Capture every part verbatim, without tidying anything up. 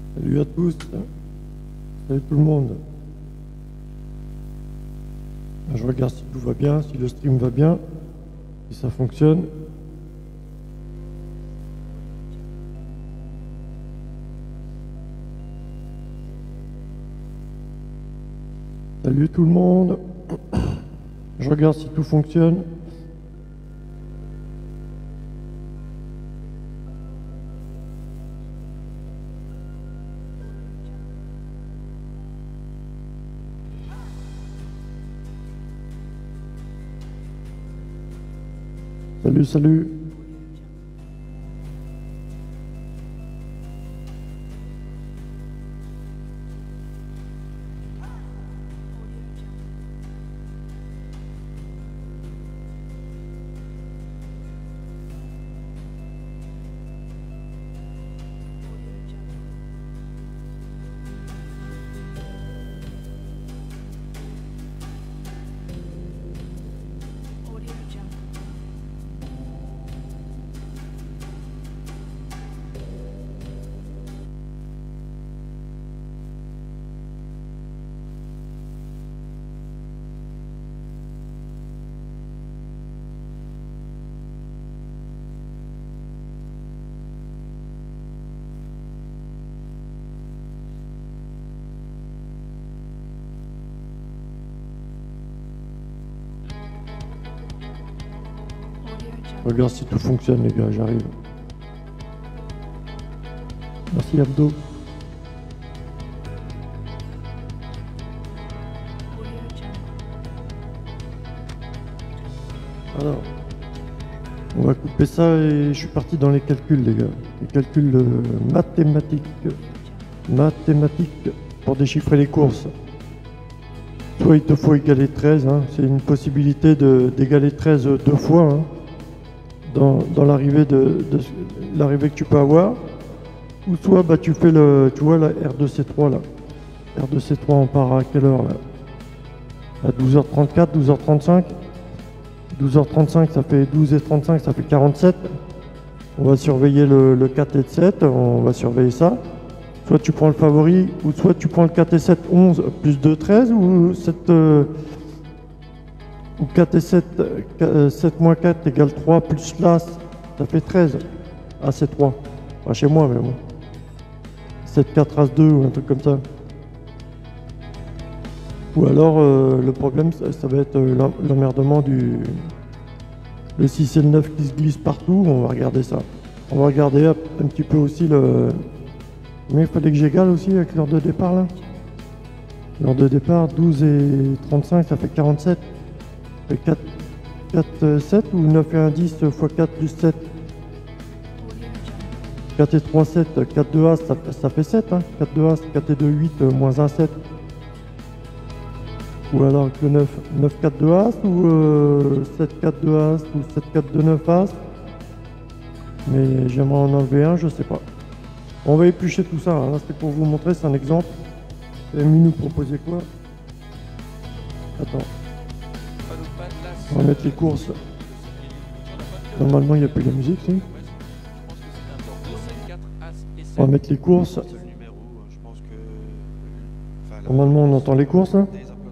Salut à tous, salut tout le monde. Je regarde si tout va bien, si le stream va bien, si ça fonctionne. Salut tout le monde. Je regarde si tout fonctionne. Salut, salut. Regarde si tout fonctionne les gars, j'arrive. Merci Abdo. Alors, on va couper ça et je suis parti dans les calculs les gars. Les calculs euh, mathématiques. Mathématiques pour déchiffrer les courses. Soit il te faut égaler treize, hein. C'est une possibilité d'égaler treize deux fois. Hein. dans, dans l'arrivée de, de l'arrivée que tu peux avoir, ou soit bah, tu fais le, tu vois la R deux C trois là, R deux C trois on part à quelle heure là? À douze heures trente-quatre, douze heures trente-cinq, douze heures trente-cinq ça fait douze et trente-cinq, ça fait quarante-sept. On va surveiller le, le quatre et sept, on va surveiller ça. Soit tu prends le favori, ou soit tu prends le quatre et sept, onze plus deux, treize, ou sept, euh, ou quatre et sept, sept moins quatre égale trois, plus l'As, ça fait treize. Ah, c'est trois. Pas chez moi, mais bon. sept, quatre, As deux, ou un truc comme ça. Ou alors, euh, le problème, ça, ça va être euh, l'emmerdement du... le six et le neuf qui se glissent partout, on va regarder ça. On va regarder un, un petit peu aussi le... Mais il fallait que j'égale aussi avec l'heure de départ, là. L'heure de départ, douze et trente-cinq, ça fait quarante-sept. Ça fait quatre, quatre, sept ou neuf et un, dix fois quatre plus sept. quatre et trois, sept. quatre, deux, As, ça, ça fait sept. Hein. quatre, deux, As, quatre et deux, huit, moins un, sept. Ou alors avec le neuf, neuf, quatre, deux, As, ou euh, sept, quatre, deux, As, ou sept, quatre, deux, neuf, As. Mais j'aimerais en enlever un, je sais pas. On va éplucher tout ça, hein. Là c'était pour vous montrer, c'est un exemple. M I nous proposait quoi? Attends. On va mettre les courses. Normalement il n'y a plus de la musique, si. On va mettre les courses. Normalement on entend les courses. Hein.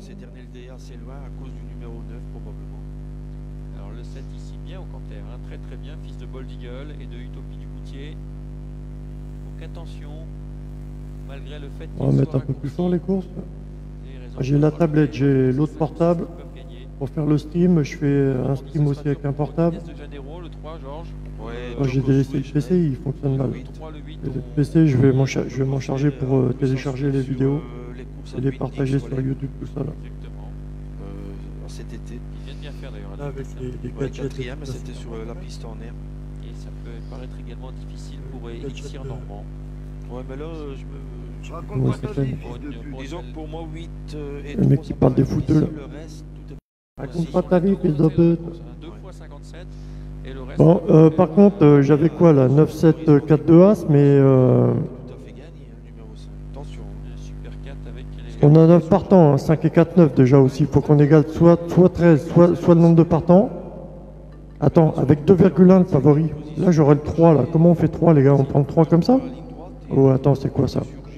On va mettre un peu plus fort les courses. J'ai la tablette, j'ai l'autre portable. Pour faire le stream, je fais un stream aussi avec un portable. Moi j'ai délaissé le P C, il fonctionne mal. Le P C, je vais m'en char charger pour euh, télécharger les vidéos et les partager sur YouTube, tout ça là. Cet été. Ils viennent bien faire d'ailleurs. Avec les, les gadgets. Quatrième, c'était sur la piste en air. Et ça peut paraître également difficile pour Elixir Normand. Ouais, mais là, je me. Je raconte ouais, pas ta vie, de, disons que pour moi, huit euh, et le mec qui parle des footeux là. Raconte pas ta vie, fils de pute. Bon, euh, par contre, euh, j'avais quoi là? neuf, sept, quatre, deux, As, mais. Euh... On a neuf partants, hein, cinq et quatre, neuf déjà aussi. Il faut qu'on égale soit, soit treize, soit, soit le nombre de partants. Attends, avec deux virgule un le favori. Là, j'aurai le trois là. Comment on fait trois les gars? On prend le trois comme ça? Oh, attends, c'est quoi ça?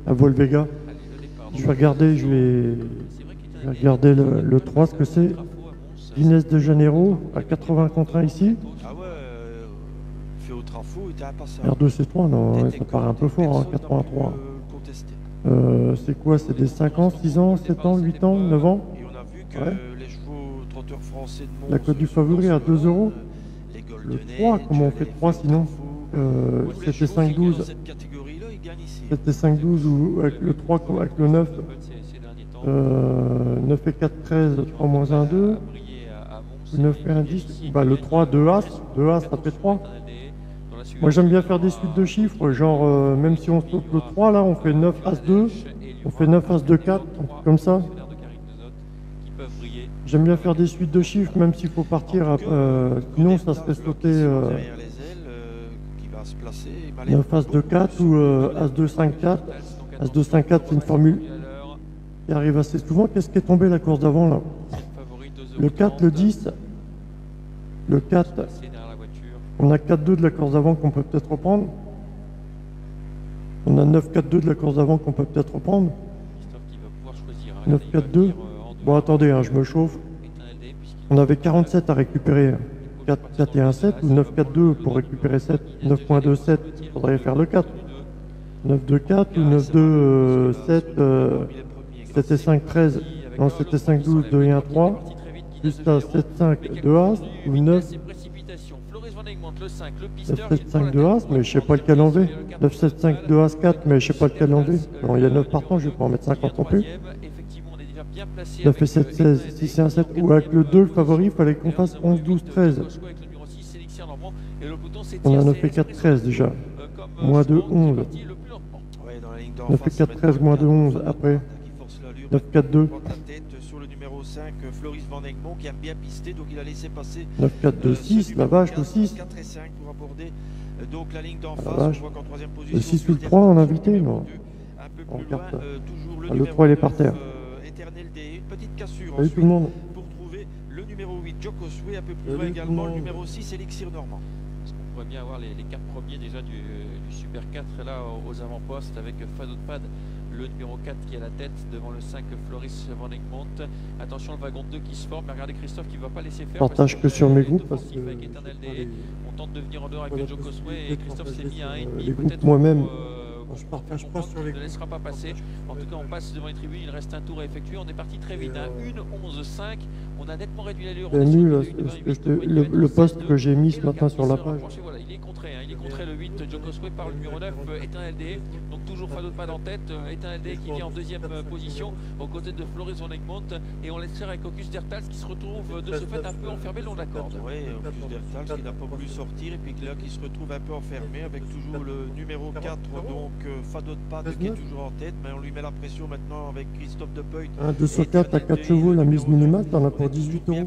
à Volvega. Allez, le départ. Je vais regarder, je vais, C'est vrai qu'il je vais regarder le, le trois, ce que c'est. Inès de Janeiro à quatre-vingts contre un ici. Ah ouais, euh, fait au trafo, il était impassable. R deux C trois, non, ouais, ça paraît un peu fort, hein, quatre-vingt-trois. Euh, c'est quoi? C'est des cinq ans, six ans, sept ans, huit ans, neuf ans? Et on a vu que Ouais. les chevaux trotteurs français de Mons, La cote du favori à deux euros. les Le Golden trois, Edge, comment on fait les trois sinon? Trafo. euh, Tous les C'était chevaux cinq qui gagnent dans douze. cette catégorie-là, ils gagnent ici. C'était cinq douze ou avec le trois, avec le neuf. Euh, neuf et quatre, treize, trois moins un, deux. neuf et un, dix. Bah, le trois, deux As. deux As, ça fait trois. Moi, j'aime bien faire des suites de chiffres. Genre, euh, même si on saute le trois, là, on fait neuf As deux. On fait neuf As deux quatre, comme ça. J'aime bien faire des suites de chiffres, même s'il faut partir. À, euh, sinon, ça serait sauter euh, neuf As deux quatre ou euh, As deux cinq quatre. As deux cinq quatre, c'est une formule qui arrive assez souvent. Qu'est-ce qui est tombé la course d'avant, là? Le quatre, le dix. Le quatre. On a quatre deux de la course d'avant qu'on peut peut-être reprendre. On a neuf quatre deux de la course d'avant qu'on peut peut-être reprendre. neuf quatre deux. Bon, attendez, hein, je me chauffe. On avait quarante-sept à récupérer. quatre, quatre et un, sept ou neuf quatre deux pour récupérer sept. neuf point deux sept, il faudrait faire le quatre. neuf deux quatre ou neuf deux sept, euh, sept et cinq, treize. Non, c'était cinq douze, deux et un, trois. Plus là, sept cinq, deux As ou neuf. neuf sept cinq, deux As, mais je sais pas lequel enlever. neuf sept cinq, deux As, quatre, mais je sais pas lequel enlever. Non, il y a neuf partants, je vais pas en mettre cinquante non plus. neuf et sept, seize, six et un, sept. Ou avec le deux, le favori, il fallait qu'on fasse onze, douze, treize. On a neuf et quatre, treize déjà. Moins deux, onze. neuf et quatre, treize, moins deux, onze. Après, neuf quatre deux. cinq, Floris Van Egmond qui aime bien pister, donc il a laissé passer neuf quatre deux, six, la vache, le six. quatre et cinq pour aborder donc la ligne d'en La face. vache. On voit qu'en troisième position, Le six ou le trois en invité, non? un peu On plus regarde loin, ça. euh, toujours le, Ah, le numéro trois, il est neuf, par terre. euh, Éternel D, une petite cassure Salut ensuite tout le monde. pour trouver le numéro huit, Jokoswe, un peu plus Salut loin tout le également, monde. le numéro six, Elixir Normand. Est-ce qu'on pourrait bien avoir les, les quatre premiers déjà du, du Super quatre là aux avant-postes avec Fadot Pad, le numéro quatre qui est à la tête devant le cinq Floris Van Egmond. Attention le wagon deux qui se forme, mais regardez Christophe qui ne va pas laisser faire. Partage que sur mes groupes parce que avec Éternel D. les- On tente de venir en dehors avec Voilà, le Jokoswe possibilité et de Christophe s'est partager mis à un sur, et euh, demi les groupes peut-être moi-même. euh, Je pour partage faire pas comprendre sur les qu'il ne laissera pas passer. En tout cas, on passe devant les tribunes, il reste un tour à effectuer. On est parti très vite, hein. Et, une onze cinq. On a nettement réduit l'allure. P M U, là, ce que je te- le, le post que j'ai mis ce matin sur la page. Voilà, il est contré, hein. Il est contré le huit, Jokoswe par le numéro neuf, Éternel D. Donc toujours Fadot Pad en tête, euh, Éternel D qui vient en deuxième euh, position aux côtés de Floris Van Egmond. Et on laisse faire avec Ocus Dertals qui se retrouve euh, de ce fait un peu enfermé le long de la corde. Oui, Ocus Dertals qui n'a pas voulu sortir et puis là qui se retrouve un peu enfermé avec toujours le numéro quatre, donc euh, Fadot Pad qui est toujours en tête, mais on lui met la pression maintenant avec Christophe Depeut. Un deux cent quatre à quatre chevaux, la mise minimale, t'en as pour dix-huit euros.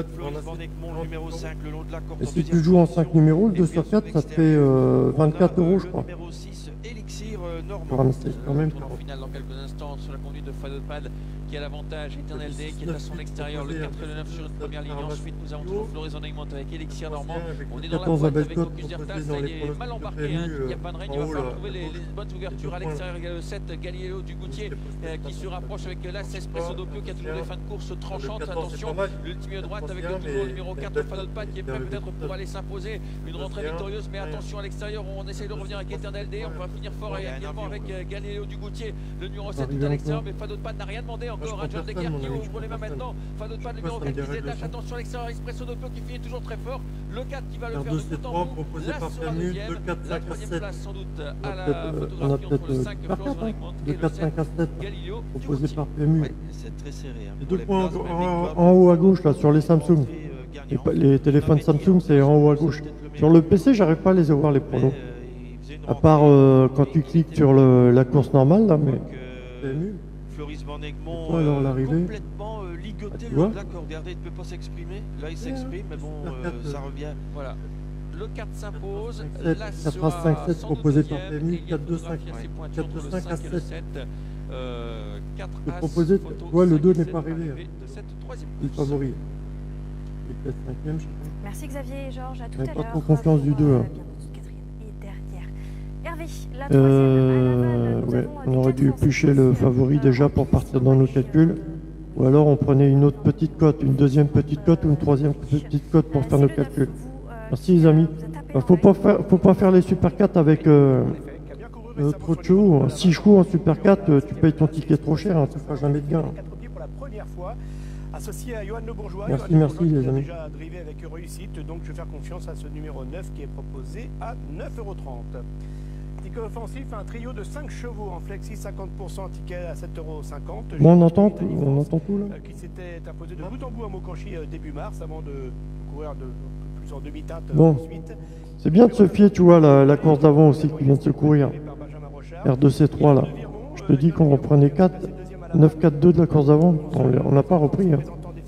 Et si tu joues en cinq numéros, le deux sur quatre, ça te fait euh, vingt-quatre euros, je crois. Pour ramasser quand même. En finale dans quelques instants sur la conduite de Fadot Pad qui a l'avantage, Éternel D qui est à son extérieur, le quatre et le neuf sur une première ligne. Ensuite nous avons toujours Floris Van Egmond avec Elixir Normand. On est dans la boîte avec Ocus Dertals, il est mal embarqué, hein. Il n'y a pas de règne, il va falloir trouver les, les bonnes ouvertures à l'extérieur. Il y a le sept Galileo du Goutier euh, qui se rapproche avec l'As Espresso Doppio qui a toujours des fins de course tranchantes. Attention, l'ultime droite avec le toujours numéro quatre Fadot Pad qui est prêt peut-être pour aller s'imposer. Une rentrée victorieuse, mais attention à l'extérieur, on essaye de revenir avec Éternel D. On va finir fort également avec euh, Galileo du Goutier, le numéro sept tout à l'extérieur, mais Fadot Pad n'a rien demandé encore. Un John Decker qui ouvre les mains maintenant. Fadot Pad, le numéro quatre qui se détache. Attention à l'extérieur, Espresso Doppio qui finit toujours très fort. Le quatre qui va le faire de bout en bout. Là sera deuxième. La troisième place sans doute à la On a photographie peut-être entre le cinq euh, Floris Van Egmond deux et le quatre sept cinq à sept Galileo du proposé Goutier. par P M U. C'est très serré. Les deux points en, en- en haut à gauche, là, sur les Samsung. Les, pa- les téléphones Samsung, c'est en haut à gauche. Sur le P C, j'arrive pas à les avoir, les pronos. À part euh, quand tu cliques sur le- la course normale, là, mais... P M U. Floris Van Egmond toi, alors, euh, l'arrivée complètement euh, ligoté Ah, tu le vois long de la corde. Regardez, il ne peut pas s'exprimer. Là, il s'exprime, mais bon, euh, ça revient. Voilà. Le quatre s'impose. sept, Là quatre sera cinq sept sans proposé doute par deuxième, P M U, et il y a quatre deux cinq, photographie assez pointue quatre entre deux le cinq à cinq et le sept. sept. Euh, quatre Je As, proposais, photo toi, le cinq deux et n'est sept pas arrivé. arrivée de cette troisième Le course. favori. Il peut être cinquième, je sais pas. Merci Xavier et Georges, à tout J'avais à pas l'heure. trop confiance du pour, deux, euh, hein. bien notre quatrième et derrière. Hervé, la troisième Euh, à Laval, nous Ouais, on aurait dû éplucher le favori déjà pour partir dans nos calculs. Ou alors on prenait une autre petite cote, une deuxième petite cote ou une troisième petite cote pour faire nos calculs. Merci les amis. Bah, faut pas faire, faut pas faire les Super quatre avec euh, euh, trop de chevaux. six chevaux en Super quatre, euh, tu payes ton ticket trop cher, hein, tu feras jamais de gain. Associé à Johan Le Bourgeois. Merci, Johan merci Bourgeois les amis. déjà drivé avec réussite, donc je vais faire confiance à ce numéro neuf qui est proposé à neuf euros trente. Ticket offensif, un trio de cinq chevaux en flexi cinquante pour cent, ticket à sept euros cinquante. Bon, on entend tout, on entend tout là. Qui s'était imposé de bout en bout à Mokanchi début mars avant de courir de plus en demi-teinte bon. ensuite. C'est bien de se fier, tu vois, la, la course d'avant aussi qui vient de se courir. R deux C trois là. Je te dis qu'on reprenait quatre, neuf quatre deux de la course d'avant. On n'a pas repris. Hein.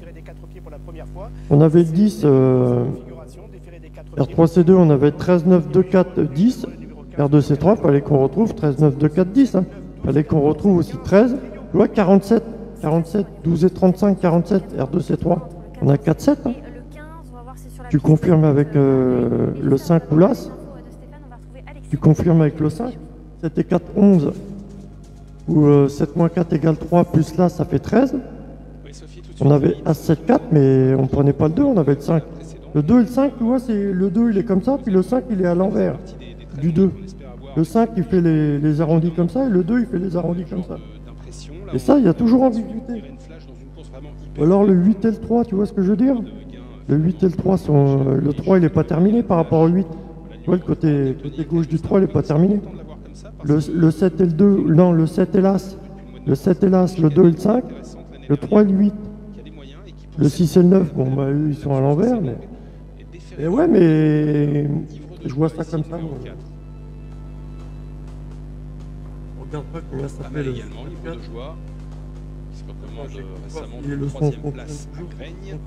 On avait dix. Euh, R trois C deux, on avait treize neuf deux quatre dix. R deux C trois, fallait qu'on retrouve treize neuf deux quatre dix. Hein. Fallait qu'on retrouve aussi treize. Tu vois, quarante-sept, quarante-sept, douze et trente-cinq, quarante-sept, R deux C trois. On a quatre sept. Hein. Tu confirmes avec euh, le cinq ou l'As. Tu confirmes avec le cinq. sept et quatre, onze. Ou euh, sept moins quatre égale trois, plus l'As, ça fait treize. On avait As sept quatre, mais on prenait pas le deux, on avait le cinq. Le deux et le cinq, tu vois, c'est le deux il est comme ça, puis le cinq il est à l'envers du deux. Le cinq il fait les, les arrondis comme ça, et le deux il fait les arrondis comme ça. Et ça, il y a toujours ambiguïté. Ou alors le huit et le trois, tu vois ce que je veux dire? Le huit et le trois, sont, le trois il n'est pas terminé par rapport au huit. Tu vois, le côté, côté gauche du trois il n'est pas terminé. Le, le sept et le deux, non, le sept et l'As. Le sept et l'As, le deux et le cinq. Le trois et le huit. Le six et le neuf, bon, bah, eux, ils sont à l'envers, mais... Et ouais, mais... Je vois ça comme ça, moi. On regarde pas combien ça fait, le... également, Livre de joie, qui se recommande récemment Il est de le troisième son place à Graigne.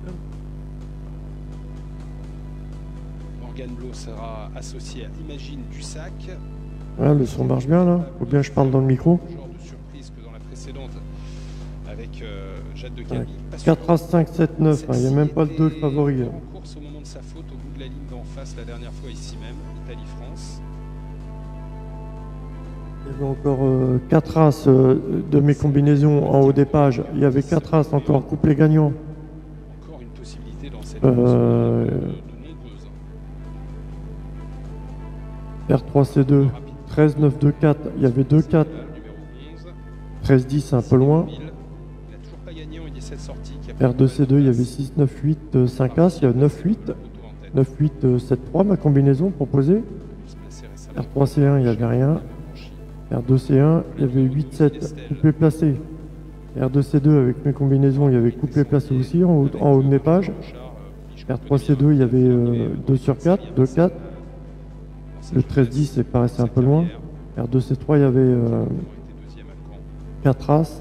Morgan Blo sera associé à Imagine Dussac. Ouais, le son marche bien, là. Faut bien que je parle dans le micro. Genre de surprise que dans la précédente, avec euh, Jade de Calvi. Ouais. quatre As, cinq, sept, neuf, il n'y a même pas le deux favori. Hein. En course au moment de sa faute, au bout de la ligne d'en face, la dernière fois ici même, Italie-France. Il y avait encore euh, quatre As euh, de mes combinaisons en haut des pages. Il y avait quatre As encore, couplet gagnant. Encore une possibilité dans cette euh... de, de nombreuses. R trois C deux, treize neuf deux quatre, il y avait deux quatre. treize dix, c'est un peu loin. R deux C deux, il y avait six neuf huit cinq As, il y a neuf huit. neuf huit sept trois, ma combinaison proposée. R trois C un, il n'y avait rien. R deux C un, il y avait huit sept, couplet placé. R deux C deux, avec mes combinaisons, il y avait couplet placé aussi en haut, en haut de mes pages. R trois C deux, il y avait euh, deux sur quatre, deux quatre. Le treize dix, ça paraissait un peu loin. R deux C trois, il y avait euh, quatre As.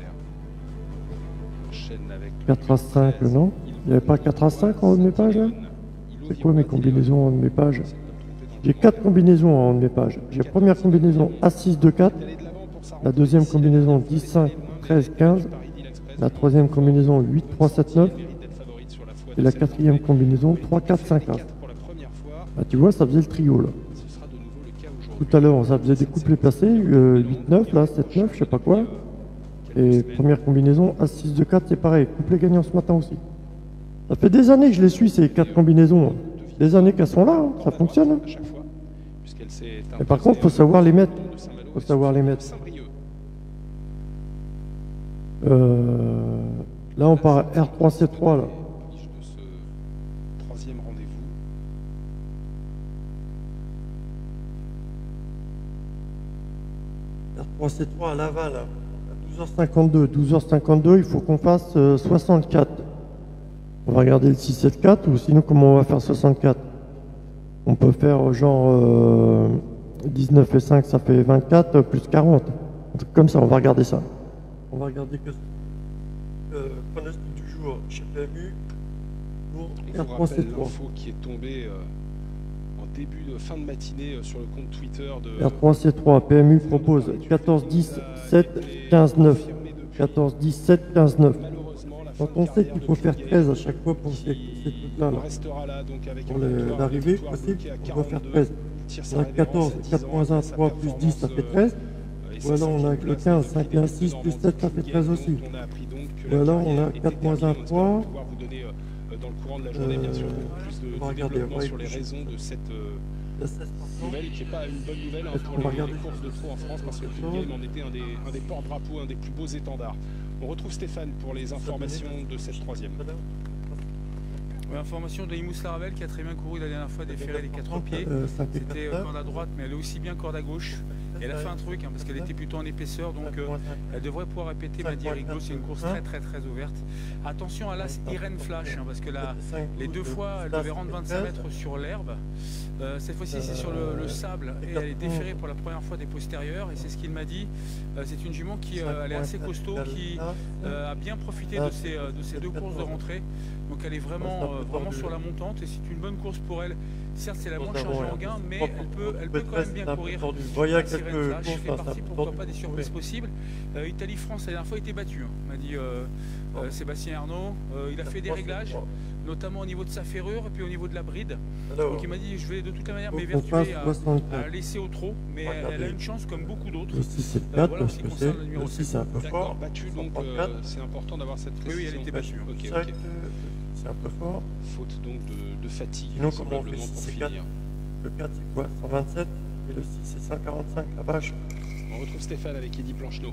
quatre As cinq, non? Il n'y avait pas quatre As cinq en haut de mes pages là? C'est quoi mes combinaisons en haut de mes pages? J'ai quatre combinaisons en haut de mes pages. J'ai la première combinaison As six deux quatre. La deuxième combinaison dix cinq treize quinze. La troisième combinaison huit trois sept neuf. Et la quatrième combinaison trois quatre cinq As. Bah, tu vois, ça faisait le trio là. Tout à l'heure, ça faisait des couplets placés, euh, huit neuf, là, sept neuf, je sais pas quoi. Et première combinaison, As six deux quatre, c'est pareil, couplet gagnant ce matin aussi. Ça fait des années que je les suis, ces quatre combinaisons. Hein. Des années qu'elles sont là, hein. Ça fonctionne. Hein. Mais par contre, il faut savoir les mettre. faut savoir les mettre. Euh, là, on part à R trois C trois, là. R trois C trois à Laval, à douze heures cinquante-deux. douze heures cinquante-deux, il faut qu'on fasse euh, soixante-quatre. On va regarder le six sept quatre, ou sinon comment on va faire soixante-quatre? On peut faire genre euh, dix-neuf et cinq, ça fait vingt-quatre, plus quarante. Un truc comme ça, on va regarder ça. On va regarder que euh, pronostic du jour chez P M U pour R trois C trois. L'info qui est tombée euh, en début de fin de matinée euh, sur le compte Twitter de R trois C trois. P M U propose quatorze dix sept quinze neuf. quatorze dix sept quinze neuf. Quand on sait qu'il faut faire treize à chaque fois pour ces, ces trucs-là, là, pour l'arrivée, on va faire treize. On a quatorze, quatre moins un, trois plus dix, ça fait treize. Voilà, on a le quinze, cinq et un, six, plus sept, ça fait treize aussi. Voilà, on a quatre moins un, trois. Dans le courant de la journée, bien sûr, plus de, de développement sur les raisons de cette euh, nouvelle, qui n'est pas une bonne nouvelle hein, pour les, les courses de trot en France, parce que le game en était un des, un des porte-drapeaux, un des plus beaux étendards. On retrouve Stéphane pour les informations de cette troisième. Ouais, information de Imous Laravel qui a très bien couru la dernière fois, déféré les quatre pieds. C'était euh, corde à droite, mais elle est aussi bien corde à gauche. Et elle a fait un truc hein, parce qu'elle était plutôt en épaisseur, donc euh, elle devrait pouvoir répéter, m'a dit Eric Glo. C'est une course très très très ouverte. Attention à l'as Irene Flash, hein, parce que là, les deux fois elle devait rendre vingt-cinq mètres sur l'herbe. Euh, cette fois-ci c'est sur le, le sable et elle est déférée pour la première fois des postérieurs. Et c'est ce qu'il m'a dit. Euh, c'est une jument qui euh, elle est assez costaud, qui euh, a bien profité de ces, de ces deux courses de rentrée. Donc elle est vraiment, euh, vraiment sur la montante et c'est une bonne course pour elle. Certes, c'est la moins chargée en gain, mais elle peut, elle peut quand même bien courir. La Sirène Flash fait partie, pourquoi pas, des surprises possibles. Euh, Italie-France, la dernière fois, a été battue, hein, m'a dit euh, euh, Sébastien Arnaud. Euh, il a fait des réglages, notamment au niveau de sa ferrure et puis au niveau de la bride. Donc il m'a dit, je vais de toute manière m'évertuer à, à laisser au trot, mais elle a une chance comme beaucoup d'autres. Euh, voilà en ce qui concerne le numéro sept. D'accord, battue, donc euh, c'est important d'avoir cette précision. Oui, oui, elle était battue. Okay, okay. C'est un peu fort. Faute donc de, de fatigue, sinon, probablement pour finir. Le quatre c'est quoi, cent vingt-sept, et le six c'est cent quarante-cinq, la vache. On retrouve Stéphane avec Eddy Plancheneau.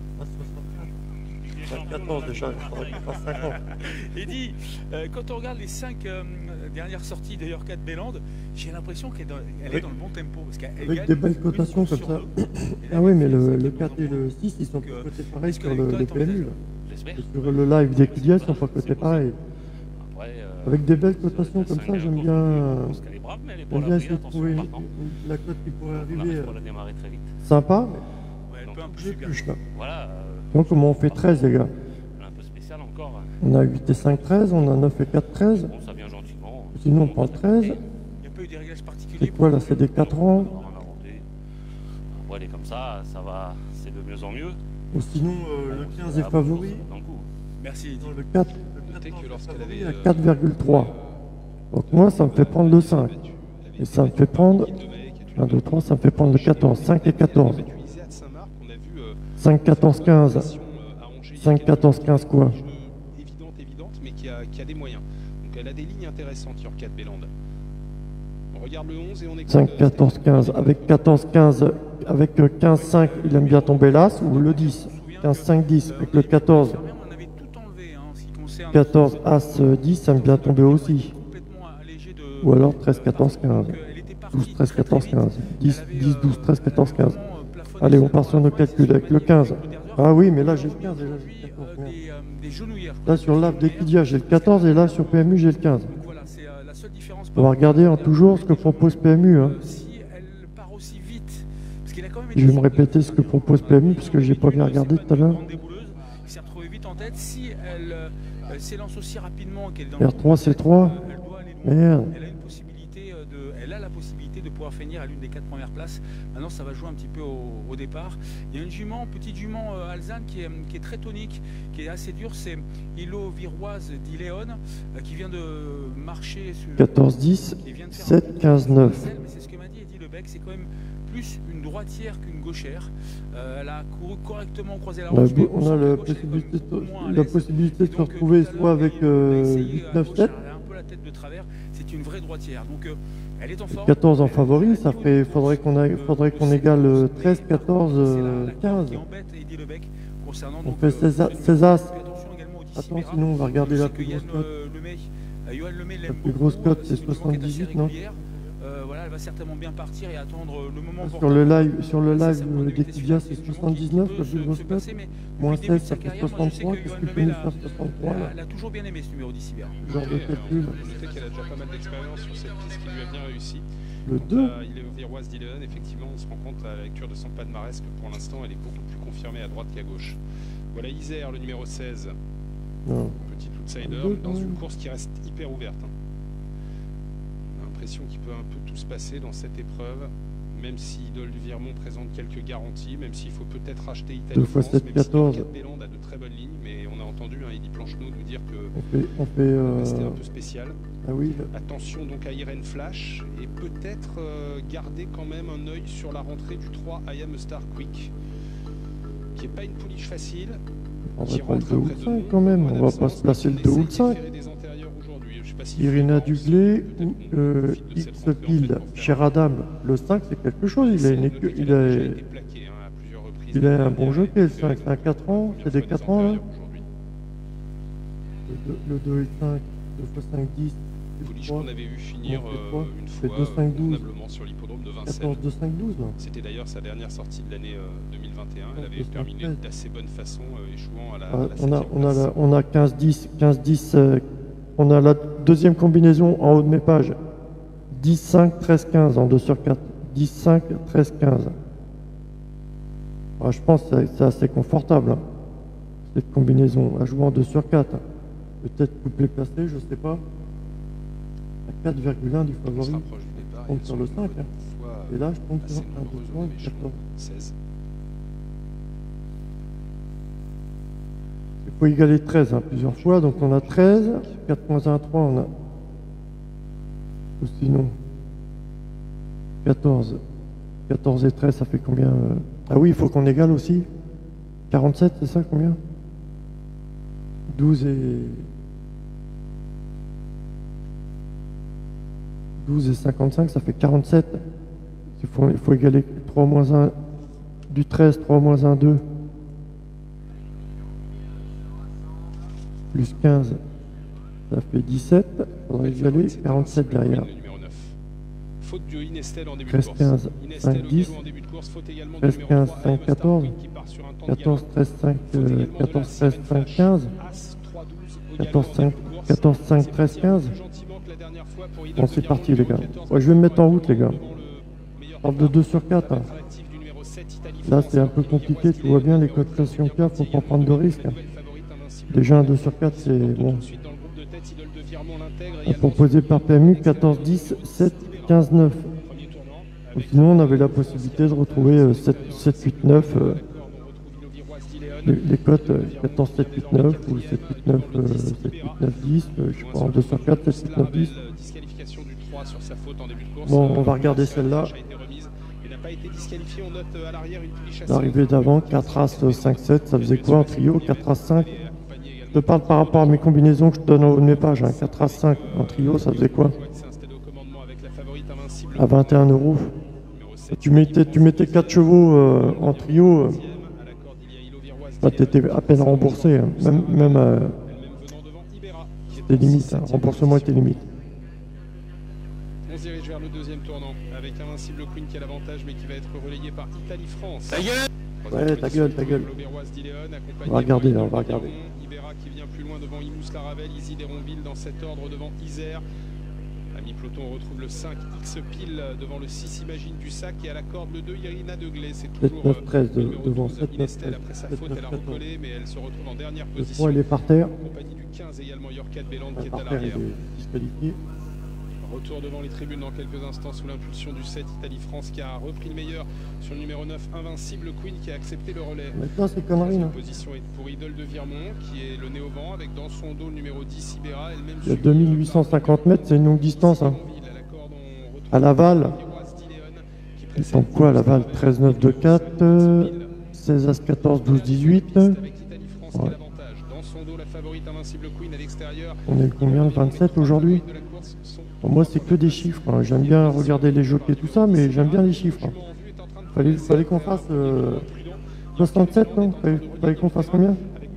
cent quatorze déjà, il faudrait qu'il fasse cinquante. Eddy, euh, quand on regarde les cinq euh, dernières sorties de York quatre Bélande, j'ai l'impression qu'elle est, dans, elle est dans le bon tempo. Parce qu'elle avec gagne des belles cotations comme ça. Ah oui, mais le, le quatre et le six, ils sont pas cotés pareil sur le, le P M U. Et sur le live d'Equidia, ils sont pas cotés pareil. Avec des belles cotations comme ça, j'aime bien, j'aime bien essayer de trouver la cote qui pourrait arriver sympa, mais plus là. Donc comment on fait treize les gars? On a huit et cinq, treize, on a neuf et quatre, treize. Sinon on prend treize. C'est quoi là? C'est des quatre ans. Elle est comme ça, ça va, c'est de mieux en mieux. Ou sinon euh, le quinze est favori. Merci. Dans le quatre. Avait, à quatre virgule trois. Donc moi ça me fait prendre le cinq. Et ça me fait prendre un, deux, trois, ça me fait prendre le quatorze. cinq et quatorze. cinq, quatorze, quinze. cinq, quatorze, quinze quoi? Évidente, évidente, mais qui a, qui a des moyens. Donc elle a des lignes intéressantes sur quatre Bélande. On regarde le onze et on est cinq, quatorze, quinze. Avec quatorze, quinze, avec quinze, cinq, il aime bien tomber l'as ou le dix. quinze, cinq, dix. Avec le quatorze. quatorze, as, dix, ça aime bien tomber aussi. Ou alors treize, quatorze, quinze. douze, treize, quatorze, quinze. dix, dix, douze, treize, quatorze, quinze. Allez, on part sur nos calculs avec le quinze. Ah oui, mais là j'ai le quinze déjà. Là sur l'app d'Equidia, j'ai le quatorze et là sur P M U, j'ai le quinze. On va regarder en toujours ce que propose P M U. Hein. Je vais me répéter ce que propose P M U parce que j'ai pas bien regardé tout à l'heure. Si elle euh, s'élance aussi rapidement qu'elle est dans R trois, C trois. Merde. Elle a une possibilité de, elle a la possibilité de pouvoir finir à l'une des quatre premières places. Maintenant, ça va jouer un petit peu au, au départ. Il y a une jument, petite jument euh, alezane qui est, qui est très tonique, qui est assez dure. C'est Ilo Viroise d'Iléon euh, qui vient de marcher sur quatorze, dix, sept, quinze, neuf. Mais c'est ce que m'a dit Eddy Lebec, c'est quand même plus une droitière qu'une gauchère. Euh, elle a couru correctement croisé la route. On a la possibilité, la possibilité de se retrouver soit avec euh, huit, neuf, sept. Elle a un peu la tête de travers. C'est une vraie droitière. Donc euh, elle est en forme. quatorze en favori, ça ferait, faudrait qu'on faudrait qu'on égale treize, quatorze, quinze. On fait seize as. Attends, sinon on va regarder la plus grosse cote. La plus grosse cote c'est soixante-dix-huit, non? Euh, voilà, elle va certainement bien partir et attendre le moment. Sur le live, sur le live d'Equidia, c'est soixante-dix-neuf, la plus grosse cote. Moins seize, ça fait soixante-trois. Qu'est-ce qu'il peut nous faire soixante-trois là? Elle a toujours bien aimé ce numéro dix Cyber. Genre de calcul. Je sais qu'elle a déjà pas mal d'expérience sur cette piste qui lui a bien réussi. Le deux. Il est au Viroise d'Iléon, effectivement, on se rend compte à la lecture de son palmarès que pour l'instant, elle est beaucoup plus confirmée à droite qu'à gauche. Voilà Isère, le numéro seize. Non. Petit outsider, dans une course qui reste hyper ouverte. Hein. Qu'il peut un peu tout se passer dans cette épreuve, même si Idole du Virmont présente quelques garanties, même s'il faut peut-être acheter Italie France, même quatorze. si quatre Bélande a de très bonnes lignes, mais on a entendu hein, Eddy Plancheneau nous dire que on fait, on fait, euh... c'était un peu spécial. Ah oui. Attention donc à Irene Flash et peut-être euh, garder quand même un œil sur la rentrée du trois I Am a Star Quick. qui n'est pas une pouliche facile. On va pas le deux ou le cinq quand même, on va pas se placer le deux ou le cinq. Irina Duglé ou euh, X-Pild, cher Adam, le cinq c'est quelque chose, il a, une écu... il a... il a un bon jockey, le cinq, c'est un quatre ans, c'est des quatre ans là. Le deux et le cinq, deux fois cinq, dix. Pouliche qu'on avait vu finir euh, une fois deux cinq douze sur l'hippodrome de Vincennes. quatorze deux cinq douze. C'était d'ailleurs sa dernière sortie de l'année euh, deux mille vingt et un. Elle avait terminé d'assez bonne façon, euh, échouant à la, ah, à la on, a, on, a place. la, on a quinze dix, quinze dix, euh, on a la deuxième combinaison en haut de mes pages. dix cinq, treize quinze en deux sur quatre. dix cinq, treize quinze. Ah, je pense que c'est assez confortable, hein, cette combinaison, à jouer en deux sur quatre. Peut-être couplet placé, je sais pas. À quatre virgule un du favori, je tombe sur le cinq. Hein. Et là, je tombe sur un deux quatorze. seize. Il faut égaler treize hein, plusieurs fois, donc on a treize, quatre moins un, trois, on a. Ou sinon, quatorze. quatorze et treize, ça fait combien euh... Ah oui, il faut qu'on égale aussi. quarante-sept, c'est ça combien? douze et. douze et cinquante-cinq, ça fait quarante-sept. Il faut, il faut égaler trois moins un, du treize, trois moins un, deux. Plus quinze, ça fait dix-sept. Il faudrait égaler quarante-sept derrière. Faute du Inestel en début treize, de course. quinze, Inestel cinq, dix. en début de course, faute également treize, du quinze, numéro trois, cinq, quatorze. Queen qui part sur un temps de quatorze, galop. treize, cinq, Faute également de quatorze, la treize, cinq, quinze. As, trois, douze au quatorze, galop en cinq, début de course. quatorze, cinq, treize, quinze. Gentiment que la dernière fois pour Idol Bon, de c'est Virmont, parti, les gars. quatorze, Ouais, je vais me mettre en route, les gars. devant le meilleur Parle de deux sur quatre. Hein. attractif du numéro sept, Italie Là, France. c'est un peu compliqué. Tu vois bien les cotations qu'il y a, faut pas prendre de risques. Hein. Déjà, un deux sur quatre, c'est bon. Proposé par P M U, quatorze, dix, sept, quinze, neuf. Ou sinon, on avait la possibilité de retrouver euh, sept, huit, neuf. Euh, les, les cotes euh, quatorze, sept, huit, neuf ou sept, huit, neuf, euh, sept, huit, neuf, dix. Euh, je sais pas, en deux sur quatre, sept, huit, neuf, dix. Bon, on va regarder celle-là. L'arrivée d'avant, quatre As, cinq, sept, ça faisait quoi en trio? quatre As, cinq. Je te parle par rapport à mes combinaisons que je te donne au haut de mes pages. Hein. quatre As, cinq en trio, ça faisait quoi? À vingt et un euros. Tu mettais, tu mettais quatre chevaux euh, en trio, euh, bah, tu étais à peine remboursé. Hein. Même, même euh, c'était limite. Hein. Remboursement était limite. On se dirige vers le deuxième tournant avec Invincible Queen qui a l'avantage mais qui va être relayé par Italie France. Ta gueule! Ouais, ta gueule, ta gueule. On va regarder là, on va regarder. Ibera qui vient plus loin devant Imous Laravel, Izzy d'Héronville dans cet ordre devant Isère. À mi-peloton, on retrouve le cinq X-Pile devant le six Imagine du Sac et à la corde le deux Irina Deglé. C'est toujours neuf, treize de, devant douze, sept, neuf, treize. après sa faute, elle a recollé mais elle se retrouve en dernière Le position. trois, il est par terre. En compagnie du quinze également Yorkat Belland qui est Par à terre, il l'arrière. est disqualifié. Retour devant les tribunes dans quelques instants sous l'impulsion du sept Italie France qui a repris le meilleur sur le numéro neuf Invincible Queen qui a accepté le relais. Maintenant, c'est connerie. La Hein. position est pour Idol de Virmont qui est le nez au vent avec dans son dos le numéro dix Ibera. Elle-même Il y a deux mille huit cent cinquante mètres, c'est une longue distance. Hein. À Laval, ils sont quoi à Laval? treize, neuf, deux, quatre, euh, seize, As, quatorze, douze, dix-huit. Ouais. On est combien? vingt-sept aujourd'hui? Pour moi, c'est que des chiffres. Hein. J'aime bien regarder les jockeys et tout ça, mais j'aime bien les chiffres. Hein. Fallait, fallait qu'on fasse euh, soixante-sept, non? Fallait, fallait qu'on fasse combien?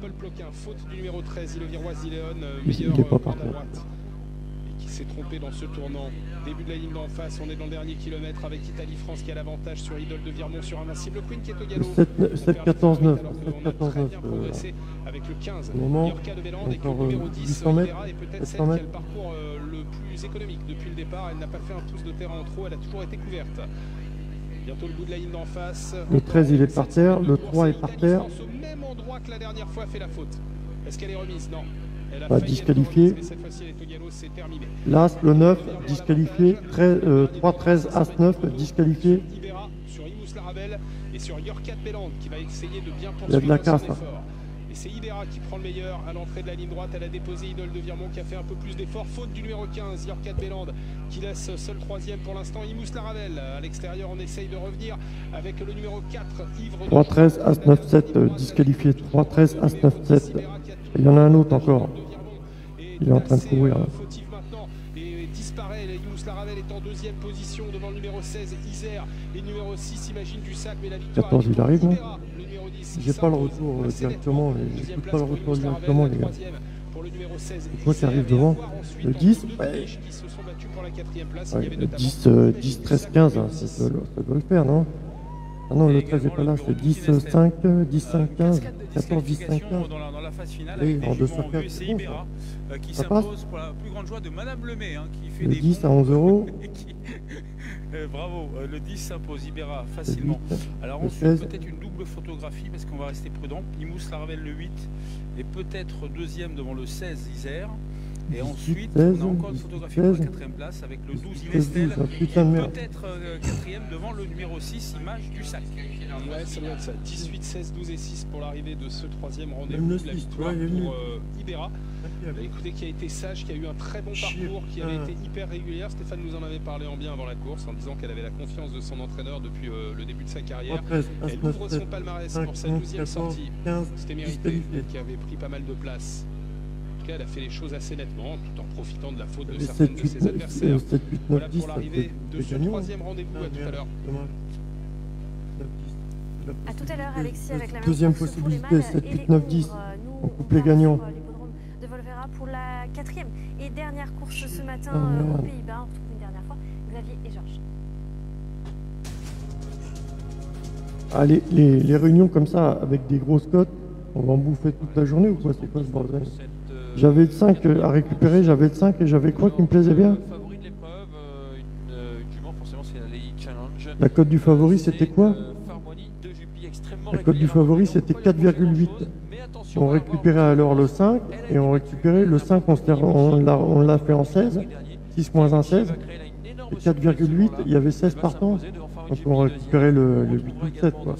Il n'est pas parti. S'est trompé dans ce tournant. Début de la ligne d'en face, on est dans le dernier kilomètre avec Italie France qui a l'avantage sur Idol de Virmont sur Invincible Queen qui est au galop. sept, quatorze, neuf. sept, quatorze, neuf. Euh, avec le quinze. Au moment, Yorka de Belland avec le encore numéro euh, dix, huit cents mètres, et peut-être sept celle cents qui a mètres. le parcours euh, le plus économique depuis le départ. Elle n'a pas fait un pouce de terrain en trop, elle a toujours été couverte. Bientôt le bout de la ligne d'en face. Le treize, il est par terre. Le trois est par terre. Au même endroit que la dernière fois fait la faute. Est-ce qu'elle est remise? Non. Bah, disqualifié. L'As, le neuf, disqualifié. euh, trois, treize, As, neuf, disqualifié. Il y a de la casse. Hein. Et c'est Ibera qui prend le meilleur à l'entrée de la ligne droite. Elle a déposé Idole de Virmont qui a fait un peu plus d'efforts. Faute du numéro quinze, Yorkat Belland, qui laisse seul troisième pour l'instant. Imous Laravel à l'extérieur. On essaye de revenir avec le numéro quatre, Ivre. trois treize, As neuf sept, euh, disqualifié. trois treize, As neuf sept. Il y en a un autre encore. Il est en train de courir. Là. Et disparaît. Imous Laravel est en deuxième position devant le numéro seize, Isère. Et le numéro six, Imagine du Sac. Mais la victoire. quatorze, il arrive, non? J'ai pas le retour euh, directement. J'ai pas le retour directement, les gars. C'est quoi qui arrive devant? Le dix? Ouais. Ouais, le dix, euh, dix, treize, quinze, hein, ça, ça, ça doit le faire, non? Ah non, le treize n'est pas là, c'est dix, cinq, dix, cinq, quinze, quatorze, dix, cinq, quinze. Dans la, dans la phase finale, oui, avec en des deux cent juments en quatre, vue, c'est bon, Ibera euh, qui ça s'impose passe. pour la plus grande joie de Madame Lemay, hein, qui fait Le des dix bons- à onze euros. qui- euh, bravo, euh, le dix s'impose Ibera facilement. huit, Alors le ensuite, seize. peut-être une double photographie parce qu'on va rester prudent. Imous Laravel le huit et peut-être deuxième devant le seize Isère. Et ensuite, seize, on a encore une dix-huit, photographie pour la seize. quatrième place avec le douze dix-huit, Inestel douze, et putain de merde. peut-être euh, quatrième devant le numéro six Image du Sac. Ouais, ça doit être ça. dix-huit, seize, douze et six pour l'arrivée de ce troisième Même rendez-vous. le La six, victoire ouais, il est venu. pour euh, Ibera. Bah, écoutez, qui a été sage, qui a eu un très bon parcours, qui avait été hyper régulière. Stéphane nous en avait parlé en bien avant la course, en disant qu'elle avait la confiance de son entraîneur depuis euh, le début de sa carrière. treize, As Elle neuf ouvre sept, son palmarès cinq, pour sa onze, douzième quatorze, sortie. quinze, C'était mérité, disqualifié. qui avait pris pas mal de place. En tout cas, elle a fait les choses assez nettement, tout en profitant de la faute de Les certains sept, de huit, ses adversaires. sept, huit, Voilà neuf, dix, pour ça l'arrivée fait de ce gagnant. troisième rendez-vous. À tout à l'heure. À tout à l'heure, Alexis, avec la même Deuxième course pour possibilité, les mâles sept, et huit, les neuf, dix. ombres. Nous, On coupe part les gagnants. sur l'hippodrome de Volvera pour la quatrième et dernière course ce matin Ah, euh, merde. aux Pays-Bas. On retrouve une dernière fois Xavier et Georges. Ah, les, les, les réunions comme ça, avec des grosses cotes, on va en bouffer toute la journée ou quoi? C'est quoi ce bordel? J'avais le cinq à récupérer, j'avais le cinq et j'avais quoi qui me plaisait bien? Favori de l'épreuve, euh, une, euh, une jument, forcément c'est la Lady Challenge. La cote du favori, c'était quoi? euh, Farmony, deux Jupy extrêmement La cote du régulière. favori, c'était quatre virgule huit. Mais attention, On à la voir, récupérait alors le cinq et on récupérait le cinq, on se l'a- on l'a on l'a fait en seize, six moins un, seize. Et quatre virgule huit, il y avait seize partants. Donc on récupérait le, le huit ou le sept, quoi.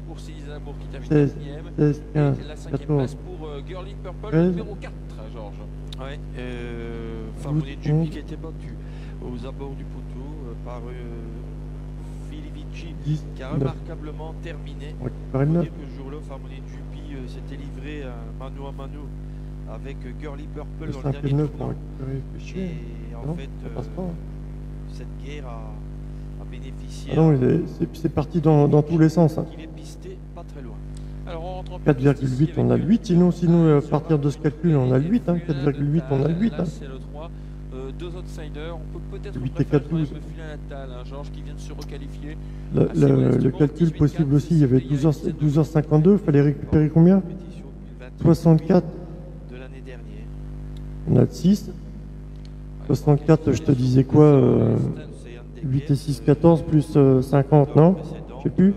seize, seize, quinze, quatorze, treize. numéro quatre, Georges. Ouais, euh, Farmony douze, Jupy onze. qui a été battu aux abords du poteau euh, par euh, Filivici dix, qui a neuf. remarquablement terminé. On récupérait Il le faut neuf. dire que ce jour-là, Farmony Jupy euh, s'était livré à mano à mano avec euh, Girly Purple Le dans le cinq et dernier le neuf, on tournant. récupérait. Fait chier. Et en Non, fait, ça passe euh, pas. hein. cette guerre a, a bénéficié Ah non, à- il est- c'est c'est parti dans, dans tous les sens. hein. qu'il est pisté pas très loin. Alors, on rentre en quatre virgule huit, on a le huit. Sinon, sinon à partir de ce calcul, on a le huit. Hein. quatre virgule huit, on a le huit. Là, Hein. c'est le trois. Euh, deux outsiders. On peut peut-être huit et préférer quatre, quand même douze. le Fulin Natal, hein, Georges, qui vient de se requalifier. Le, Assez le- modestement, le calcul dix-huit possible quatre, aussi, il y avait c'était il y a douze heures, une dizaine de douze heures cinquante-deux. Il fallait récupérer combien? Compétition deux mille vingt-huit soixante-quatre. de l'année dernière. On a le six. soixante-quatre, je te disais quoi euh, huit et six, quatorze, plus euh, cinquante, non? Je sais plus.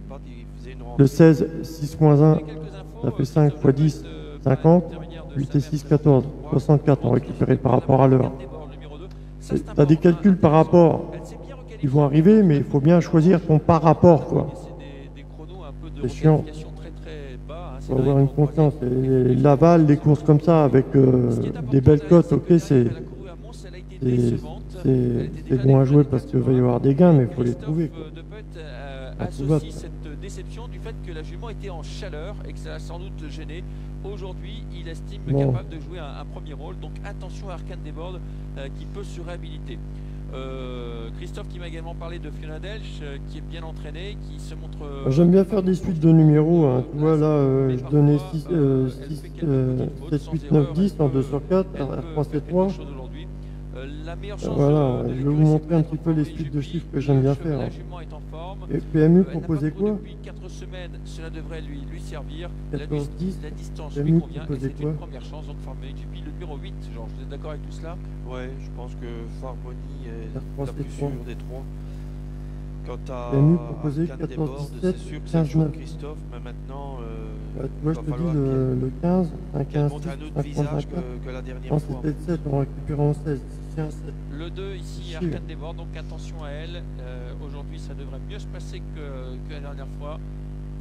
Le seize, six moins un, ça fait cinq fois dix, cinquante. huit et six, quatorze. soixante-quatre, on récupérait par rapport à l'heure. Tu as des calculs par rapport qui vont arriver, mais il faut bien choisir ton par rapport, quoi. C'est chiant. Il faut avoir une confiance. Et l'aval, des courses comme ça, avec euh, des belles cotes, ok, c'est c'est- c'est- c'est bon à jouer parce qu'il va y avoir des gains, mais il faut les trouver, quoi. Euh, Ah, tout va, associe cette déception du fait que la jument était en chaleur et que ça l'a sans doute gêné. Aujourd'hui, il estime Bon. capable de jouer un, un premier rôle. Donc attention à Arcane Desbordes euh, qui peut se réhabiliter. Euh, Christophe qui m'a également parlé de Fiona Delch euh, qui est bien entraîné, qui se montre. euh, J'aime bien faire des suites de numéros. Hein. Tu vois, là, euh, je donnais six, euh, six, euh, sept, huit, neuf, dix en deux sur quatre, R trois, sept, trois. Euh, la meilleure chance Voilà, de- de je vais jouer, vous c'est montrer un peut-être petit peu les Farmony suites de Jupy. chiffres que j'aime bien Le faire. La hein. jument est en forme. Et P M U Euh, elle n'a proposait pas couru quoi? depuis quatre semaines, cela devrait lui, lui servir. La, quatorze, dis- dix. la distance P M lui U convient et proposait c'est quoi? une première chance. Donc Farmony Jupy, le numéro huit. Genre, vous êtes d'accord avec tout cela? Ouais, je pense que Farmony est R trois, la plus c'est sûre trois. des trois. Quant à P M U proposé Arcane quatorze, Desbordes, dix-sept, c'est sûr que c'est quinze, le choix de neuf. Christophe, mais maintenant, euh, Ouais, tu vois, je va te dis falloir le, qu'elle- le quinze, un qu'elle quinze, montre un six, autre un visage trente-quatre. que, que la dernière Non, fois. c'était le sept, on récupère en seize. C'est un sept. Le deux ici, Chier. Arcane Desbordes, donc attention à elle. Euh, Aujourd'hui, ça devrait mieux se passer que, que la dernière fois.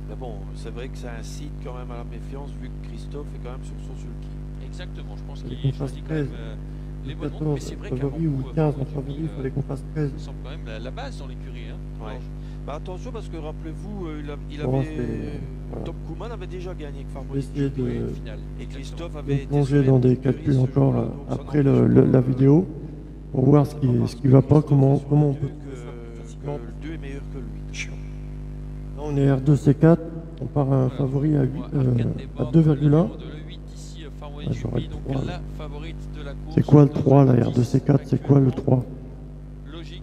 Mais bon, c'est vrai que ça incite quand même à la méfiance vu que Christophe est quand même sur son sulky. Exactement, je pense Il qu'il fasse choisit quand même treize, euh, les bonnes routes, mais quatorze c'est en vrai qu'à favori ou quinze en favori, il fallait qu'on fasse treize. Ça semble quand même la, la base dans l'écurie. Hein, ouais. Bah attention parce que rappelez-vous, euh, il, a, il Bon, avait... voilà. Tom Kuhlmann avait déjà gagné avec Farmoli. Essayer de, Et Christophe de avait été plonger dans des calculs encore là, après le, le, la vidéo pour voir ce qui ne ce qui va pas, comment, comment on peut... Que, que le deux est meilleur que le huit. Là on est R deux C quatre, on part à un favori à, euh, à deux virgule un. C'est quoi le trois là, R deux C quatre, c'est quoi le trois? Logique.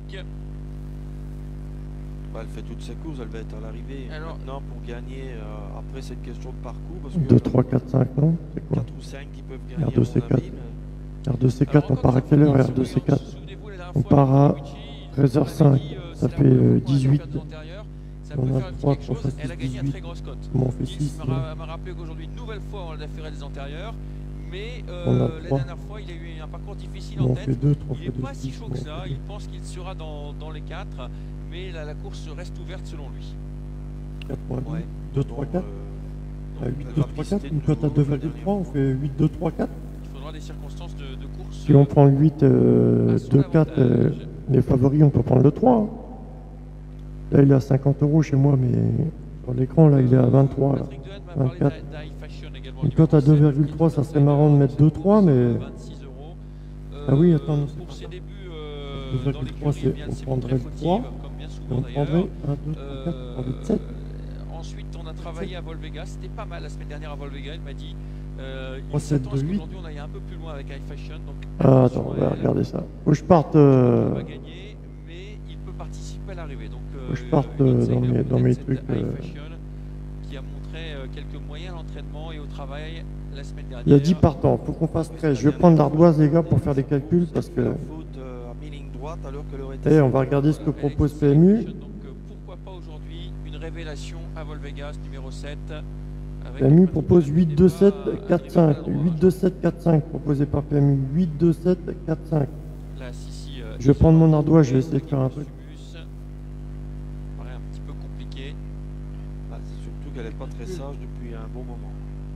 Bah, elle fait toutes ses courses, elle va être à l'arrivée. Maintenant, pour gagner, euh, après cette question de parcours, parce que deux, trois, quatre, cinq, non? C'est quoi? quatre ou cinq qui peuvent gagner. R deux C quatre. R deux C quatre, on part à quelle heure R deux C quatre? On part à treize heures cinq, ça fait euh, dix-huit. On a trois, trois fois six, dix-huit. Comment on fait six? m'a rappelé qu'aujourd'hui, une nouvelle fois, on a fait des antérieurs. Mais euh, la dernière fois, il a eu un parcours difficile en tête. deux, il n'est pas si chaud que ça. Il pense qu'il sera dans, dans les quatre. Mais la, la course reste ouverte selon lui. Ouais. deux, trois, quatre. Euh, huit, deux, trois, quatre. Une cote à deux virgule trois, on fait huit, deux, trois, quatre. Il faudra des circonstances de, de course. Si on prend le huit, euh, deux, quatre, euh, les favoris, on peut prendre le trois. Hein. Là, il est à cinquante euros chez moi, mais sur l'écran, là, il est à vingt-trois. Là. vingt-quatre. Une cote à deux virgule trois, ça serait marrant de mettre deux, trois, mais... Ah oui, attends, non, c'est pas deux virgule trois, c'est... On prendrait le trois, et on prendrait un, deux, trois, quatre, on prendrait sept. Ensuite, on a travaillé à Volvega, c'était pas mal la semaine dernière à Volvega, il m'a dit... Euh, il s'attend à ce qu'aujourd'hui, on aille un peu plus loin avec High Fashion. Donc, ah, attends, on va regarder ça. Faut que je parte... Euh... Il va gagner, mais il peut participer à l'arrivée. Donc, Faut que je parte euh, dans, mes, dans mes trucs... Euh... qui a montré euh, quelques moyens d'entraînement et au travail la semaine dernière. Il y a dix partants, faut qu'on fasse treize. Je vais prendre l'ardoise, les gars, pour faire des calculs, parce que... Eh, on va regarder ce que propose P M U. Donc, pourquoi pas aujourd'hui une révélation à Volvegas, numéro sept. P M U propose huit, deux, sept, quatre, cinq. huit, deux, sept, quatre, cinq, proposé par P M U. huit, deux, sept, quatre, cinq. Je vais prendre mon ardoise, je vais essayer de faire un truc. Ça paraît un petit peu compliqué. Bah, c'est surtout qu'elle n'est pas très sage depuis un bon moment.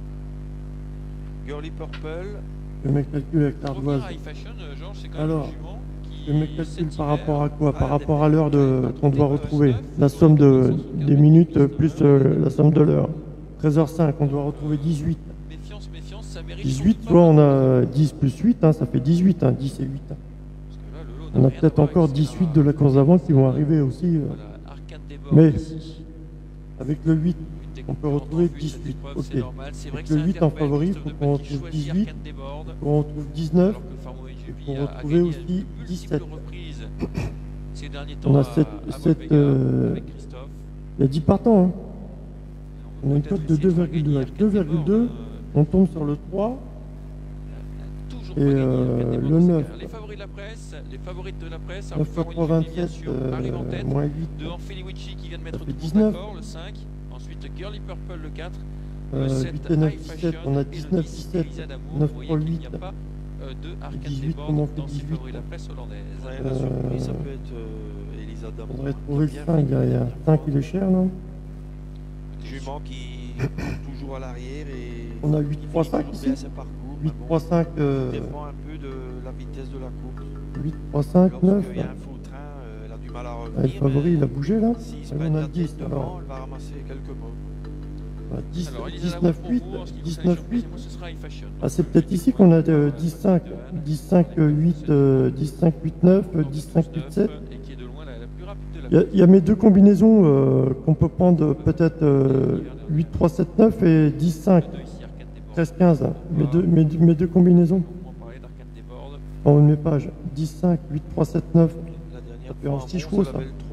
Girly Purple. Je mets calcul avec l'ardoise. Alors, je mets calcul par rapport à quoi? Par rapport à l'heure qu'on doit retrouver. La somme de, des minutes plus euh, la somme de l'heure. treize heures cinq, on doit retrouver dix-huit. Méfiance, méfiance, ça mérite. dix-huit, tu vois, on a dix plus huit, hein, ça fait dix-huit, hein, dix et huit. Hein. On a peut-être encore dix-huit de la course d'avant qui vont arriver aussi. Euh. Mais avec le huit, on peut retrouver dix-huit. Ok. Avec le huit en favori, il faut qu'on retrouve dix-huit, qu'on retrouve dix-neuf, et qu'on retrouve aussi dix-sept. On a sept, sept euh... il y a dix partants. Hein. On a une cote de deux virgule deux. Avec deux virgule deux, on tombe sur le trois. Et euh, le neuf. Les favoris de la presse, les favorites de la presse, neuf fois trois, vingt-sept, euh, moins huit. Devant Feliwicci qui vient de mettre tout dix-neuf. d'accord, le cinq. Ensuite Girly Purple, le quatre. Euh, le sept, huit et neuf, dix-sept. On a dix-neuf, dix-sept. neuf fois huit. dix-huit, comment on fait dix-huit? Ouais, la surprise, ça peut être euh, Elisa Damo. On devrait trouver le cinq derrière. cinq, il est cher, non? Jument qui est toujours à l'arrière et... On a huit trois cinq ici. huit trois cinq. Euh... Ça dépend un peu de la vitesse de la course. huit trois cinq, neuf. Il y a un faux train, euh, elle a du mal à revenir. Ah, le favori, il a bougé là. Si ah, on a dix. Devant, alors. elle va ramasser quelques mots. Ah, dix, dix-neuf huit. dix-neuf huit. Ah, c'est peut-être ici qu'on a euh, dix cinq. dix cinq huit. Euh, dix cinq huit neuf. dix cinq huit sept. Il y, y a mes deux combinaisons euh, qu'on peut prendre peut-être euh, huit trois sept neuf et dix cinq. treize quinze. Hein. Mes, deux, mes, mes deux combinaisons. En haut de mes pages. dix cinq huit trois sept neuf. Ça fait un petit chevaux ça.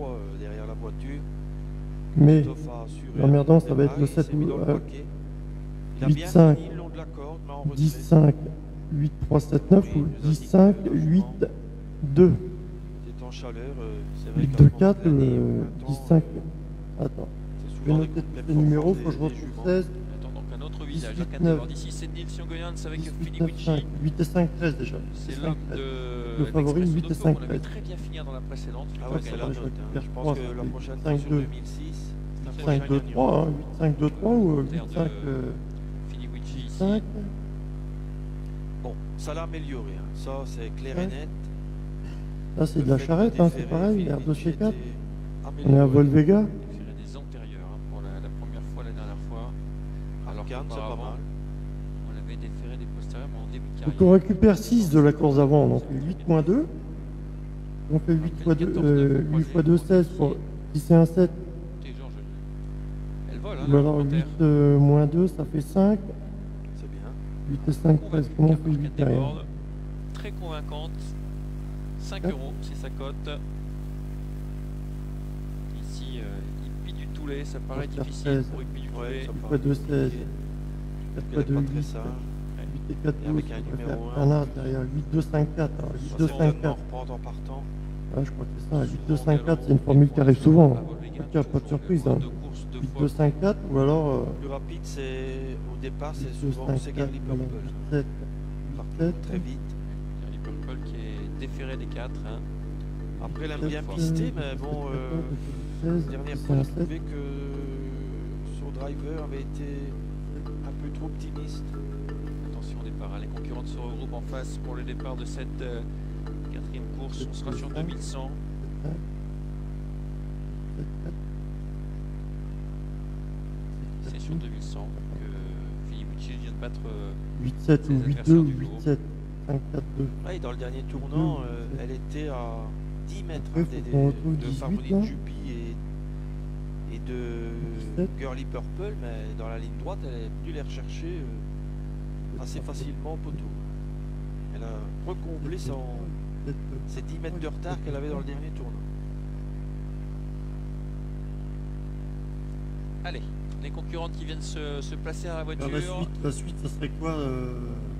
Mais l'emmerdant, ça va être le sept euh, huit cinq dix cinq huit trois sept neuf ou dix cinq huit deux. huit deux quatre, euh, dix cinq. Attends. Je vais noter tous les numéros, il faut que je retrouve seize. Attends, donc un autre visage. dix-huit neuf. Ici, c'est Nils Siongoyans avec Feliwicci. huit et cinq, treize déjà. C'est l'homme de le favori, huit et cinq, treize. On avait très bien finir dans la précédente. Ah ouais, c'est la note. Je pense que la prochaine fois sur deux mille six. pour cinq deux trois, hein, huit cinq deux trois ou huit cinq cinq. Bon, ça l'a amélioré, hein. Ça c'est clair et net. Là c'est de la charrette, hein, c'est pareil, R deux C quatre. Amélioré. On est à Volvega. Des antérieurs hein, pour la, la première fois, la dernière fois. Alors Arcane, c'est pas qu'auparavant, mal. on avait déféré des postérieurs mais en début de Donc carrière. on récupère six de la course d'avant, on en fait huit moins deux. On fait huit fois deux, euh, huit fois deux, seize pour si c'est un sept. Écoutez, Georges, elle vole, hein, Ou alors huit euh, moins deux, ça fait cinq. C'est bien. huit et cinq, treize. Comment on fait huit derrière? Très convaincante. cinq euros, c'est sa cote. Ici, euh, Hippie du Toulet, ça paraît difficile pour Hippie du Toulet. Ouais, ça huit paraît fois deux, seize. quatre Elle fois est deux, pas huit. très sage. huit et quatre, Et douze. avec un On peut numéro faire un. un as derrière. huit deux cinq quatre. Alors, huit deux Ça, cinq c'est quatre. reprendre en partant. Ouais, je crois que c'est ça. huit deux cinq quatre, c'est une formule qui arrive souvent. Donc, il n'y a pas de surprise. Hein. huit deux cinq quatre ou alors. Euh, Le plus rapide, c'est au départ, c'est huit deux souvent cinq c'est quatre, Garly voilà, Purple. huit sept, Partout très vite. Garly Purple qui est déféré des quatre. Hein. Après, elle aime sept, bien euh, pister, mais bon, euh, seize, dernière c'est fois, un j'ai sept. trouvé que son driver avait été un peu trop optimiste. Attention au départ, hein, les concurrentes se regroupent en face pour le départ de cette euh, quatrième course. On sera sur deux mille cent. C'est sur deux mille cent que Philippe Ucci vient de battre. euh, huit sept ou ses huit deux ou adversaires du huit jour. sept, cinq quatre deux. Ouais, dans le dernier tournant, euh, elle était à dix mètres Après, hein, faut des- qu'on des- retrouve de dix-huit, Farmony là. Juppy et, et de dix-sept. Girly Purple, mais dans la ligne droite, elle est venue les rechercher euh, assez facilement au poteau. Elle a recomblé son, ses dix mètres de retard qu'elle avait dans le dernier tournant. Allez, les concurrentes qui viennent se, se placer à la voiture. Alors, la suite, la suite, ça serait quoi euh...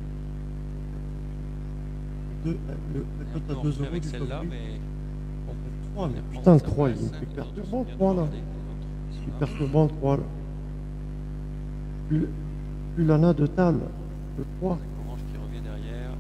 deux, euh, le, la On cote peut à en deux faire euros avec du celle-là, favori. mais On fait trois, mais on putain, le sa trois, il place, est les autres perturbant, sont le trois, là. bien demandés, les autres. C'est perturbant, le trois, là. Plus, plus l'ana de Tal, le trois. Orange qui revient derrière.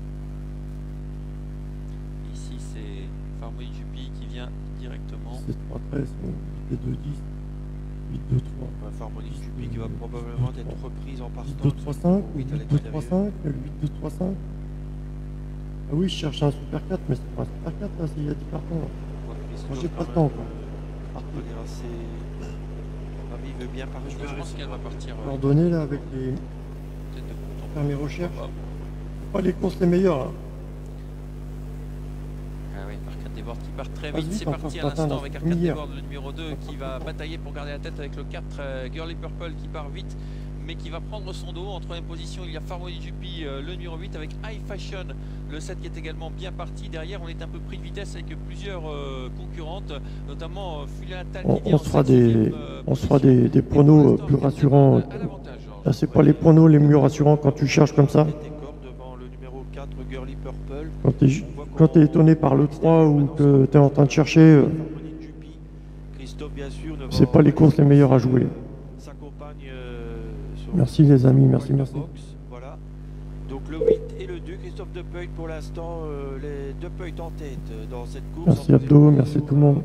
Ici, c'est Farmoy Juppy qui vient directement. C'est trois treize, huit et deux dix, huit deux trois. Enfin, Farmony Juppy qui va probablement être reprise en huit partant. deux trois cinq, huit à huit deux trois l'extérieur. cinq, huit deux trois cinq. Ah oui, je cherche un super quatre, mais c'est pas un super quatre, là, s'il y a dix cartons. Là. Moi, j'ai pas le temps, quoi. Elle est assez... La vie veut bien Je partir. pense qu'elle va partir. euh, Coordonnées, là, avec les... peut-être de bon temps. faire mes recherches. Ah, C'est pas les courses les meilleures, là. Ah oui, Arcade Desbordes qui part très Vas-y, vite. C'est t'en parti penses à pas, l'instant dans avec cette Arcade lumière. Desbordes, le numéro deux, qui va batailler pour garder la tête avec le quatre, euh, Girly Purple qui part vite, mais qui va prendre son dos. En troisième position, il y a Farmoy Juppy, euh, le numéro huit, avec High Fashion, le sept qui est également bien parti. Derrière, on est un peu pris de vitesse avec plusieurs euh, concurrentes, notamment euh, Fulya Tal On, qui vient on en se fera septième, des, euh, on se fera position. des, des Et pour pronos l'instant, plus Arcade rassurants. Desbordes a l'avantage, Georges. Là, c'est pas les pronos les mieux rassurants quand tu cherches comme ça. Des corps devant le numéro quatre, Girly Purple. Quand tu es, On voit quand t'es qu'on- étonné par le trois ou que tu es en train de chercher, euh, Farmony Juppy. Christophe, bien sûr, devant c'est pas les courses les meilleures à jouer. sa compagne euh, sur Merci les amis, merci, White merci. Box. Voilà. Donc le huit et le deux, Christophe Depeut pour l'instant, euh, les Depeut en tête euh, dans cette course. Merci En Abdo, deuxième merci position, tout le monde.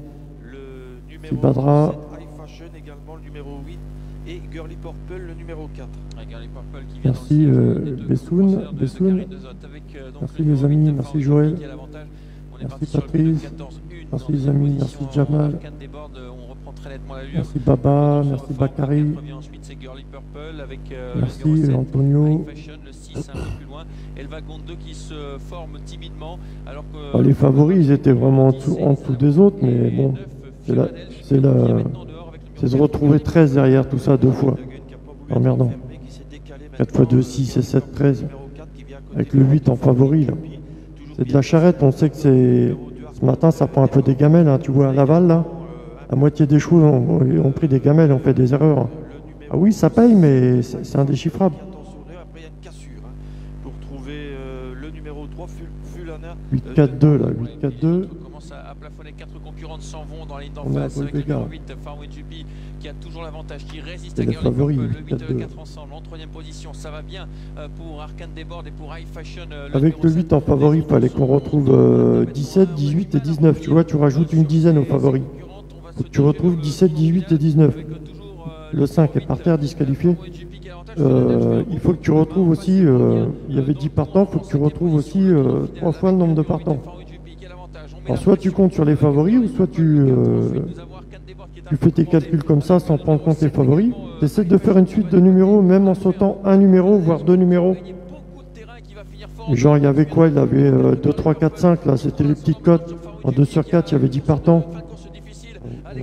Le Merci numéro Badra. sept, High Fashion également, le numéro huit. Et Girly Purple, le numéro quatre. Ouais, Girly Purple qui vient Merci, dans le euh, siège des deux Bessoun, coureurs de- de Bessoun. Karine Dezotte avec, euh, donc, Merci le les numéro amis, huit de merci Farmoy Joël. Juppy qui a l'avantage. On est Merci parti sur le Patrice. quatorze une. Merci Dans les cette amis, position, merci Jamal. Arcade Desbordes, on reprend très nettement l'allure. Merci Baba, Sur merci la forme, Bakary, quatre revient ensuite, c'est Girly Purple avec euh, merci le numéro sept, Antonio. High Fashion, le six un peu plus loin, et le wagon deux qui se forme timidement. Alors que Oh, les favoris, ils étaient vraiment en dessous, en dessous des autres, mais bon, c'est la, c'est la, c'est se retrouver treize derrière tout ça deux fois. Emmerdant. quatre fois deux, six et sept, treize. Avec le huit en favori, là. C'est de la charrette, on sait que c'est... Ce matin, ça prend un peu des gamelles, hein. Tu vois, à Laval, là, la moitié des chevaux ont, ont pris des gamelles, ont fait des erreurs. Ah oui, ça paye, mais c'est c'est indéchiffrable. Après, il y a une cassure hein, pour trouver euh, le numéro trois, Ful- Fulana. huit quatre deux, là, huit quatre deux. On commence à, à plafonner, quatre concurrentes s'en vont dans la ligne d'en On est à face avec le Volpega. numéro huit, Farmoy Juppy, qui a toujours l'avantage, qui résiste C'est à les Girly favoris, Purple, le huit huit et quatre le deux. quatre ensemble en troisième position. Ça va bien euh, pour Arcade Desbordes et pour High Fashion. euh, Avec numéro le sept. huit en favori, il fallait qu'on retrouve euh, dix-sept, dix-huit et dix-neuf. Tu vois, tu rajoutes une dizaine aux favoris. Faut que tu retrouves dix-sept, dix-huit et dix-neuf. le cinq est par terre, disqualifié. Euh, il faut que tu retrouves aussi, euh, il y avait dix partants, il faut que tu retrouves aussi euh, trois fois le nombre de partants. Alors soit tu comptes sur les favoris, ou soit tu, euh, tu fais tes calculs comme ça sans prendre en compte les favoris. Tu essaies de faire une suite de numéros, même en sautant un numéro, voire deux numéros. Genre il y avait quoi? Il y avait euh, deux, trois, quatre, cinq, là c'était les petites cotes. En deux sur quatre, il y avait dix partants. Il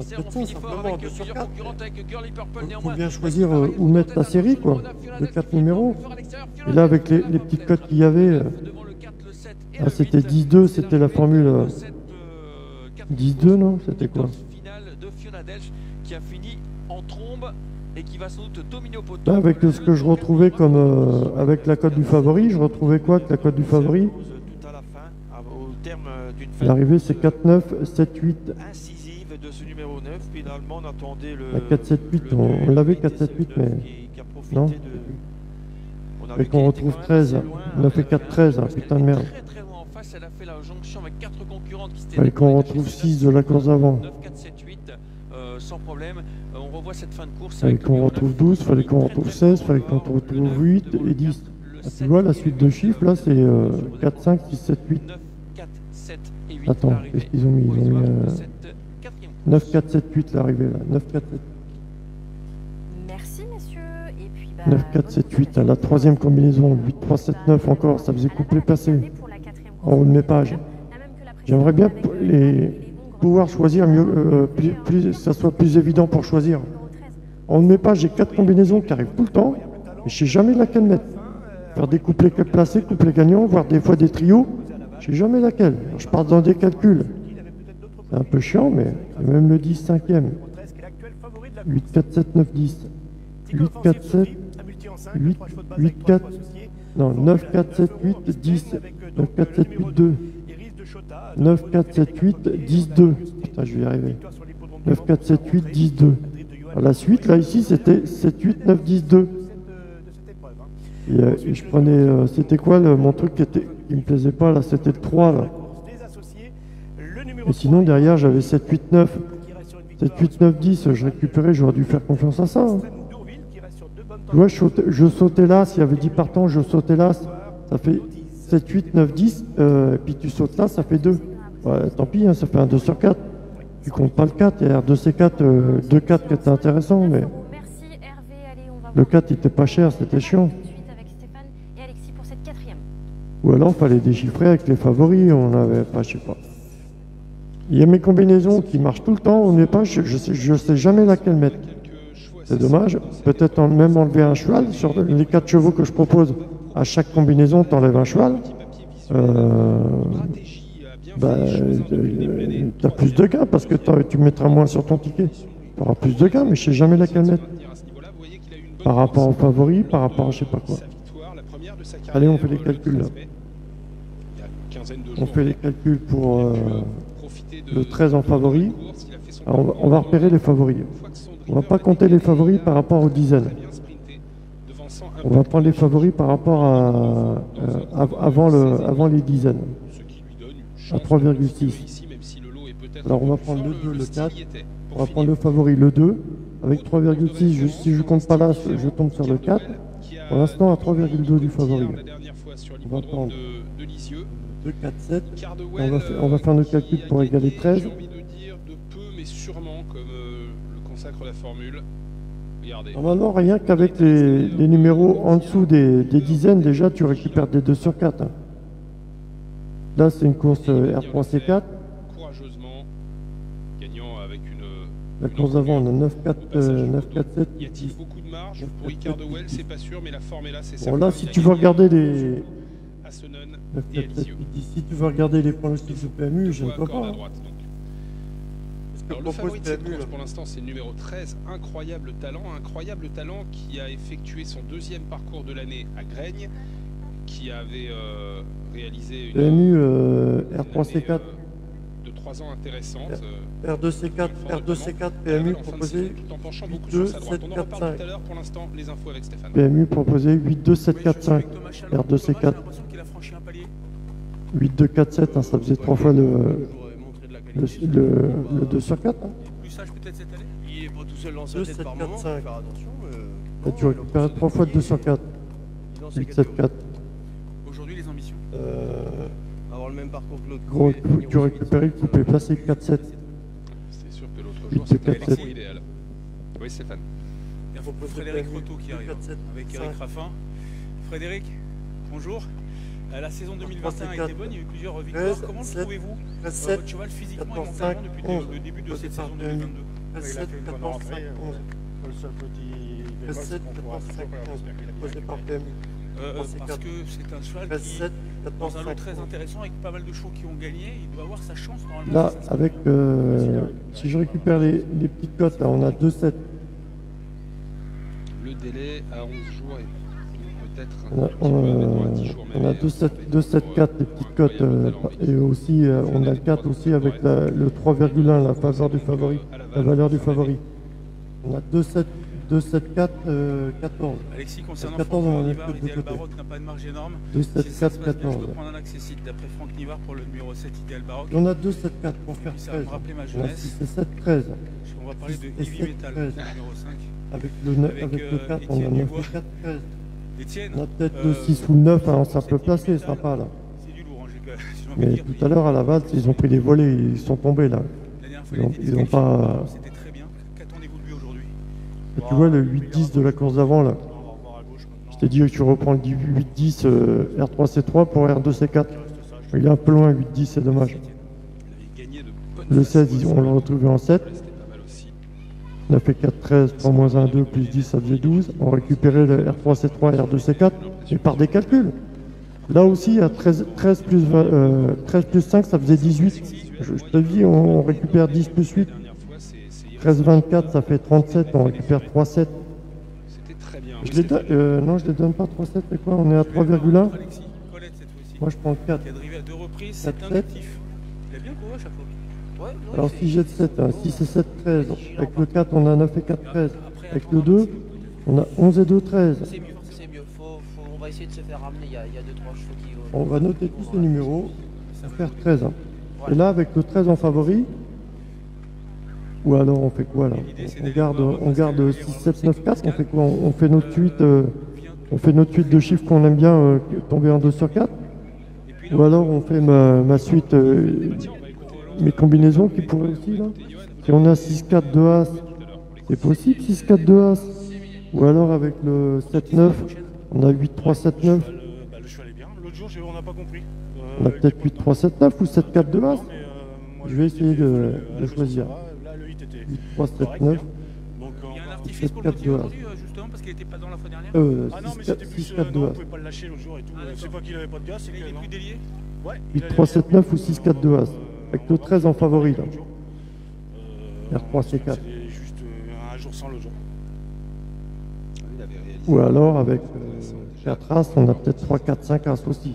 faut bien choisir euh, où mettre la série, quoi, de quatre numéros. Et là, avec les, les petites cotes qu'il y avait, euh, ah, c'était dix deux, c'était la formule euh, dix deux, non? C'était quoi? Là, avec ce que je retrouvais comme euh, avec la cote du favori, je retrouvais quoi que la cote du favori? L'arrivée, c'est quatre neuf, sept huit. De ce numéro neuf, finalement on attendait le... La quatre sept huit, on, on l'avait quatre sept huit, mais qui, qui non. On et qu'on retrouve treize, on a fait quatre treize, hein, putain de merde. Et qu'on retrouve six de la course avant. Sans problème, on revoit cette fin de course. Fallait qu'on retrouve douze, fallait qu'on retrouve seize, fallait qu'on retrouve huit et dix. Ah, tu vois, la suite de chiffres, là, c'est euh, quatre, cinq, six, sept, huit. Attends, qu'est-ce qu'ils ont mis? Ils ont mis euh, neuf, quatre, sept, huit l'arrivée, là. neuf, quatre, sept. Merci, messieurs. Et puis, bah, neuf, quatre, sept, huit. La troisième combinaison, huit, trois, sept, neuf encore, ça faisait couplet passé. En haut de mes pages. J'aimerais bien les... pouvoir choisir mieux, euh, plus, plus, ça soit plus évident pour choisir. En haut de mes pages, j'ai quatre combinaisons qui arrivent tout le temps, mais je sais jamais laquelle mettre. Faire des couplets placés, couplets gagnants, voire des fois des trios, je sais jamais laquelle. Alors, je pars dans des calculs. C'est un peu chiant, mais même le dix, cinquième. huit, quatre, sept, neuf, dix. huit, quatre, sept, huit, huit, quatre. Non, neuf, quatre, sept, huit, dix. neuf, quatre, sept, huit, deux. neuf, quatre, sept, huit, dix, deux. Putain, je vais y arriver. neuf, quatre, sept, huit, dix, deux. Alors, la suite, là, ici, c'était sept, huit, neuf, dix, deux. Et, euh, et je prenais... Euh, c'était quoi, le, mon truc qui, était, qui me plaisait pas, là? C'était le trois, là. Et sinon, derrière, j'avais sept, huit, neuf. sept, huit, neuf, dix. Je récupérais, j'aurais dû faire confiance à ça. Hein. Tu vois, je sautais, je sautais là. S'il y avait dix partants, je sautais là. Ça fait sept, huit, neuf, dix. Euh, puis tu sautes là, ça fait deux. Ouais, tant pis, hein, ça fait un deux sur quatre. Tu comptes pas le quatre. Il y a R deux C quatre, euh, deux quatre qui était intéressant, mais le quatre, il était pas cher, c'était chiant. Ou alors, il fallait déchiffrer avec les favoris. On avait pas, je sais pas. Il y a mes combinaisons qui marchent tout le temps. On n'est pas, je, je sais, je sais jamais laquelle mettre. C'est dommage. Peut-être en, même enlever un cheval sur les quatre chevaux que je propose. À chaque combinaison, tu enlèves un cheval. Euh, bah, tu as plus de gains parce que tu mettras moins sur ton ticket. Tu auras plus de gains, mais je sais jamais laquelle mettre. Par rapport aux favoris, par rapport à je sais pas quoi. Allez, on fait les calculs là. On fait les calculs pour euh, le treize en favori. Alors, on, va, on va repérer les favoris. On va pas compter les favoris par rapport aux dizaines. On va prendre les favoris par rapport à, euh, avant, le, avant les dizaines. À trois virgule six. Alors on va prendre le deux, le quatre. On va prendre le favori, le deux. Avec trois virgule six, je, si je ne compte pas là, je tombe sur le quatre. Pour l'instant, à trois virgule deux du favori. On va prendre deux, quatre, sept. On va, faire, on va faire nos calculs pour égaler treize. J'ai envie de dire de peu, mais sûrement, comme euh, le consacre la formule. Regardez. Normalement, rien qu'avec les, les numéros en dessous des, des dizaines, déjà, tu récupères des deux sur quatre. Hein. Là, c'est une course R trois C quatre. Courageusement, gagnant avec une... La course avant, on a neuf quatre, sept. Y a-t-il beaucoup de marge pour Ricardo Well? C'est pas sûr, mais la forme est là, c'est ça. Bon, là, si tu veux regarder les... Assenon neuf, et quatre, Elisio. Si tu veux regarder les pronostics du P M U, je ne peux pas. À droite, donc. Alors, le favori de cette course pour l'instant, c'est le numéro treize, Incroyable Talent. Incroyable Talent qui a effectué son deuxième parcours de l'année à Graigne, qui avait euh, réalisé une P M U euh, R trois C quatre. Euh, de trois ans intéressante. Euh, R deux C quatre, R deux C quatre, P M U proposé huit deux sept quatre cinq. Pour l'instant, les infos avec Stéphane. P M U proposé huit deux sept quatre cinq. R deux C quatre. huit deux quatre sept, hein, ça faisait trois fois le, le, le, le deux sur quatre. Hein. Plus sage peut-être cette année. Il est pas tout se lance la tête par moment, faut faire attention. Et tu récupères trois fois deux cent quatre. huit sept quatre. Aujourd'hui, les ambitions euh, avoir le même parcours que l'autre. Gros, tu récupères le coupé placé quatre sept. C'est sûr que l'autre jour, c'était un parcours idéal. Oui, Stéphane. Il faut Frédéric Roto qui arrive avec Eric Raffin. Frédéric, bonjour. La saison deux mille vingt et un a été bonne, il y a eu plusieurs victoires. Comment le trouvez-vous votre cheval physiquement et mentalement depuis le début de cette saison deux mille vingt-deux? Il a fait une bonne rentrée. Le seul petit bémol qu'on pourra toujours faire P M U. Euh, parce que c'est un cheval qui est dans un lot très intéressant avec pas mal de chevaux qui ont gagné, il doit avoir sa chance normalement. Là, avec, euh, si je récupère les, les petites cotes, là, on a deux sept. Le délai à onze jours est peut-être un on a, petit on, peu euh, à dix jours. On a deux sept quatre, les petites cotes, euh, et aussi, euh, on a le quatre aussi avec la, le trois virgule un, la faveur du favori, la valeur du favori. On a deux sept quatre, euh, quatorze. Alexis, concernant quatorze, Franck on Nivard, Idéal Baroque n'a pas de marge énorme. deux sept quatre, quatorze. Je peux prendre un accessible d'après Franck Nivard pour le numéro sept Idéal Baroque. On a deux sept quatre pour faire ça va me rappeler ma jeunesse. six et sept, treize. On va parler de Heavy Metal, le numéro cinq. Avec le, neuf, avec, avec euh, le quatre, on a neuf et quatre, treize. Etienne, on a peut-être euh, le six ou le neuf, hein, ça peut placer, sympa là. C'est du lourd, hein, mais dire, tout à l'heure à la valse, ils ont pris des volets, ils sont tombés là. Ils ont, ils ont pas. C'était très bien. Qu'attendez-vous de lui aujourd'hui? Tu vois le huit dix de la course d'avant là. Je t'ai dit que tu reprends le huit dix euh, R trois C trois pour R deux C quatre. Il est un peu loin, huit dix, c'est dommage. Le seize, on l'a retrouvé en sept. neuf et quatre, treize, trois moins un, deux, plus dix, ça faisait douze. On récupérait le R trois C trois et R deux C quatre, mais par des calculs. Là aussi, à treize, treize, plus vingt, euh, treize plus cinq, ça faisait dix-huit. Je, je te dis, on, on récupère dix plus huit. treize, vingt-quatre, ça fait trente-sept, on récupère trois sept. Je les donne, euh, non, je les donne pas trois sept, c'est quoi? On est à trois virgule un. Moi, je prends le quatre. quatre sept. Il a bien couru à chaque fois. Alors si j'ai sept, hein, six et sept, treize. Avec le quatre, on a neuf et quatre, treize. Avec le deux, on a onze et deux, treize. C'est mieux, c'est mieux. Faut, faut, on va essayer de se faire ramener. Il y a deux trois chevaux qui... On va noter tous ces numéros. Ça va faire treize. Hein. Et là, avec le treize en favori, ou alors on fait quoi là? On garde, on garde six, sept, neuf, quatre, on fait quoi? On fait notre suite, euh, on fait notre suite de chiffres qu'on aime bien euh, tomber en deux sur quatre. Ou alors on fait ma, ma suite, euh, mes combinaisons qui pourraient aussi là. Si on a six quatre deux As, c'est possible six quatre deux As. Ou alors avec le sept neuf, on a huit trois sept neuf. Le cheval est bien. L'autre jour, on n'a pas compris. On a peut-être huit trois sept neuf ou sept quatre deux As. Je vais essayer de, de choisir. huit trois sept neuf. Il y a un artifice pour le motiver aujourd'hui, justement, parce qu'il n'était pas dans la fois dernière. Euh, ah non, mais c'était plus. Euh, non, on ne pouvait pas le lâcher l'autre jour et tout. Ah, c'est pas qu'il n'avait pas de gaz, c'est qu'il est plus délié. Ouais. huit trois sept neuf ou six quatre deux As. Avec le treize en favori là. R trois C quatre. C'était juste un jour sans l'autre jour. Ou alors avec euh, quatre As, on a peut-être trois quatre cinq As aussi.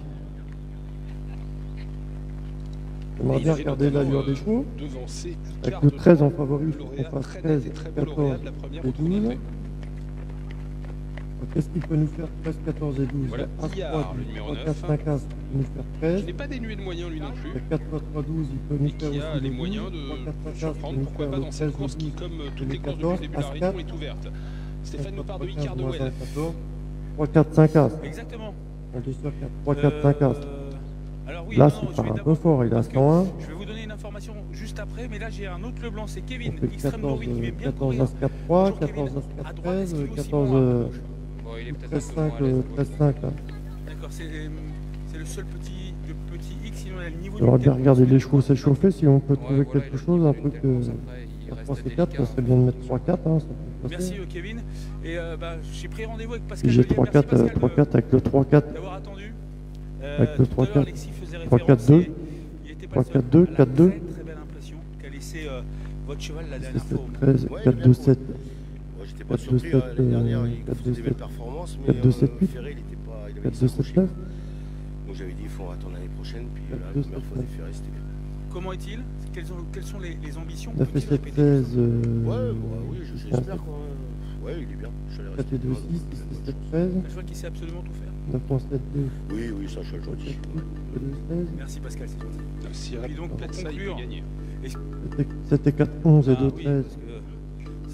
J'aimerais bien regarder l'allure des chevaux. Avec le treize en favori, il faut qu'on fasse treize, quatorze et douze. Qu'est-ce qu'il peut nous faire treize, quatorze et douze? Voilà, As trois, trois quatre cinq As, il peut nous faire treize. Il n'est pas dénué de moyens lui non plus. Avec quatre trois douze, il peut nous et faire qui a aussi les moyens de surprendre, pourquoi pas dans cette course qui, comme toutes les courses depuis le début de la réunion, est ouverte. Stéphane nous parle de Icar de Well. trois quatre cinq As. Exactement. trois quatre cinq As. Alors oui, là, non, c'est pas un peu fort, il a cent un. Je vais vous donner une information juste après, mais là j'ai un autre Leblanc, c'est Kevin, Extrême Norwin, qui vient bien quatorze courir. As quatre trois, quatorze As quatre treize, quatorze treize cinq, treize cinq là. D'accord, c'est le seul petit, le petit X, sinon il a le niveau. J'aurais bien regardé les chevaux s'échauffer, si on peut trouver quelque chose, un truc R trois C quatre, ça serait bien de mettre trois quatre. Hein, merci euh, Kevin, et euh, bah, j'ai pris rendez-vous avec Pascal. J'ai trois quatre avec le trois quatre. D'avoir attendu. Avec le trois quatre, trois quatre deux, trois quatre deux, quatre deux. Très belle impression qu'a laissé euh, votre cheval la dernière fois. treize, quatre deux sept. J'étais pas surpris, l'année dernière, il faisait des belles performances, mais quatre deux sept huit, Ferré, il était pas... quatre deux sept neuf. Donc j'avais dit, il faut attendre l'année prochaine, puis là, la première fois des Ferré, c'était bien. Comment est-il? Quelles sont, quelles sont les, les ambitions? neuf et sept seize. Ouais, oui, j'espère quoi. Ouais, il est bien. quatre et deux six, six et sept treize. Je vois qu'il sait absolument tout faire. neuf et sept deux. Oui, oui, ça, je suis gentil. Merci Pascal, c'est gentil. Si il donc pour conclure, c'était quatre onze et deux treize.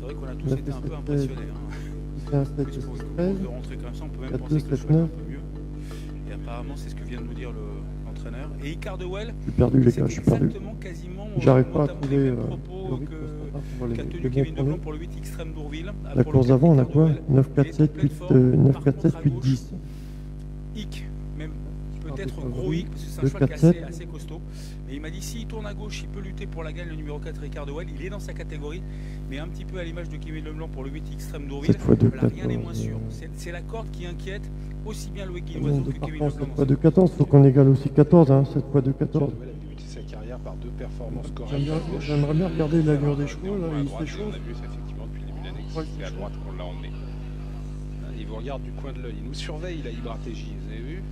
vrai qu'on a tous été un peu impressionnés. Hein. sept, treize, de rentrer comme ça, on peut même quatre, penser deux, que le sept, cheval est un neuf. peu mieux. Et apparemment, c'est ce que vient de nous dire l'entraîneur. Le, Et Icar de Well, Je suis perdu, les gars, je suis perdu. exactement, quasiment, J'arrive euh, pas à notamment trouver les euh, mêmes propos le rythme que qu'a qu'a tenu Kevin Leblanc pour le huit Extrême d'Ourville. La Pour le course quatre avant, on a Icar de quoi Well, neuf, il quatre, est en sept, pleine huit, forme. neuf, Par quatre, contre, sept, à huit, gauche, dix. Hic, même peut-être favori, gros hic, parce que c'est un deux, cheval qui est quatre, assez, sept. assez costaud. Mais il m'a dit s'il tourne à gauche, il peut lutter pour la gagne, le numéro quatre Icar de Well. Il est dans sa catégorie, mais un petit peu à l'image de Kevin Leblanc pour le huit Extrême d'Ourville. sept fois deux, Voilà, rien n'est moins quatorze. sûr. C'est c'est la corde qui inquiète aussi bien Loïc Bon, Guinoiseau de que Kevin partant, Leblanc. sept fois deux, quatorze, il faut qu'on égale aussi quatorze, hein, sept fois deux, quatorze. Noël a débuté sa carrière par deux performances correctes. J'aime bien- J'aimerais bien regarder l'allure des chevaux, Néanmoins, là, à il droite, se et on chauffe. a vu ça effectivement depuis le début de l'année, Ouais, c'est à droite qu'on l'a emmené. Il vous regarde du coin de l'œil, il nous surveille la Ibratégie, vous avez vu?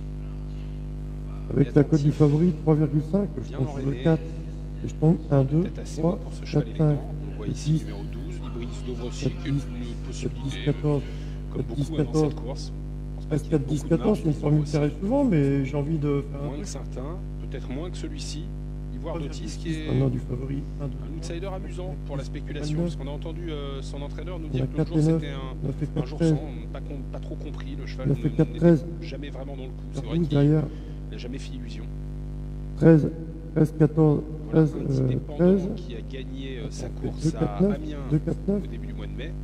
Avec la cote du favori, trois virgule cinq, je Bien tombe sur le enraîné. quatre, et je tombe un, deux, Peut-être assez trois, haut pour ce cheval quatre, élégant. cinq, On voit ici dix, numéro douze, Ibris Dovrossi, sept, qui est une dix, sept, dix, possibilité, quatorze, comme sept, dix, beaucoup hein, dans quatorze. cette course. Je pense pas Presque qu'il y ait quatre, dix, beaucoup de quatorze, marge, c'est une formule qui Dovrossi. arrive souvent, mais j'ai envie de faire un Moins que truc. certains, peut-être moins que celui-ci. Ivoire d'Otis qui est Maintenant du favori, un, deux, un outsider amusant pour la spéculation, vingt-neuf. parce qu'on a entendu euh, son entraîneur nous On dire a que quatre l'autre et jour neuf, c'était un, neuf et un quatre, jour treize, sans, pas, com- pas trop compris, le cheval neuf et quatre, n'était treize. jamais vraiment dans le coup, c'est vrai douze qu'il derrière, n'a jamais fait illusion. treize, treize, quatorze, Voilà, treize, un petit euh, dépendant treize, qui a gagné euh, sa deux, course quatre, à neuf, Amiens deux, quatre, neuf, au début du mois de mai.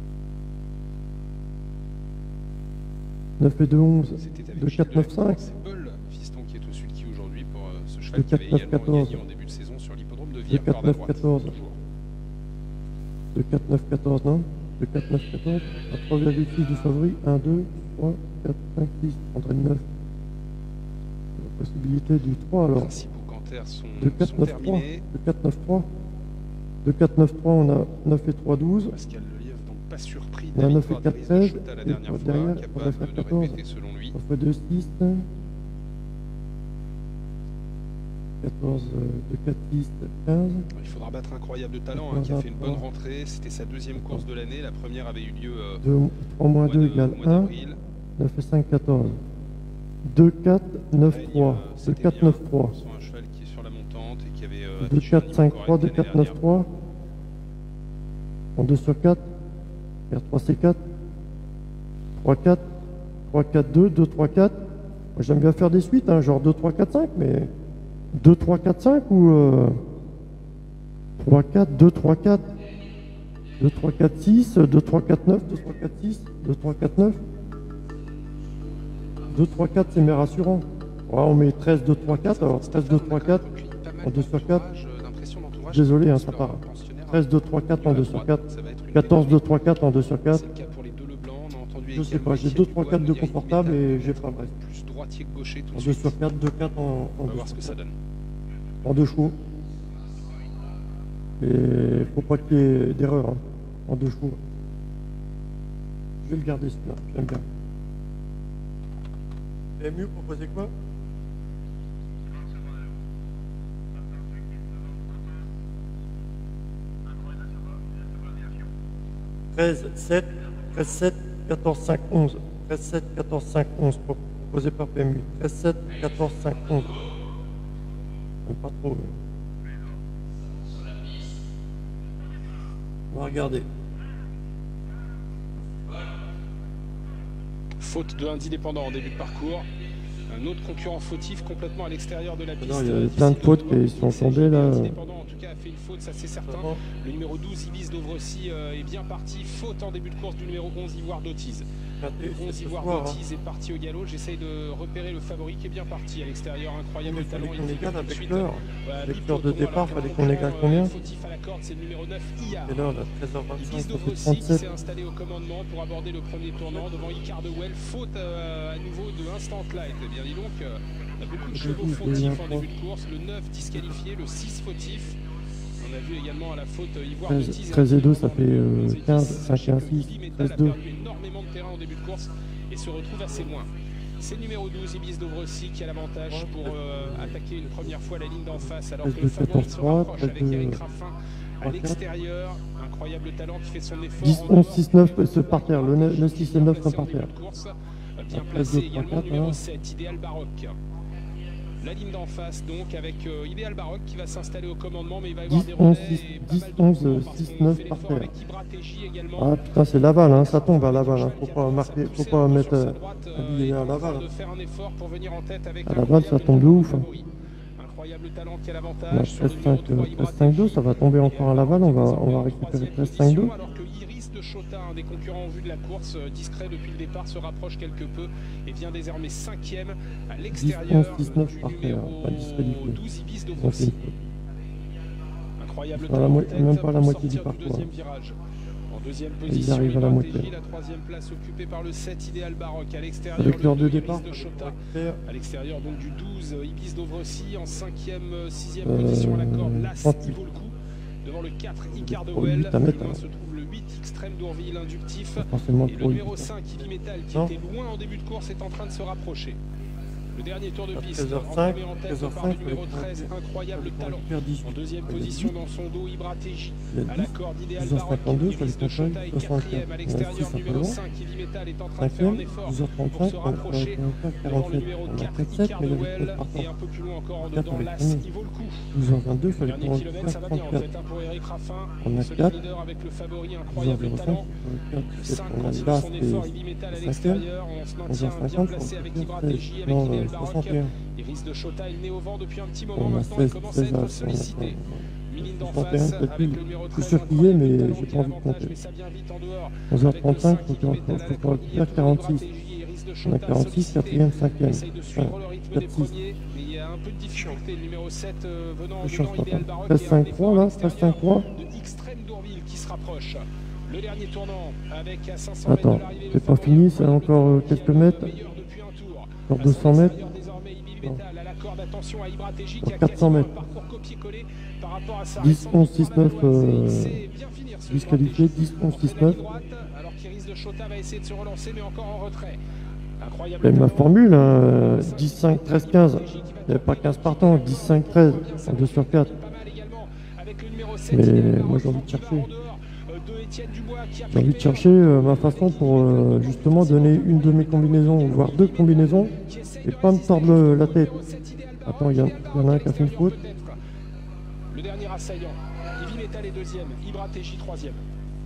neuf et deux, onze, C'était avec deux, Gilles quatre, neuf, cinq. C'est Paul Fiston qui est au sulky aujourd'hui pour euh, ce deux, cheval qui quatre, avait neuf, également quatorze. gagné en début de saison sur l'hippodrome de deux, Vire, quatre, corde à neuf, droite. quatorze. toujours. deux, quatre, neuf, quatorze, non deux, quatre, neuf, quatorze, à trois virgule six du favori, un, deux, trois, quatre, cinq, six, André neuf. La possibilité du trois Les alors. principaux canters sont, deux, quatre, sont neuf, trois. terminés. deux, quatre, neuf, trois. deux, quatre, neuf, trois, on a neuf et trois, douze. Pascal Lelièvre, donc pas surpris de On a la neuf et victoire quatre, d'Iris treize. Chota la Et dernière fois, derrière, capable on va de, faire de quatorze. répéter selon lui. trois fois deux, six. quatorze, deux, quatre, six, quinze. Il faudra battre Incroyable de Talent, hein, qui a fait une bonne rentrée. C'était sa deuxième course de l'année. La première avait eu lieu euh, deux, trois moins au mois deux de- égale au mois un. d'avril. neuf et cinq, quatorze. deux, quatre, neuf, Règne, trois. euh, deux, c'était quatre, bien. neuf, trois. Sur un cheval qui est sur la montante et qui avait euh, deux, affiché un quatre, niveau cinq, correct trois. deux, l'année quatre, neuf, dernière. trois. En deux sur quatre. R trois, C quatre. trois, quatre. trois, quatre, deux. deux, trois, quatre. Moi, j'aime bien faire des suites, hein, genre deux, trois, quatre, cinq, mais deux, trois, quatre, cinq ou euh, trois, quatre, deux, trois, quatre. deux, trois, quatre, six. deux, trois, quatre, neuf. deux, trois, quatre, six. deux, trois, quatre, neuf. deux, trois, quatre, c'est mes rassurants. Ouais, on met treize, deux, trois, quatre. Alors treize, deux, trois, quatre. En deux sur quatre. Désolé, hein, ça part. treize, deux, trois, quatre en deux sur quatre. quatorze, deux, trois, quatre en deux sur quatre. C'est le cas pour les deux Leblanc. On a entendu Je sais également pas, j'ai Étienne deux, trois, Dubois quatre nous de dire qu'il confortable mettait et j'ai pas le reste. plus droitier que gaucher tout En de deux suite. sur quatre, deux, quatre en, en On va deux voir ce sur que ça quatre. donne. En deux chevaux. Et faut pas qu'il y ait d'erreur hein, en deux chevaux. Je vais le garder celui-là, j'aime bien. P M U proposez quoi? treize, sept, treize, sept, quatorze, cinq, onze. treize, sept, quatorze, cinq, onze proposé par P M U. treize, sept, quatorze, cinq, onze. J'aime pas trop. mais- On va regarder. Faute de Indy dépendant en début de parcours. Un autre concurrent fautif complètement à l'extérieur de la piste. Non, il y a plein de fautes qui sont tombées là. Indy dépendant en tout cas a fait une faute, ça c'est certain. Le numéro douze, Ibis Dovrossi, euh, est bien parti. Faute en début de course du numéro onze, Ivoire d'Otis. Le onze, Ivoire d'Otis est parti au galop. J'essaye de repérer le favori qui est bien parti à l'extérieur. Incroyable Il talent. fallait qu'on Il égale tout de avec suite. l'heure. Voilà, Avec Bip l'heure de Lotomon, départ, alors fallait qu'un qu'on égale concurrent, combien euh, Fautif à la corde, c'est le numéro neuf, Iyar. Et là, on a treize heures vingt-cinq, Ibis ça fait Dovrossi qui trente-sept. s'est installé au commandement pour aborder le premier tournant devant Icar de Well. Faute euh, à nouveau de Instant Light. Eh bien, dis donc, euh, on a beaucoup de chevaux fautifs en début de course. Le neuf disqualifié, le six fautif. On a vu également à la faute euh, Ivoire treize, d'Otis. treize et deux, ça fait euh, quinze, cinq et un, six. Heavy Metal treize, a deux. perdu énormément de terrain en début de course et se retrouve assez loin. C'est le numéro douze, Ibis Dovrossi, qui a l'avantage pour euh, attaquer une première fois la ligne d'en face, alors que le favori se rapproche avec Eric Raffin à l'extérieur. Incroyable talent qui fait son effort. dix, onze, six, neuf, ce par terre. Le neuf, le six et le neuf sont par terre. Bien placé également le numéro sept, Idéal Baroque. La ligne d'en face, donc, avec euh, Ideal Baroque qui va s'installer au commandement, mais il va y avoir des relais. dix, onze, six, neuf par terre. Ah putain, c'est Laval, hein, ça tombe à Laval. Hein. Faut pas marquer, faut pas mettre euh, habillé à Laval. Hein. À Laval, ça tombe de ouf. Hein. treize cinq deux, ça va tomber encore à Laval. On va, on va récupérer treize cinq deux. Chota, un des concurrents en vue de la course, euh, discret depuis le départ, se rapproche quelque peu et vient désormais cinquième à l'extérieur du numéro douze Ibis de Voici. Incroyable talent, même pas la moitié du parcours. Deuxième virage. En deuxième position, il arrive à la moitié. La troisième place occupée par le sept Ideal Baroque à l'extérieur. Avec l'heure de départ de Chota, à l'extérieur donc du douze Ibis d'Ovrossi, en cinquième, sixième euh, position à la corde, l'As qui vaut le coup. Devant le quatre Icar de Well, plus loin se trouve le huit Extrême d'Ourville inductif et le numéro cinq Ivy Metal qui non. était loin en début de course est en train de se rapprocher. Le dernier tour de piste, entamé en tête par le numéro treize, Incroyable Talent. En deuxième position dans son dos, Ibratégie. À la corde Ideal Baroque, Iris de Chota est quatrième. À l'extérieur, numéro cinq, Ivy Metal est en train de faire un effort pour se rapprocher. Devant le numéro quatre, Icar de Well. Et un peu plus loin encore en dedans, l'As qui vaut le coup. Le dernier kilomètre, ça va bien en fait pour Eric Raffin. Le solide leader avec le favori Incroyable Talent. Le cinq continue son effort, Ivy Metal à l'extérieur. On se maintient bien placé avec Ibratégie, avec Ideal Baroque. Iris de Chota, il n'est au vent depuis un petit moment maintenant, il commence à être sollicité. Mine d'en face avec le numéro treize, mais j'ai pas envie de compter. mais ça vient vite en dehors. onze heures trente-cinq, il faut qu'on récupère quarante-six. On a quarante-six, quatrième, cinquième. Essaye de suivre le rythme des premiers, mais il y a un peu de difficulté. Le numéro sept euh, venant en dedans, Ideal Baroque, treize cinq trois là, treize cinq trois. De Extrême d'Ourville qui se rapproche. Le dernier tournant avec à cinq cents mètres de l'arrivée. C'est pas fini, c'est encore quelques mètres. Encore deux cents mètres. À la corde, attention à Ibratégie qui a quatre cents mètres. dix, onze, six, neuf euh, disqualifié, dix, onze, six, neuf. Alors qu'Iris de Chota va essayer de se relancer, mais encore en retrait. Et ma formule, hein, dix, cinq, treize, quinze. Il n'y avait pas quinze partants, dix, cinq, treize, en deux sur quatre. Mais moi j'ai envie de chercher. J'ai envie de chercher euh, ma façon pour euh, justement donner une de mes combinaisons, voire deux combinaisons, et pas me tordre la tête. Attends, il y, y en a un qui a fait une faute. Le dernier assaillant, Ivy Metal est deuxième, Ibratégie troisième.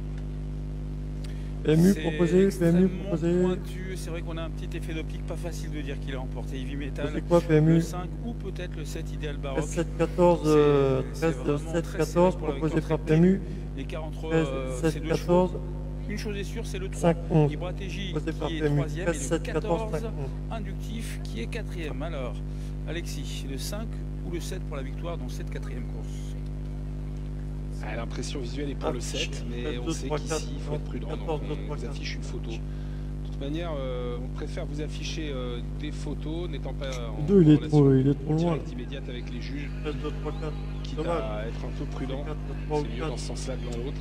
P M U proposé, P M U proposé. C'est vrai qu'on a un petit effet d'optique, pas facile de dire qu'il a remporté Ivy Metal. C'est quoi P M U? Le cinq ou peut-être le sept Ideal Baroque. treize sept quatorze, treize sept quatorze proposé par P M U. Les quarante, euh, c'est deux quatorze. Une chose est sûre, c'est le trois. Ibratégie qui est troisième et le quatorze inductif qui est quatrième. Alors, Alexis, le cinq ou le sept pour la victoire dans cette quatrième course? Ah, l'impression visuelle est pour le sept, mais on sait qu'ici il faut être prudent, donc on vous affiche une photo. De toute manière, euh, on préfère vous afficher euh, des photos, n'étant pas en deux, il est trop, il est trop loin. Immédiate avec les juges, quitte à être un peu prudent, c'est mieux dans ce sens-là que dans l'autre.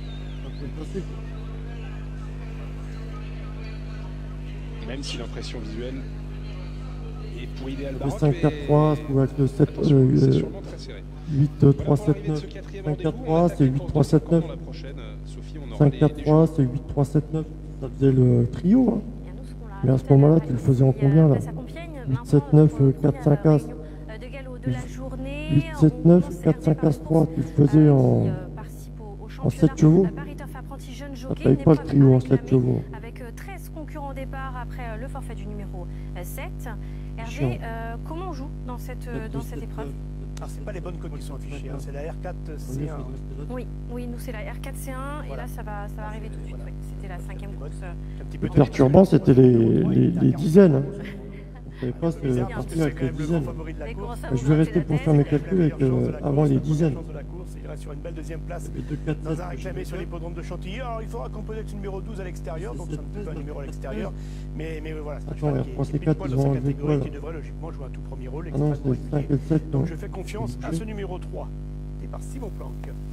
Même si l'impression visuelle est pour Ideal Baroque, le cinq quatre trois, avec le sept, euh, c'est sûrement très serré. huit trois sept neuf, cinq quatre trois, c'est huit trois sept neuf. cinq quatre trois, c'est huit trois sept neuf. Ça faisait le trio, hein. Mais à ce moment-là, tu le faisais en combien là? huit sept neuf, quatre cinq As. huit sept neuf, quatre cinq As trois, tu le faisais en, en sept chevaux. Ça ne paye pas le trio en sept chevaux. Avec treize concurrents au départ après le forfait du numéro sept. Hervé, euh, comment on joue dans cette, dans cette épreuve? Alors, c'est pas les bonnes codes qui sont affichées, hein. C'est la R quatre C un. Oui, oui, nous c'est la R quatre C un, voilà. Et là ça va, ça va arriver tout de suite. Oui. C'était la cinquième course. Le perturbant, c'était les, les, les dizaines. Hein. On ne savait pas c'était parti avec les dizaines. Je vais rester pour faire mes calculs avec, euh, avant les dizaines. Il reste sur une belle deuxième place dans un réclamé sur l'hippodrome de Chantilly. Alors il faudra composer avec le numéro douze à l'extérieur, donc c'est un petit peu un numéro à l'extérieur. Mais, mais voilà, c'est un cheval qui est pile poil dans sa catégorie, qui devrait logiquement jouer un tout premier rôle. Ah non, c'est cinq et sept. Donc je fais confiance à ce numéro trois, et par Simon Planck.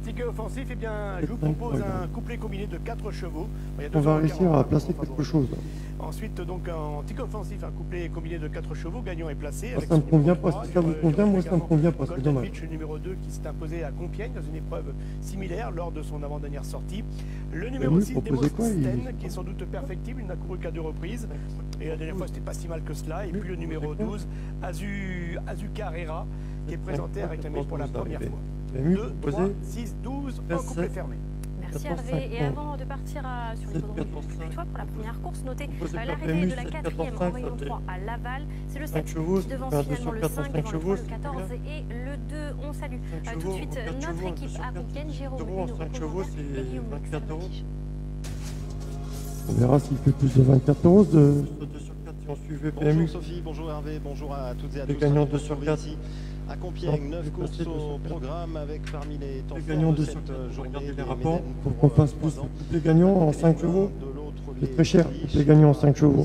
Ticket offensif, eh bien, je vous propose un couplet combiné de quatre chevaux. Il y a deux On va réussir à placer quelque chose. Ensuite, donc, en ticket offensif, un couplet combiné de quatre chevaux, gagnant est placé. Moi, ça me convient pas. Si ça vous convient, moi, ça me convient pas. C'est dommage. Le numéro deux qui s'est imposé à Compiègne dans une épreuve similaire lors de son avant-dernière sortie. Le numéro six, Demosthène, qui est sans doute perfectible, il n'a couru qu'à deux reprises. Et la dernière fois, c'était pas si mal que cela. Et puis le numéro douze, Azu, Azucarera, qui est présenté avec la mise pour la première fois. deux, trois, six, douze, un couplet fermé. Merci Hervé. Et avant de partir à, sur l'hippodrome du Putois pour la première course, notez euh, l'arrivée de la quatrième en rayon trois à Laval. C'est le sept qui devance finalement le cinq, devant le trois, le quatorze et le deux. On salue euh, tout de suite notre équipe à Compiègne, Jérôme Bruno, et Guillaume Mix. On verra s'il fait plus de vingt-quatre euros de deux sur quatre si on suivait P M U. Bonjour Sophie, bonjour Hervé, bonjour à toutes et à tous. Les gagnants deux sur quatre. À Compiègne, neuf courses au programme avec parmi les temps les gagnants de cette journée les rapports pour qu'on fasse plus les gagnants en cinq chevaux. C'est très cher, les gagnants en cinq chevaux.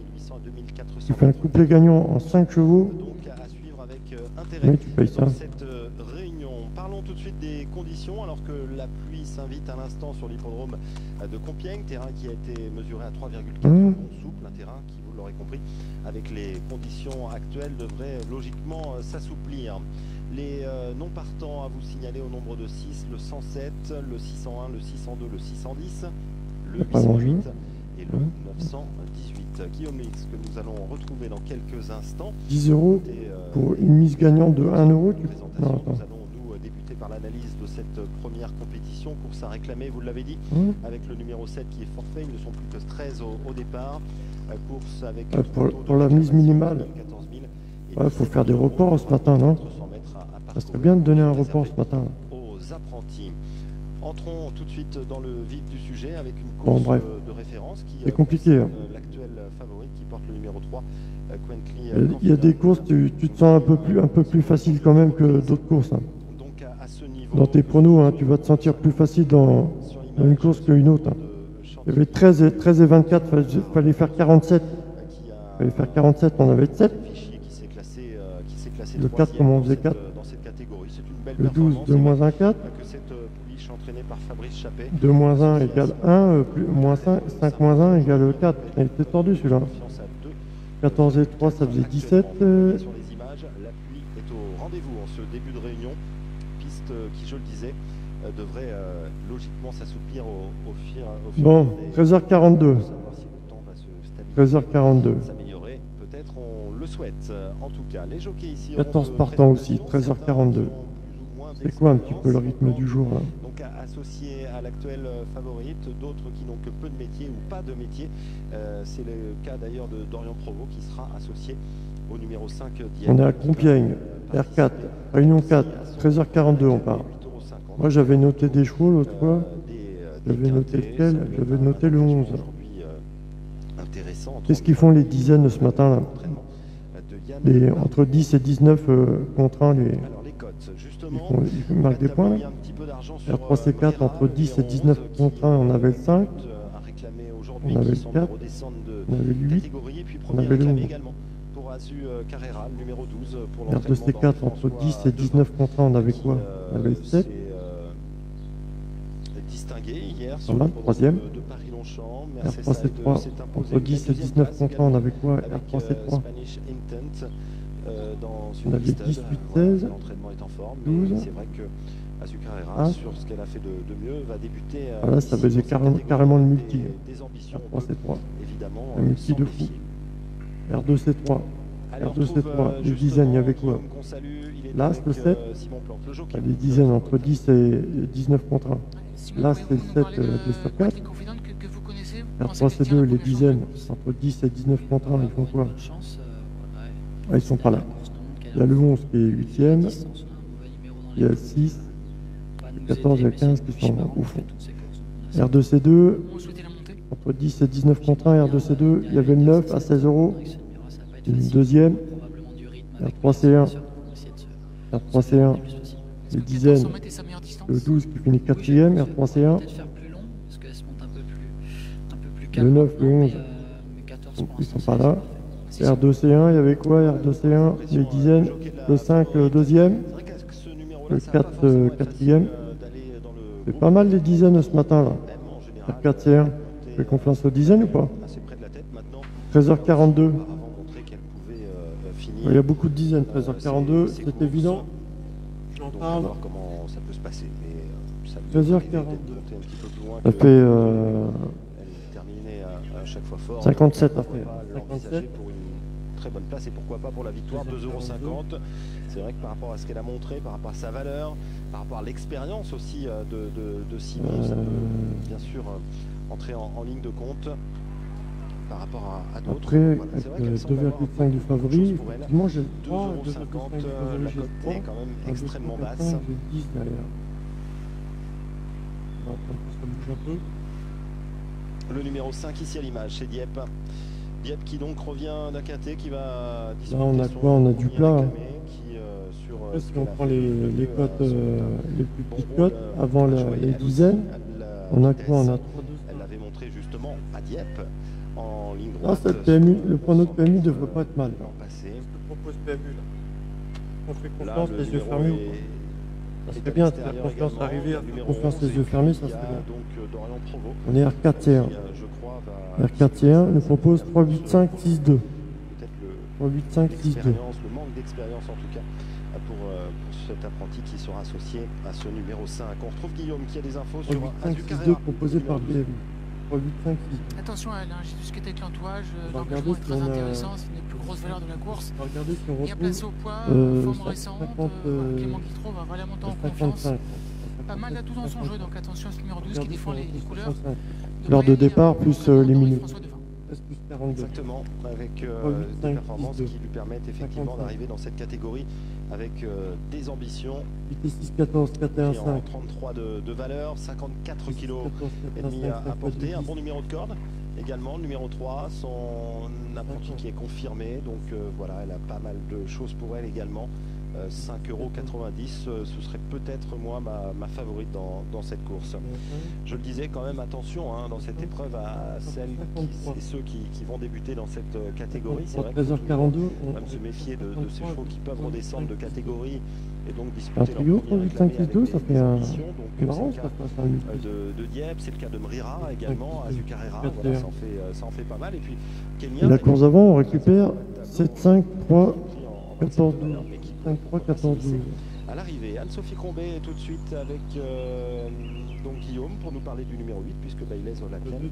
Tu fais un couplet gagnant en cinq chevaux. Donc à suivre avec intérêt. Oui, tu payes ça. Cette réunion. Parlons tout de suite des conditions alors que la pluie s'invite à l'instant sur l'hippodrome de Compiègne, terrain qui a été mesuré à trois virgule quatre mmh. souple, un terrain qui, vous l'aurez compris, avec les conditions actuelles devrait logiquement s'assouplir. Les euh, non partants à vous signaler au nombre de six, le cent sept, le six cent un, le six cent deux, le six cent dix, le huit cent huit et le neuf cent dix-huit. Guillaume Mix que nous allons retrouver dans quelques instants. dix euros pour une mise gagnante de un euro. Tu... Non, nous allons nous débuter par l'analyse de cette première compétition. Course à réclamer, vous l'avez dit, mmh. avec le numéro sept qui est forfait. Ils ne sont plus que treize au, au départ. Course avec euh, pour, pour la mise minimale. Il ouais, faut faire des reports ce matin, non? Ça serait bien de donner un report ce matin. Aux apprentis. Entrons tout de suite dans le vif du sujet avec une course bon, bref. de référence qui est compliqué. Hein. L'actuel favori qui porte le numéro trois, Quently. Il y a des courses, tu, tu te sens un peu plus, un peu plus facile quand même que d'autres courses. Hein. Donc à, à ce niveau, dans tes pronos, hein, tu vas te sentir plus facile dans, dans une course qu'une autre. Hein. Il y avait treize et, treize et vingt-quatre, il fallait faire quarante-sept. Il fallait faire quarante-sept, on avait sept. Le quatre, comment on faisait quatre? Le douze, deux moins un, quatre. deux moins un égale un, plus, moins cinq, cinq moins un égale quatre. Il était tordu celui-là. quatorze et trois, ça faisait dix-sept. Euh... Sur les images, la pluie est au rendez-vous en ce début de réunion. Piste qui, je le disais, devrait euh, logiquement s'assouplir au, au fur et à bon, treize heures quarante-deux. treize heures quarante-deux. S'améliorer, peut-être, on le souhaite. En tout cas, les jockeys ici. quatorze partants aussi, treize heures quarante-deux. C'est quoi un petit peu le rythme du jour là? Donc associé à l'actuelle favorite, d'autres qui n'ont que peu de métier ou pas de métier. Euh, C'est le cas d'ailleurs de Dorian Provost qui sera associé au numéro cinq. On est à Compiègne, R quatre, Réunion quatre, treize heures quarante-deux on part. Moi j'avais noté des chevaux l'autre fois. J'avais noté lequel? J'avais noté le onze. Qu'est-ce qu'ils font les dizaines ce matin là? Les, entre dix et dix-neuf euh, contre un, les, ils, font, ils marquent des points. R trois C quatre, entre dix et dix-neuf contre un, on avait le cinq, on avait le quatre, on avait le huit, on avait le onze. R deux C quatre, entre dix et dix-neuf contre un, on avait quoi? On avait le sept. Voilà, troisième. R trois C trois, entre dix et dix-neuf contre un, on avait quoi? R trois C trois. On avait dix-huit, seize, douze. C'est vrai que Azucarera, sur ce qu'elle a fait de, de mieux, va débuter. Voilà, ça faisait carrément, carrément le multi. R trois C trois. Évidemment, un multi de fou. R deux C trois. R deux C trois, les dizaines, il y avait quoi? L'As, le sept. Les dizaines entre dix et dix-neuf contre un. L'As, c'est le sept, deux sur quatre. R trois C deux, les dizaines, entre dix et dix-neuf contre un, ils font quoi? Ah, ils sont pas là. Il y a le onze qui est huitième, il y a le six, le quatorze et le quinze qui sont au fond. R deux C deux, entre dix et dix-neuf contre un, R deux C deux, il y avait le neuf à seize euros, une deuxième, R trois C un, R trois C un, les dizaines, le douze qui finit quatrième, R trois C un, le neuf, le onze, ils sont pas là. R deux C un, il y avait quoi? R deux C un, les dizaines, le cinq, le deuxième, le quatre, quatrième, C'est pas mal les dizaines ce matin là. R quatre C un. Vous faites confiance aux dizaines ou pas? treize heures quarante-deux. Il y a beaucoup de dizaines, treize heures quarante-deux, c'est évident. J'en parle. Comment ça peut se passer. treize heures quarante-deux. Ça fait euh, cinquante-sept à faire. cinquante-sept. Pour une très bonne place et pourquoi pas pour la victoire, deux euros cinquante. C'est vrai que par rapport à ce qu'elle a montré, par rapport à sa valeur, par rapport à l'expérience aussi de, de, de Simon, euh... ça peut bien sûr entrer en, en ligne de compte. Par rapport à, à d'autres. Après, voilà, avec deux virgule cinq du favori, effectivement j'ai le trois, deux euros cinquante, la cote est quand même extrêmement basse. J'ai dix derrière. On va attendre que ça bouge un peu. Le numéro cinq ici à l'image, c'est Dieppe. Dieppe qui donc revient d'Akaté, qui va disputer. Là on a quoi? On a du plat. Hein. Qui, euh, sur, Après, si on prend les, les cotes, euh, les plus petites cotes, avant la, les dizaines, on a quoi? On a trois deux. Elle l'avait montré justement à Dieppe. En ligne ah, droite. cette P M U, le prono de P M U ne devrait pas être mal. Passé. Je te propose P M U là. On fait confiance les yeux fermés ou pas? Ça serait bien de faire confiance arriver à faire confiance les yeux fermés, ça serait bien. On est R quatre C un. R quatre C un nous propose trois huit cinq six deux. trois huit cinq six deux. Le manque d'expérience en tout cas pour, euh, pour cet apprenti qui sera associé à ce numéro cinq. On retrouve Guillaume qui a des infos sur Azu Carrera proposé par B M U. Attention à elle, hein, j'ai vu ce qu'était avec l'entourage, l'engagement est très a... intéressant, c'est une des plus grosses valeurs de la course. On va regarder si on bien placé au poids, euh, forme récente, cinquante, euh, Clément Guitreau va vraiment monter en confiance. Pas mal d'atout dans son jeu, donc attention à ce numéro douze qui défend les, les couleurs. L'heure de départ plus euh, les minutes. Exactement, avec euh, des performances qui lui permettent effectivement d'arriver dans cette catégorie avec euh, des ambitions. six quatorze, quatre un cinq. trente-trois de, de valeur, cinquante-quatre kilos et demi à porter, un bon numéro de corde. Également, le numéro trois, son apprenti qui est confirmé. Donc euh, voilà, elle a pas mal de choses pour elle également. Euh, cinq euros quatre-vingt-dix, euh, ce serait peut-être moi ma, ma favorite dans, dans cette course. Je le disais quand même, attention hein, dans cette épreuve à celles qui, et ceux qui, qui vont débuter dans cette euh, catégorie. C'est vrai treize heures quarante-deux, on va se méfier de, de ces chevaux qui peuvent redescendre de catégorie et donc disputer leur première huit six deux, ça fait un marrant ça passe un de, de Dieppe, c'est le cas de Mrira également, Azu Carrera, voilà, ça, en fait, ça en fait pas mal. Et puis Kenya, la course avant, on récupère sept cinq trois quatorze douze. cinq trois quatorze douze. À l'arrivée, Anne-Sophie Combet est tout de suite avec euh, donc Guillaume pour nous parler du numéro huit puisque bah, il est sur la plaine.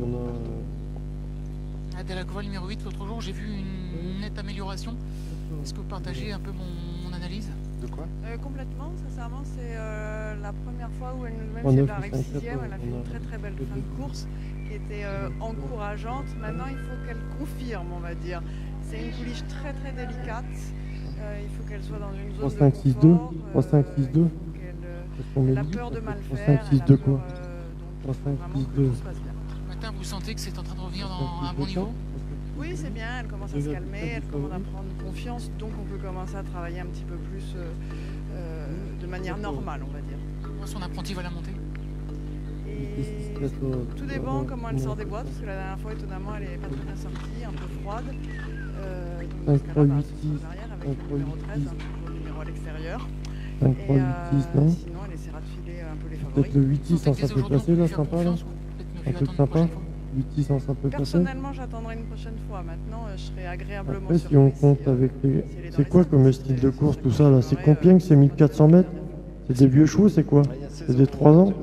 À Delacova numéro huit, l'autre jour j'ai vu une nette amélioration. Est-ce que vous partagez un peu mon, mon analyse? De quoi euh, Complètement, sincèrement, c'est euh, la première fois où elle, même si elle arrive sixième, elle a fait une très très belle fin de course qui était euh, encourageante. Maintenant il faut qu'elle confirme, on va dire. C'est une pouliche très très délicate. Euh, il faut qu'elle soit dans une zone trois cinq six deux, trois cinq six deux. Elle, elle a peur de mal faire. trois cinq six deux quoi? trois cinq six deux. Ce matin, vous sentez que c'est en train de revenir dans un bon niveau? Oui, c'est bien, elle commence à se calmer, elle commence à prendre confiance, donc on peut commencer à travailler un petit peu plus euh, euh, de manière normale, on va dire. Comment son apprenti va la monter? Et tout dépend comment elle sort des boîtes, parce que la dernière fois, étonnamment, elle n'est pas très bien sortie, un peu froide. Euh, donc dans ce cas-là, derrière avec le numéro treize, un numéro à l'extérieur. cinq trois huit six, non? Sinon, elle essaiera de filer un peu les favoris. Peut-être le huit six, ça peut passer là, sympa là? Un peu sympa? huit six, ça peut passer? Personnellement, j'attendrai une prochaine fois. Maintenant, je serai agréablement surpris. Après, si on compte avec les... C'est quoi comme style de course, tout ça là? C'est Compiègne, c'est mille quatre cents mètres? C'est des vieux chevaux, c'est quoi? C'est des trois ans?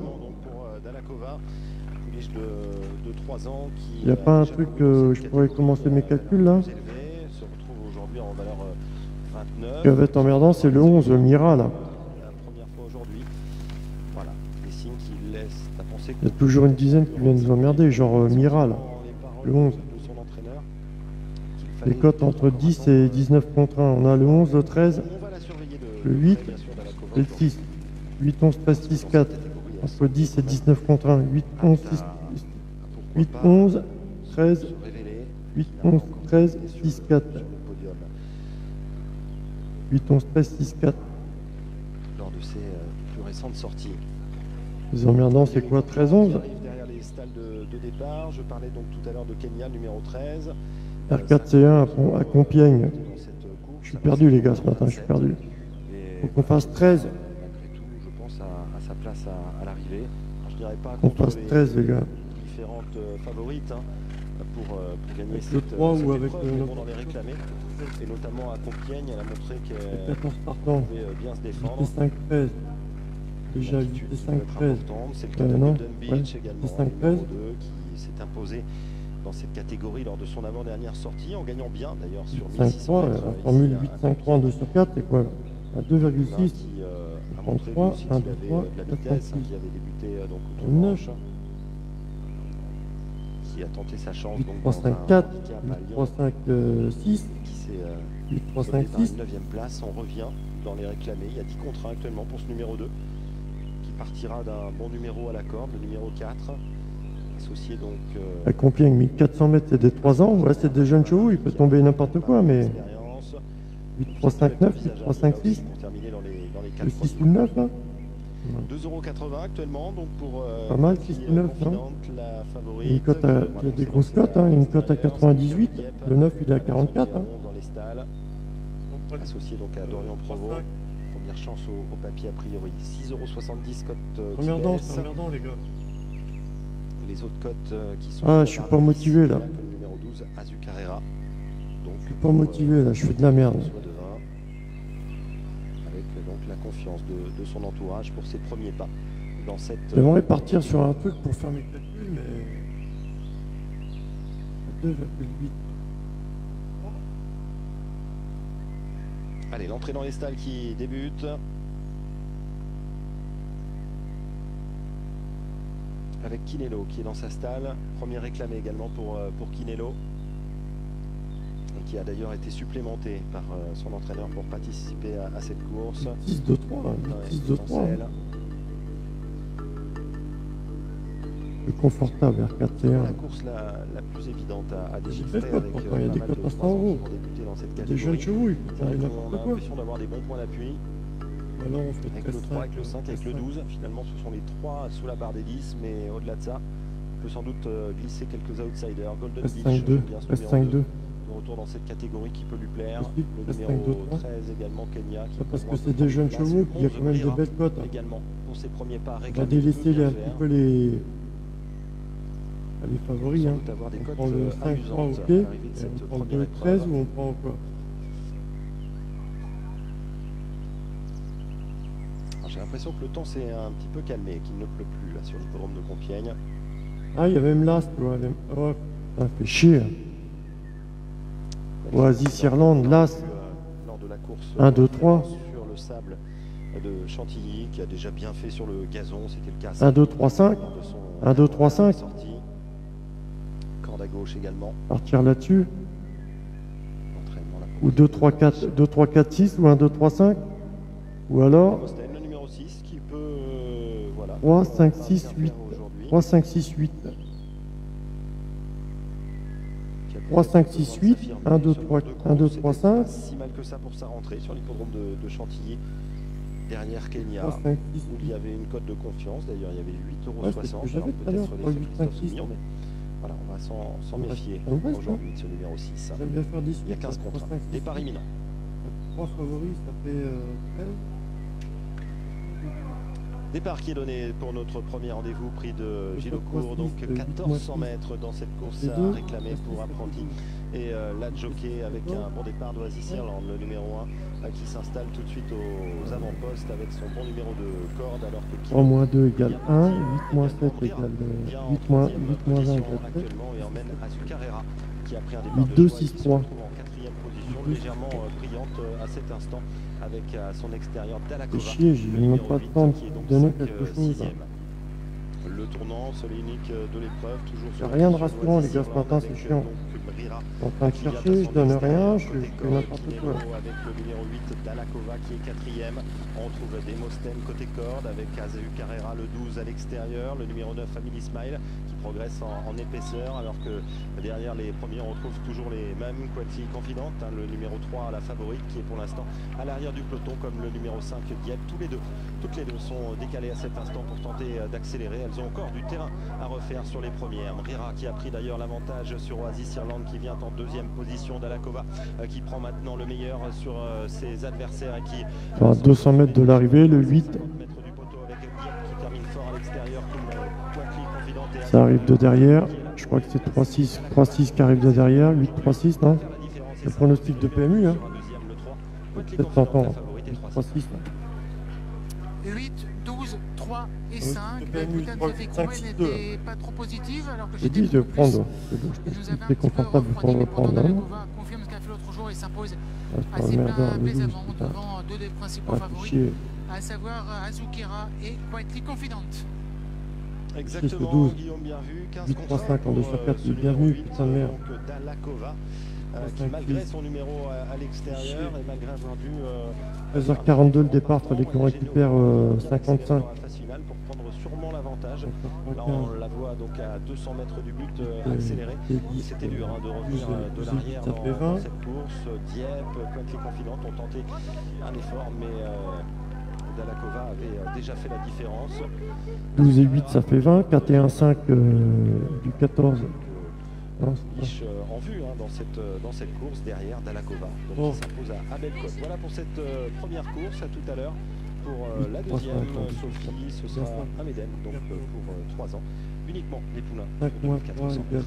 Il n'y a pas un truc que je pourrais commencer mes calculs là? Ce qui va être emmerdant, c'est le onze, le Mira là. Il y a toujours une dizaine qui viennent nous emmerder, genre euh, Mira là, le onze. Les cotes entre dix et dix-neuf contre un. On a le onze, le treize, le huit et le six. huit, onze, treize, six, quatre. Entre dix et dix-neuf contre un. huit, onze, six, huit, onze, treize, huit, onze, treize, six, quatre. huit, onze, treize, six, quatre. Lors de ces euh, plus récentes sorties. Les emmerdants, c'est quoi? treize, onze? Derrière les stalles de, de départ, je parlais donc tout à l'heure de Kenya, numéro treize. R quatre C un à, à Compiègne. Je suis perdu les gars ce matin, je suis perdu. Faut qu'on fasse treize. Malgré tout, je pense à, à sa place place à, à l'arrivée. Je dirais pas on passe treize, les gars. Différentes euh, favorites hein, pour, euh, pour gagner avec cette, le trois cette ou épreuve, avec mais le bon, dans les réclamés. Et notamment à Compiègne, elle a montré qu'elle quatorze partants. pouvait euh, bien se défendre. huit et cinq treize. Déjà huit et cinq treize. C'est le cas euh, de non, Golden Beach ouais, également, cinq treize. deux, qui s'est imposé dans cette catégorie lors de son avant-dernière sortie, en gagnant bien d'ailleurs sur cinq trois, la formule huit cinq trois en deux sur quatre, c'est quoi? À deux virgule six. Qui euh, a montré lui aussi qu'il avait euh, de la vitesse, hein, qui avait débuté euh, donc au tour manche, qui a tenté sa chance huit donc trois dans cinq un quatre, handicap à huit Lyon, trois cinq six, qui s'est euh, huit trois cinq donné par six. une neuvième place. On revient dans les réclamés. Il y a dix contre un actuellement pour ce numéro deux, qui partira d'un bon numéro à la corde, le numéro quatre. Associé donc euh, à Compiègne, mille quatre cents mètres, c'est des trois ans, ouais, c'est des jeunes chevaux, il peut tomber n'importe quoi, mais huit trois cinq neuf, huit trois cinq six, le six ou le neuf, là deux euros quatre-vingts actuellement, donc pour euh, pas mal, six ou neuf, non une cote à, il y a des grosses cotes, hein, une cote à quatre-vingt-dix-huit, le neuf il est à quarante-quatre. Hein. Dans les stalles, associé donc à Dorian Provost, première chance au, au papier a priori, six euros soixante-dix cote euh, première danse, première danse les gars. Les autres cotes euh, qui sont... Ah, je suis pas motivé là. Le numéro douze, Azu Carrera. Donc, je suis pas motivé là, je fais de la merde. Avec euh, donc la confiance de, de son entourage pour ses premiers pas dans cette... J'aimerais partir sur un truc pour faire mes calculs, mais... deux virgule huit. Allez, l'entrée dans les stalles qui débute. Avec Kinello qui est dans sa stalle, premier réclamé également pour, pour Kinello, et qui a d'ailleurs été supplémenté par son entraîneur pour participer à, à cette course. six deux trois, six deux trois. Le confortable R quatre T un. La course la, la plus évidente à, à déchiffrer avec euh, il y a des cotes à cent euros. Des jeunes chevaux, il peut tomber n'importe quoi. On a l'impression d'avoir des bons points d'appui. Alors on fait avec le trois, avec le cinq, avec le douze, finalement ce sont les trois sous la barre des dix, mais au-delà de ça, on peut sans doute euh, glisser quelques outsiders. Golden Beach, bien ce numéro deux, de retour dans cette catégorie qui peut lui plaire. Le numéro treize également, Kenya. Qui parce que c'est des jeunes chevaux, il y a quand même des belles cotes. Également, pour ses premiers pas, on va délaisser les, un petit peu les, les favoris. Hein. On prend le cinq trois, ok, et on prend le treize ou on prend quoi? J'ai l'impression que le temps s'est un petit peu calmé, qu'il ne pleut plus là sur l'hippodrome de Compiègne. Ah, il y a même l'Ast, ouais. Oh, ça fait chier. Oasis Irlande, l'Ast. Lors de la course un, deux, trois. Sur le sable de Chantilly, qui a déjà bien fait sur le gazon, c'était le cas. un, deux, trois, cinq. un, deux, trois, cinq. Corde à gauche également. Partir là-dessus. Ou deux, trois, quatre, deux, trois, quatre, six ou un, deux, trois, cinq. Ou alors trois, cinq, six, huit. trois, cinq, six, huit. trois, cinq, six, huit. un, deux, trois, un, deux, trois, cinq. Si mal que ça pour sa rentrée sur l'hippodrome de, de Chantilly. Derrière Kenya, trois, cinq, six, où il y avait une cote de confiance. D'ailleurs, il y avait huit euros soixante. Ouais, peut-être huit, cinq, six. Mais voilà, on va s'en méfier aujourd'hui de ce numéro six. J'aime bien faire dix-huit. Il y a quinze contre un. Départ imminent. trois favoris, ça fait euh, treize. Départ qui est donné pour notre premier rendez-vous, prix de Gilocourt, donc quatorze cents mètres dans cette course à réclamer pour apprenti. Et euh, là, jockey avec un bon départ d'Oasis Irlande, le numéro un, euh, qui s'installe tout de suite aux avant-postes avec son bon numéro de corde. Alors que trois moins deux égale un, huit moins sept égale huit moins un égale sept. Actuellement, et emmène Azu Carrera qui a pris un départ huit deux six trois. En quatrième position, légèrement euh, brillante euh, à cet instant, avec à son extérieur Dalakova. C'est chier, j'ai même pas le temps de donner quelque chose. Le tournant, seul et unique de l'épreuve, toujours sur rien de rassurant les gars ce matin, c'est chiant. Je suis en train de chercher, je donne rien, je fais n'importe quoi. Avec le numéro huit, Dalakova qui est quatrième. On trouve Demosthène côté corde avec Azu Carrera le douze à l'extérieur. Le numéro neuf, Family Smile qui progresse en, en épaisseur. Alors que derrière les premiers, on retrouve toujours les mêmes. Quati Confidente, hein, le numéro trois, la favorite qui est pour l'instant à l'arrière du peloton, comme le numéro cinq, Dieppe. Tous les deux, toutes les deux sont décalées à cet instant pour tenter d'accélérer. Elles ont encore du terrain à refaire sur les premières. Rira qui a pris d'ailleurs l'avantage sur Oasis Irlande qui vient en deuxième position. Dalakova euh, qui prend maintenant le meilleur sur euh, ses adversaires et qui... À deux cents mètres de l'arrivée, le huit. Du poteau avec Dieppe qui termine Ça arrive de derrière. Je crois que c'est trois six, trois six qui arrive de derrière. huit trois six, non? Le pronostic de P M U, hein. Peut-être t'entends. trois six. huit, douze, trois et cinq. Écoutez, Anne-Sophie Couret n'était pas trop positive alors que j'ai dit de prendre. C'est confortable pour reprendre. Confirme ce qu'a fait l'autre jour et s'impose assez plaisamment devant deux des principaux favoris, à savoir Azukera et Quietly Confident. Exactement, Guillaume, bien vu. huit trois cinq en deux sur quatre, il est bien vu, putain de merde. Dalakova, euh, qui malgré son numéro à, à l'extérieur et malgré avoir dû... Euh, treize heures quarante-deux le départ, il fallait qu'on récupère euh, cinquante-cinq. Phase finale pour prendre sûrement l'avantage. Là, on la voit donc à deux cents mètres du but euh, accéléré. C'était dur hein, de revenir euh, de l'arrière dans, dans cette course. Dieppe, Quietly Confident ont tenté un effort, mais... Euh, Dalakova avait déjà fait la différence. douze et huit, ça fait vingt. quatre et un, cinq euh, du quatorze. Niche euh, en vue hein, dans, cette, dans cette course derrière Dalakova. Donc oh. Il s'impose à Abelkot. Voilà pour cette euh, première course. À tout à l'heure. Pour euh, la deuxième, Sophie, ce sera à Médène. Donc euh, pour euh, trois ans. Uniquement les poulains. cinq moins trois égale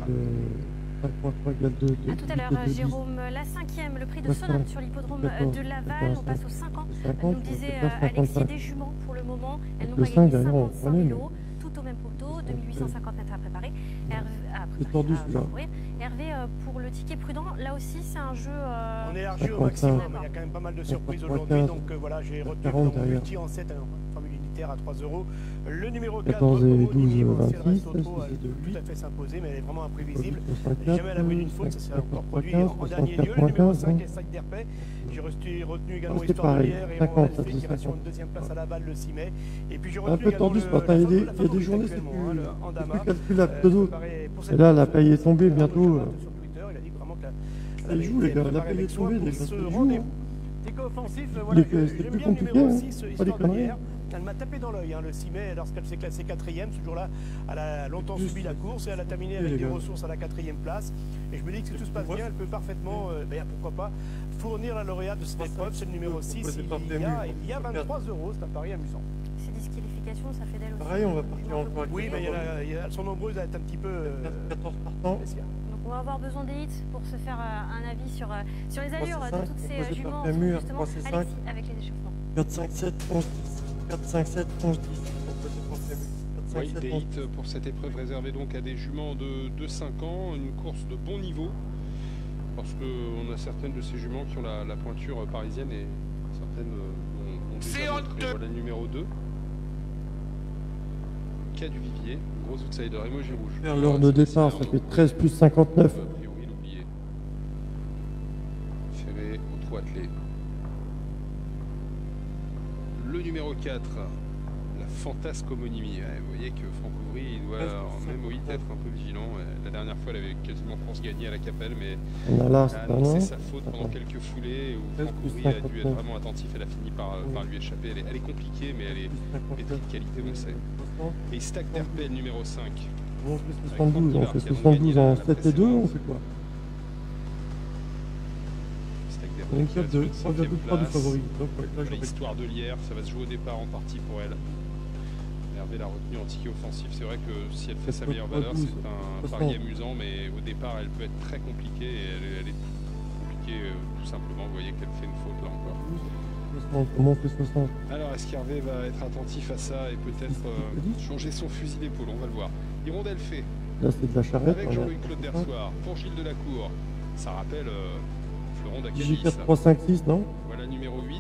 de... A tout à l'heure, Jérôme, la cinquième, le prix de Sonate sur l'hippodrome de Laval. On passe aux cinq ans. Nous disait Alexis, des juments pour le moment. Elles n'ont pas gagné cinquante-cinq mille euros. Tout au même poteau, deux mille huit cent cinquante mètres à préparer. Hervé, à préparer, à courir. Hervé, pour le ticket prudent, là aussi c'est un jeu... Euh... On élargit au maximum, il y a quand même pas mal de surprises aujourd'hui. Donc euh, voilà, j'ai retenu mon multi en sept, formule unitaire à trois euros. Le numéro quatre, quatorze et douze, vingt-six, tout à fait s'imposer, mais elle est vraiment imprévisible. Jamais à l'abri d'une faute, ça s'est encore produit en dernier lieu. Le numéro cinq, Essac d'Herpé. J'ai retenu également Histoire de hier et Ronald Fay qui reste sur une deuxième place à Laval le six mai. Et puis j'ai retenu également le il y a des journées, c'est plus calculable que d'autres. Et là, la paye est tombée bientôt. Elle joue, les gars, la paye est tombée. Ticket offensif, voilà, j'aime bien le numéro six, Histoire de hier. Elle m'a tapé dans l'œil hein, le six mai lorsqu'elle s'est classée quatrième. Ce jour-là, elle a longtemps subi la course et elle a terminé avec des ressources à la quatrième place. Et je me dis que si tout se passe bien, elle peut parfaitement, euh, ben, pourquoi pas, fournir la lauréate de cette épreuve. C'est le numéro six. Il y a, il y a vingt-trois euros. C'est un pari amusant. Ces disqualifications, ça fait d'elle aussi. Pareil, on va partir encore. Oui, mais il y a, il y a, elles sont nombreuses à être un petit peu euh, quatorze partants. Donc on va avoir besoin des hits pour se faire euh, un avis sur, euh, sur les allures de toutes ces euh, juments. Justement, Alexis, avec les échauffements. quatre, cinq, sept, onze, dix. quatre, cinq, sept, onze, dix. Oui, des hits pour cette épreuve réservée donc à des juments de, de cinq ans, une course de bon niveau, parce qu'on a certaines de ces juments qui ont la, la pointure parisienne et certaines ont, ont déjà montré. Voilà numéro deux. K du Vivier, gros outsider, émoji rouge. L'heure de départ, ça fait treize plus cinquante-neuf. A priori, l'oublier. Ferré au trot attelé. Le numéro quatre, la fantasque homonymie. Ouais, vous voyez que Franck Ouvry, il doit, même au hit, être un peu vigilant. La dernière fois, elle avait quasiment course gagnée à la Capelle, mais c'est sa faute pendant quelques foulées où Franck Ouvry a dû être vraiment attentif. Elle a fini par, par lui échapper. Elle est, elle est compliquée, mais elle est pétrie de qualité, on le sait. Et Stack d'Herpé, numéro cinq. On fait soixante-douze, on fait soixante-douze en sept et deux, on fait quoi? On est une carte de trois virgule trois du favori. L'histoire de l'hier, ça va se jouer au départ en partie pour elle. Hervé l'a retenue en ticket offensif. C'est vrai que si elle fait sa meilleure valeur, c'est un pari amusant, mais au départ, elle peut être très compliquée et elle, elle est compliquée euh, tout simplement. Vous voyez qu'elle fait une faute là encore. Comment on fait soixante? Alors, est-ce qu'Hervé va être attentif à ça et peut-être euh, changer son fusil d'épaule? On va le voir. Hirondelle fait. Là, c'est de la charrette. Avec Jean-Louis Claude Dersoir pour Gilles Delacour. Ça rappelle euh, Florent Dacadis. J quatre trois cinq six, non? Voilà, numéro huit.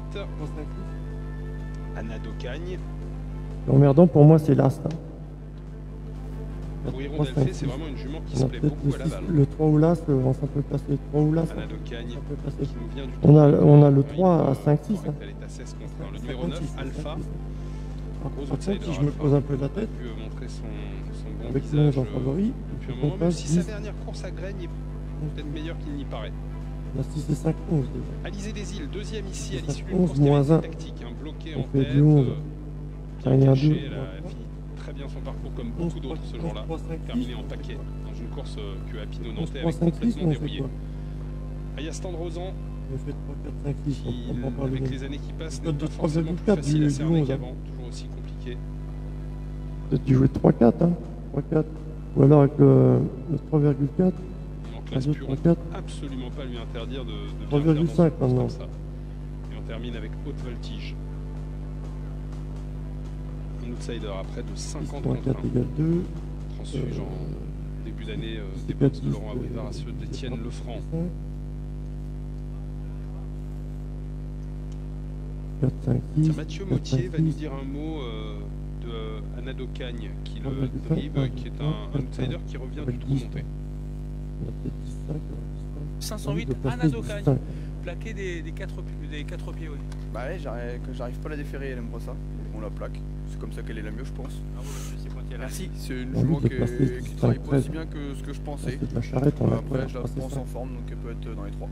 Anna Docagne. L'emmerdant pour moi, c'est l'Ast. Hein. Pour Hirondelle fait, c'est vraiment une jument qui se plaît beaucoup à Laval. Le trois ou l'As, on peut passer le trois ou l'As. Anna Docagne, qui nous vient du on a, on a le trois à cinq six. Hein. Elle est à seize contre un. Le numéro neuf, Alpha. Gros outsider. Si je me pose un peu la tête, pu montrer son, son bon avec visage en favori, depuis un moment, même si sa dernière course à Graigne est peut-être meilleure qu'il n'y paraît. La six et cinq, onze déjà. Alizé des Îles, deuxième ici, à l'issue d'une course qui avait été tactique, hein, bloqué en tête. Ça rien caché, elle a fini très bien son parcours comme beaucoup d'autres ce jour-là, terminé en paquet dans une course que Apino Nantais avait complètement dérouillée. Ayastan de Rosan, qui, avec les années qui passent, n'est pas forcément plus facile à cerner qu'avant, toujours aussi compliqué. Peut-être du jouer trois quatre, hein. trois quatre. Ou alors avec le, le trois virgule quatre. En classe pure, on ne peut absolument pas lui interdire de, de trois virgule cinq maintenant. Ça. Et on termine avec haute voltige. Un outsider après de cinquante contre quatre égale deux. Transfuge euh, en début d'année, euh, des box de Laurent Abrivard à ceux d'Étienne Lefranc. quatre cinq six. Mathieu Mautier va nous dire un mot euh, de euh, Anado Cagne qui le drive, qui est un, un outsider qui revient du trou monté. cinq cent huit, Anado Cagne, plaqué des, des, quatre, des quatre pieds, oui. Bah ouais, j'arrive pas à la déférer, elle aime pas ça. On la plaque, c'est comme ça qu'elle est la mieux, je pense. Ah ouais, je sais quand il y a la... Merci, c'est une jument qui, qui travaille pas aussi bien que ce que je pensais. La charrette, on euh, après, je la pense en forme, donc elle peut être dans les trois.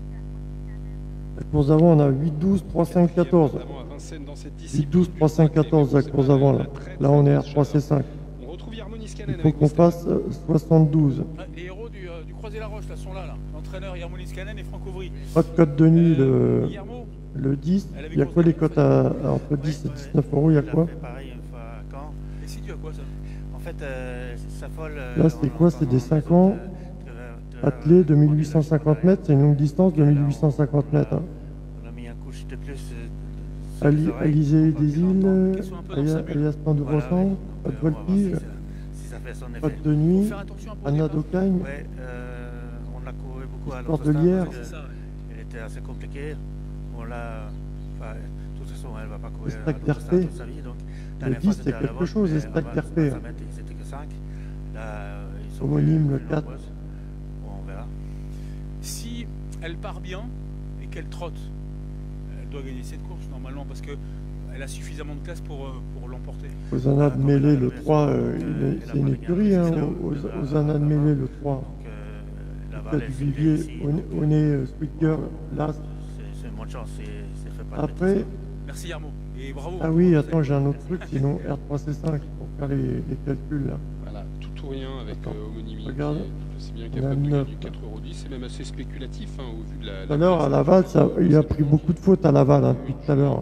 La course avant, on a huit douze, trois cinq, quatorze. huit douze, trois cinq, quatorze, la course avant, là. Là, on est à trois C cinq. Il faut qu'on fasse soixante-douze. Les héros du, euh, du Croisé-la-Roche, là, sont là, là. L'entraîneur Yarmo Niskanen et Franck Auvry. Pas de cote de nuit, euh, le, le dix. Il y a quoi les cotes à, à entre dix et dix-neuf euros? Il y a quoi? Pareil, une fois quand. Et si tu as quoi, ça? En fait, euh, ça folle. Là, c'est quoi? C'est des cinq ans. Attelé de mille huit cent cinquante mètres, c'est une longue distance de mille huit cent cinquante mètres. Hein. On a mis un couche de plus. Ali, Alizé des îles, alias Pandourosan, pas de voltige, pas de nuit, Anna d'Ocagne, ouais, euh, on l'a couru beaucoup à l'autre de Lierre. Elle était assez compliquée. On l'a. Enfin, de toute façon, elle ne va pas courir à toute sa vie. Le dix, c'est quelque chose, les stacks d'R P. C'était que cinq. Là, ils sont homonyme le quatre. On verra. Si elle part bien et qu'elle trotte, elle doit gagner cette course normalement parce qu'elle a suffisamment de classe pour, pour l'emporter. Aux Anna de mêlée, le trois, euh, c'est une écurie. Hein, aux, aux Anna de mêlée, le trois. Donc, euh, du Vivier, on est Sweet Girl, là. C'est une bonne chance, c'est fait pas. Après. Merci Yarmo et bravo. Ah oui, attends, j'ai un autre truc, sinon R trois C cinq pour faire les, les calculs là. Voilà, tout ou rien avec euh, homonymie. Regarde. Je sais bien capable de gagner quatre euros dix, c'est même assez spéculatif hein, au vu de la. Tout à l'heure à Laval, ça, il a pris beaucoup de fautes à Laval hein, depuis tout à l'heure.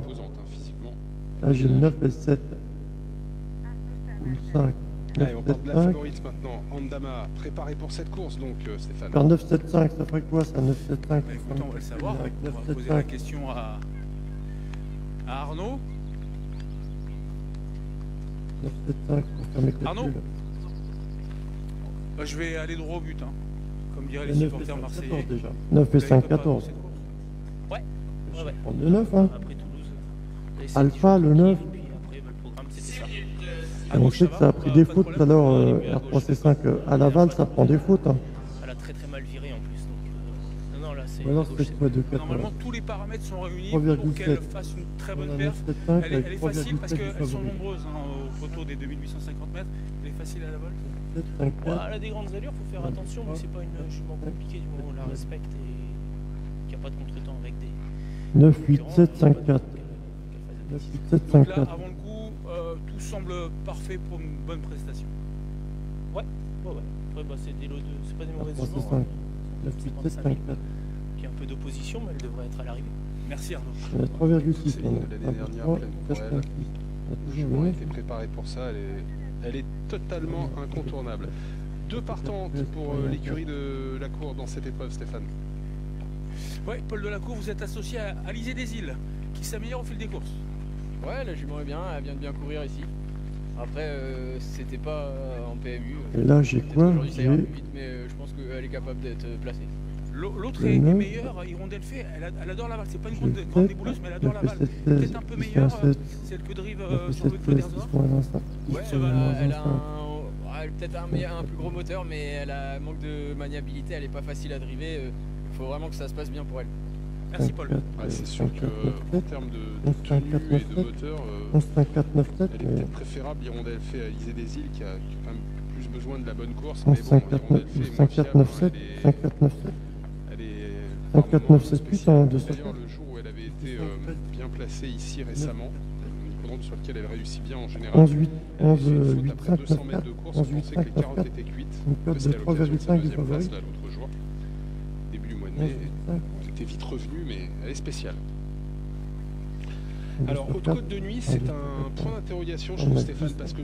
Là j'ai le neuf et le sept. Ou le cinq. Allez, on parle de la favorite maintenant. Andama, préparé pour cette course donc euh, Stéphane. Faire neuf sept cinq, ça ferait quoi ça, neuf sept cinq? Bah, écoute, on va le savoir. On va poser la question à, à Arnaud. neuf sept cinq pour faire mes calculs. Arnaud bah, je vais aller droit au but, hein. Comme diraient les supporters marseillais. Déjà. neuf et cinq, quatorze. Ouais, ouais, ouais. On prend le neuf, hein. Après Toulouse. Alpha, le neuf. Et puis après, bah, le programme, c'était ça. Et on sait que ça a pris des fautes tout à l'heure, euh, R trois C cinq. Euh, à Laval, ça prend des fautes. Hein. Elle a très très mal viré en plus. Donc, euh... Non, non, là, c'est. Alors, c'est quoi de quatre? Normalement, tous les paramètres sont réunis pour qu'elle fasse une très bonne perf. Elle, elle est facile parce qu'elles sont nombreuses hein, au poteau des deux mille huit cent cinquante mètres. Elle est facile à la vol. Ouais, elle a des grandes allures, il faut faire attention, mais c'est pas une jument compliquée du moment où on la respecte et qu'il n'y a pas de contretemps avec des. neuf huit sept cinq quatre. neuf huit sept cinq quatre. Là, avant le coup, euh, tout semble parfait pour une bonne prestation. Ouais, ouais, ouais. Après, bah, c'est des lots de. C'est pas des mauvaises juments. Hein. neuf huit sept cinq quatre. Il y a un peu d'opposition, mais elle devrait être à l'arrivée. Merci Arnaud. trois virgule six. L'année dernière, pleine pour elle. La jument a été préparée pour ça, elle est. Elle est totalement incontournable. Deux partantes pour euh, l'écurie de la cour dans cette épreuve, Stéphane. Oui, Paul Delacour, vous êtes associé à Alizé des Îles, qui s'améliore au fil des courses. Ouais, la jument est bien, elle vient de bien courir ici. Après, euh, c'était pas euh, en P M U. Et là, j'ai quoi? J'ai mais euh, je pense qu'elle est capable d'être placée. L'autre est, est meilleure, Hirondelle fait, elle, elle adore Laval. C'est pas une grande, grande débouleuse, mais elle adore Laval. Peut-être un peu meilleure, celle que drive euh, sur le Cloderzor. Ouais, bah, elle a un, peut-être un, un plus gros moteur, mais elle a un manque de maniabilité, elle est pas facile à driver. Il faut vraiment que ça se passe bien pour elle. Merci Paul. Ouais, c'est sûr qu'en termes de, de tenue et de moteur, euh, elle est peut-être préférable Hirondelle fait à Alizé des Îles qui a, qui a quand même plus besoin de la bonne course. Mais bon, Hirondelle fait cinq quatre neuf sept. cinq quatre neuf sept. cinq quatre neuf sept huit en deux cents. D'ailleurs, le jour où elle avait été euh, bien placée ici récemment, un hippodrome sur lequel elle réussit bien en général. onze huit, onze huit, après deux cents mètres de course, on pensait que les carottes étaient cuites. Une cote de trois virgule cinq du favori. L'autre jour, début du mois de mai, elle était vite revenue, mais elle est spéciale. Alors, haute côte de nuit, c'est un point d'interrogation, je trouve, Stéphane, parce que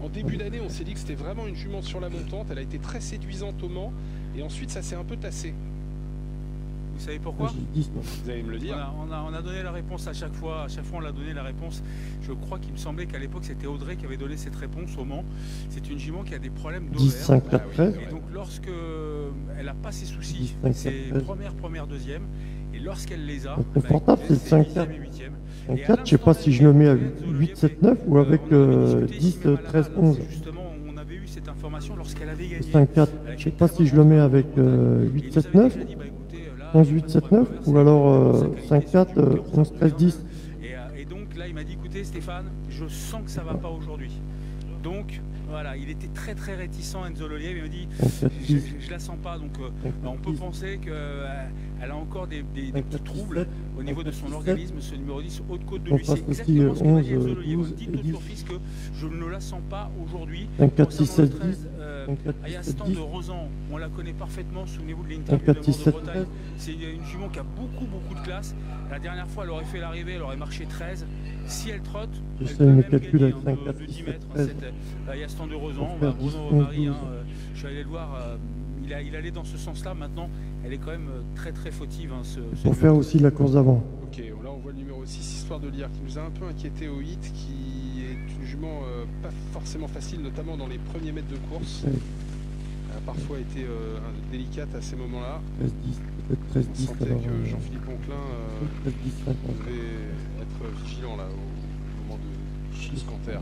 En début d'année, on s'est dit que c'était vraiment une jument sur la montante. Elle a été très séduisante au Mans. Et ensuite, ça s'est un peu tassé. Vous savez pourquoi? Vous allez me le dire. On a, on, a, on a donné la réponse à chaque fois. À chaque fois, on l'a donné la réponse. Je crois qu'il me semblait qu'à l'époque, c'était Audrey qui avait donné cette réponse au Mans. C'est une jument qui a des problèmes dix, cinq, quatre, treize. Et donc, lorsque elle n'a pas ses soucis, c'est première, première, deuxième. Et lorsqu'elle les a, le confortable, c'est le cinq quatre. cinq quatre, je ne sais pas si je le mets à huit, sept, neuf ou avec euh, dix, treize, onze. Justement, on avait eu cette information lorsqu'elle avait gagné. cinq quatre, je ne sais pas si je le mets avec euh, huit, sept, neuf. onze, huit, sept, neuf ou alors euh, cinq, quatre, euh, onze, treize, dix. Et, euh, et donc là, il m'a dit, écoutez Stéphane, je sens que ça ne va pas aujourd'hui. Donc voilà, il était très très réticent, Enzo Lelièvre. Il m'a dit, je, je, je la sens pas. Donc euh, on peut penser qu'elle euh, a encore des, des, des petits troubles au niveau de son organisme, ce numéro dix, haute côte de lui. C'est exactement ce que m'a dit Enzo Lelièvre. Dites au turfiste que je ne la sens pas aujourd'hui. cinq, quatre, six, sept, dix. Ayastan de Rosan, on la connaît parfaitement, souvenez-vous de l'interview de de Bretagne. C'est une jument qui a beaucoup beaucoup de classe. La dernière fois, elle aurait fait l'arrivée, elle aurait marché treize. Si elle trotte, je elle sais mes calculs avec cinq, quatre, de six, dix mètres. treize. Ayastan de Rosan, bah, Bruno Marie, hein, euh, je suis allé le voir, euh, il, a, il allait dans ce sens-là. Maintenant, elle est quand même très très fautive. Hein, ce, ce pour faire aussi la course d'avant. Ok, là on voit le numéro six, Histoire de lire, qui nous a un peu inquiété au hit, qui est une jument euh, pas forcément facile, notamment dans les premiers mètres de course. Oui. Elle a parfois été euh, délicate à ces moments-là. treize dix, peut-être treize dix. On sentait alors, que Jean-Philippe Onclin euh, treize dix, devait être vigilant là au moment de Scanter.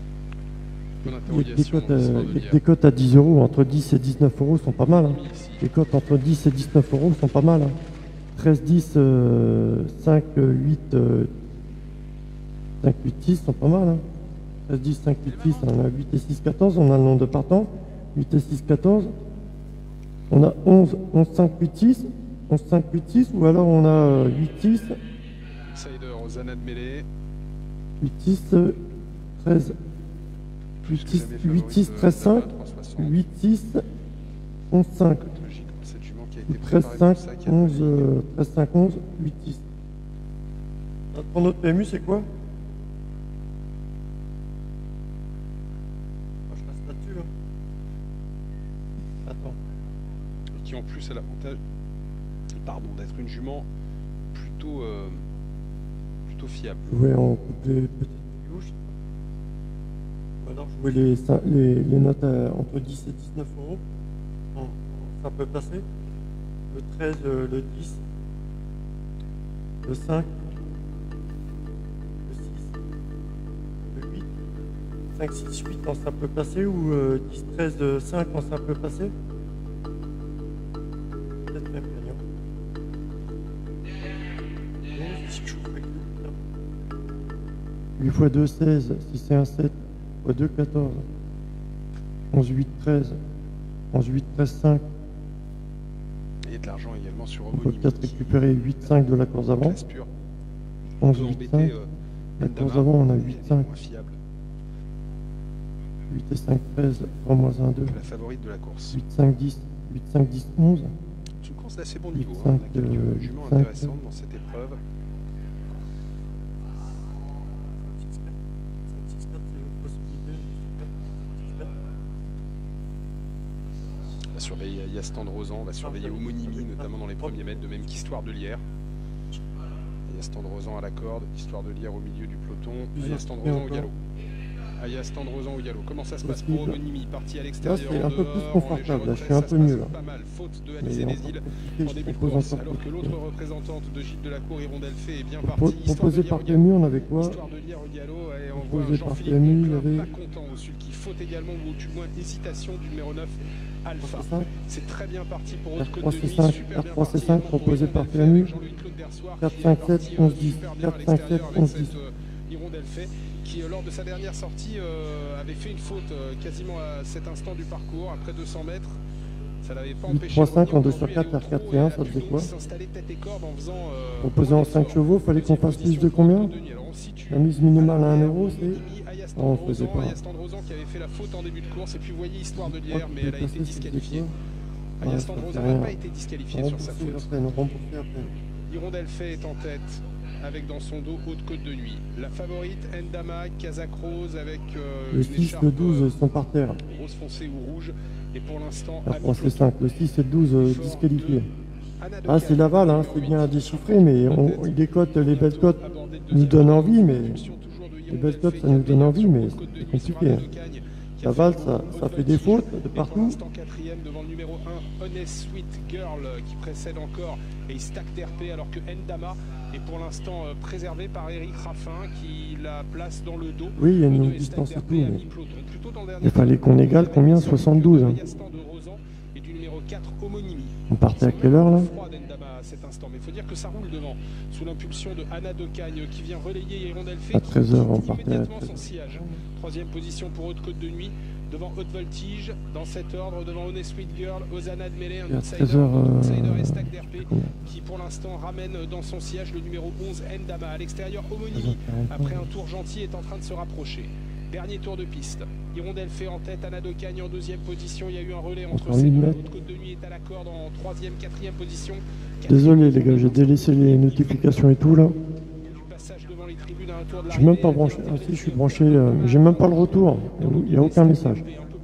Il y a des cotes, euh, des cotes à dix euros, entre dix et dix-neuf euros sont pas mal. Hein. Les cotes entre dix et dix-neuf euros sont pas mal. Hein. treize dix, euh, cinq, huit, euh, cinq, huit, six sont pas mal. Hein. treize dix, cinq, huit, six, on a huit et six, quatorze, on a le nombre de partants. huit et six, quatorze. On a onze, onze, cinq, huit, six. onze, cinq, huit, six, ou alors on a huit, six. Insider, Rosanna de Mêlée. huit, six, treize. huit, six, treize, cinq. huit, six, onze, cinq. treize, cinq, onze, treize, cinq, onze, huit, six. Pour notre P M U, c'est quoi? Je reste là-dessus. Hein. Attends. Et qui en plus a l'avantage, pardon, d'être une jument plutôt, euh, plutôt fiable. Jouer en couplet petite gauche. Ou alors jouer les, les, les notes à, entre dix et dix-neuf euros. Bon, ça peut passer. Le treize, le dix, le cinq, le six, le huit, cinq, six, huit, quand ça peut passer, ou euh, dix, treize, cinq, quand ça peut passer. Peut-être même gagnant. huit fois deux, seize, six et un, sept, fois deux, quatorze, onze, huit, treize, onze, huit, treize, cinq. Et de l'argent également sur on peut peut-être récupérer huit cinq de la course avant. onze huit cinq. La course avant, on a huit cinq. huit et cinq, treize, trois moins un, deux. La favorite de la course. huit cinq, dix, huit cinq, dix, onze. C'est une course d'assez bon niveau. Hein. On a quelques euh, juments intéressantes dans cette épreuve. On va surveiller Ayastan de Rosan, on va surveiller Homonymie, notamment dans les premiers mètres, de même qu'Histoire de Lierre. Ayastan de Rosan à la corde, Histoire de Lierre au milieu du peloton, Ayastan de Rosan au galop. Ayastan de Rosan au galop. Comment ça se passe pour Homonymie? Parti à l'extérieur. Là, c'est un peu plus confortable, là, je suis un peu mieux. Là. Pas mal, faute de Alizé Nézil en début de course, alors que l'autre représentante de Gilles Delacour, Hirondelle Fay, est bien partie. Proposé par P M U, on avait quoi? Histoire de Lierre au galop, et on voit Jean-Philippe Onclin pas content, celui qui faute également, ou du moins hésitation du numéro neuf. Alpha. C'est très bien parti pour Haute Côte de Nuit, super bien parti. R trois C cinq proposé par P M U. quatre cinq sept, onze dix. quatre cinq sept, onze dix. Hirondelle Fay, qui lors de sa dernière sortie euh, avait fait une faute euh, quasiment à cet instant du parcours, après deux cents mètres. Ça l'avait pas empêché. trois cinq en deux sur quatre, R quatre et un, ça faisait quoi? Proposé en cinq chevaux, fallait qu'on fasse plus de combien? La mise minimale à un euro, c'est... Non, on faisait pas. Ayastan de Rosan qui avait fait la faute en début de course, et puis vous voyez Histoire de Lierre, mais elle a été disqualifiée. Ayastan de Rosan n'a pas été disqualifié sur sa faute. Hirondelle Fay est en tête avec dans son dos Haute Côte de Nuit. La favorite Ndama, Kazakh Rose avec euh, le six, le douze sont par terre. Rose foncé ou rouge. Et pour l'instant, R trois C cinq, le six et le douze euh, disqualifiés. Ah, c'est Laval, hein, c'est bien à déchiffrer, mais on, les cotes, les belles cotes nous donnent envie, mais les belles cotes, ça nous donne envie, mais c'est compliqué. Hein. Laval, ça, ça fait des fautes de partout. Quatrième devant le numéro un, Honest Sweet Girl, qui précède encore et il stack D R P, alors que Ndama est pour l'instant euh, préservé par Eric Raffin qui la place dans le dos. Oui, il y a une distance et tout, mais il fallait qu'on égale combien? soixante-douze. Hein. Et du numéro quatre, Homonimi. On partait à quelle heure là? À cet instant, mais il faut dire que ça roule devant sous l'impulsion de Anna Decagne qui vient relayer Hirondelle Fée à treize heures. On partait à son sillage. Troisième position pour Haute Côte de Nuit devant Haute Voltige, dans cet ordre devant Honest Sweet Girl, Ozana de Mêlée, un outsider, euh... outsider et Stack D R P qui pour l'instant ramène dans son sillage le numéro onze Ndama. À l'extérieur, Homonimi après un tour gentil est en train de se rapprocher. Dernier tour de piste. Hirondelle fait en tête, Anna Decagne en deuxième position. Il y a eu un relais entre ces deux. Haute Côte de Nuit est à la corde en troisième, quatrième position. Désolé les gars, j'ai délaissé les notifications et tout là. Je suis même pas branché. Ah si, je suis branché, euh, j'ai même pas le retour. Il n'y a aucun message.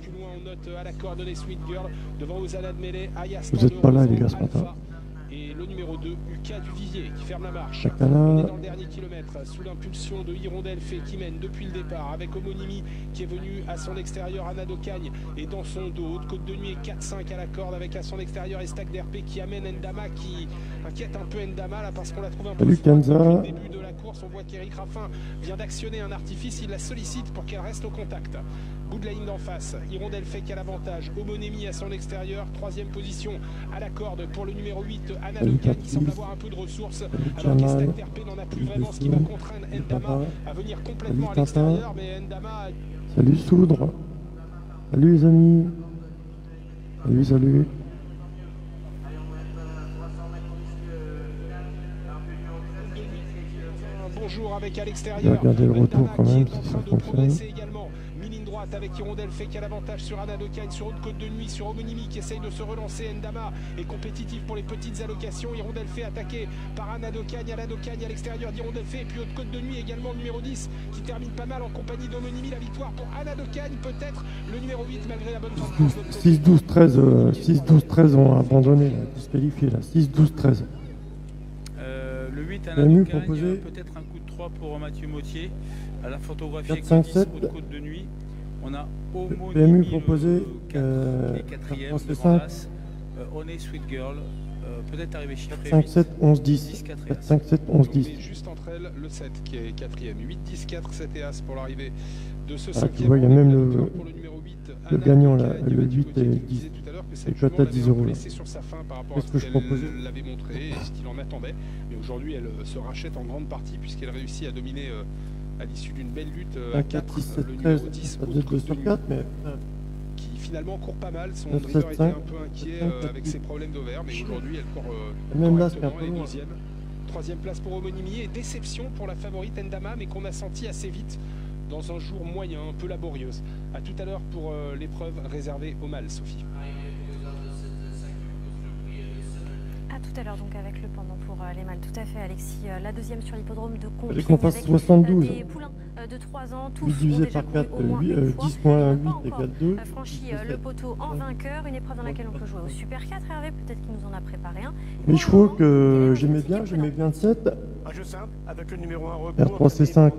Vous êtes pas là les gars ce matin. Et le numéro deux, Uka Duvivier qui ferme la marche. Chacun On est dans le dernier kilomètre sous l'impulsion de Hirondelle Fée qui mène depuis le départ avec Homonimi qui est venu à son extérieur, Anna Decagne et dans son dos Haute Côte de Nuit et quatre cinq à la corde avec à son extérieur Stack D R P qui amène Ndama qui inquiète un peu Ndama là parce qu'on la trouve un peu froide depuis le début de la course. On voit qu'Eric Raffin vient d'actionner un artifice, il la sollicite pour qu'elle reste au contact. Bout de la ligne d'en face, Hirondelle Fée qui a l'avantage, Homonimi à son extérieur, troisième position à la corde pour le numéro huit, Anna Decagne qui semble avoir un peu de ressources, alors que Stack D R P n'en a plus vraiment, ce qui va contraindre Ndama à venir complètement à l'extérieur, mais Ndama... Salut Soudre. Salut les amis. Salut, salut. Bonjour avec à l'extérieur. Regardez le retour quand même si ça fonctionne. Avec Hirondelle Fée qui a l'avantage sur Anna Decagne, sur Haute Côte de Nuit, sur Homonimi qui essaye de se relancer. Ndama est compétitif pour les petites allocations. Hirondelle Fée attaqué par Anna Decagne, Anna Decagne à l'extérieur d'Hirondelle Fée, et puis Haute Côte de Nuit également le numéro dix qui termine pas mal en compagnie d'Homonimi. La victoire pour Anna Decagne, peut-être le numéro huit malgré la bonne forme. six douze treize euh, six douze treize ont abandonné, là, disqualifié là, six douze treize. Euh, le huit Anna Decagne, peut-être un coup de trois pour Mathieu Mottier à la photographie avec le dix Haute Côte de Nuit. On a P M U proposé euh, quatrième de place, euh, Honest Sweet Girl, euh, peut-être arrivé chiffré cinq sept onze dix. quatre cinq sept onze dix. Juste entre elles le sept qui est quatrième, huit dix quatre sept et As pour l'arrivée de ce ah, cinquième. Tu vois, il y a même le, le gagnant là, le huit et dix. Et cote à dix euros là. Qu'est-ce que je proposais? Elle l'avait montré et ce qu'il en attendait. Mais aujourd'hui, elle se rachète en grande partie puisqu'elle réussit à dominer. Euh, à l'issue d'une belle lutte à quatre, le numéro dix, Haute Côte de Nuit, mais... qui finalement court pas mal. Son driver était un peu inquiet euh, avec ses problèmes d'ovaire, mais aujourd'hui elle court euh, même là, correctement. Elle est deuxième. Troisième place pour Homonimi et déception pour la favorite Ndama, mais qu'on a senti assez vite dans un jour moyen, un peu laborieuse. A tout à l'heure pour euh, l'épreuve réservée au mâle, Sophie. À tout à l'heure donc avec le pendant pour euh, les mâles, tout à fait Alexis. Euh, la deuxième sur l'hippodrome de Compiègne avec qu'on fasse soixante-douze. Euh, des poulains euh, de trois ans, tous huit divisé par quatre, dix moins huit égale deux. A franchi euh, le poteau en vainqueur, une épreuve dans laquelle on peut jouer au Super quatre. Hervé, peut-être qu'il nous en a préparé un. Les chevaux que j'aimais bien, j'aimais bien le sept. Un jeu simple avec le numéro un R trois C cinq.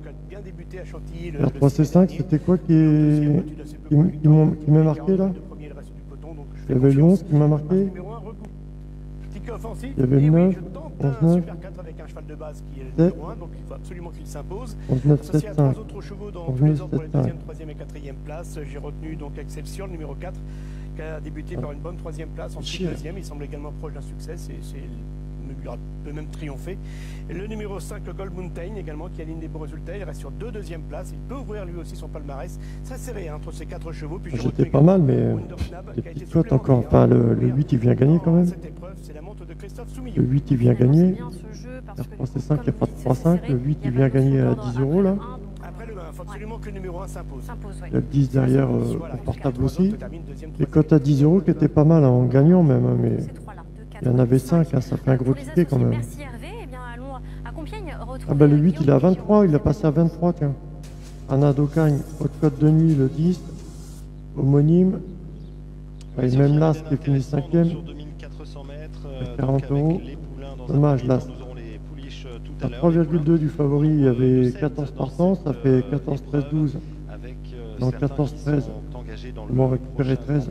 R trois C cinq, c'était quoi qui est qui, qui m'a marqué là? Il y avait le onze qui m'a marqué. Il y avait le neuf, onze neuf, Super quatre avec un cheval de base qui est le numéro un, donc il faut absolument qu'il s'impose. onze neuf, Associé à sept cinq. trois autres chevaux dans tous les ordres pour les deuxième, troisième et quatrième places. J'ai retenu donc Exception, le numéro quatre, qui a débuté par une bonne troisième place, ensuite deuxième. Il semble également proche d'un succès, c'est, c'est, il peut même triompher. Et le numéro cinq, le Gold Mountain, également, qui aligne des bons résultats. Il reste sur deux deuxièmes places. Il peut ouvrir lui aussi son palmarès. Très serré hein, entre ces quatre chevaux. Puis j'étais pas mal, mais des petites cotes encore. Enfin, le, le huit, il vient gagner quand même. Cette épreuve, c'est la montre de Christophe Soumillon. Le huit, il vient gagner. R trois C cinq, il n'y a pas de trois cinq. Le huit, il vient gagner à dix euros là. Après le un, il faut absolument que le numéro un s'impose. Il y a le dix derrière, euh, confortable aussi. Les cotes à dix euros qui étaient pas mal hein, en gagnant même, hein, mais il y en avait cinq, hein, ça fait un gros ticket quand même. Merci Hervé. Eh bien, allons à Compiègne Ah bah le huit il est à vingt-trois, il a passé à vingt-trois, tiens. Anna d'Ocagne, haute côte de nuit, le dix, homonyme. Et même l'As qui est fini cinquième, à quarante euros. Dommage, l'As. À trois virgule deux du favori, il y avait quatorze partants, ça fait quatorze, treize, douze. Donc quatorze, treize, ils vont récupérer treize.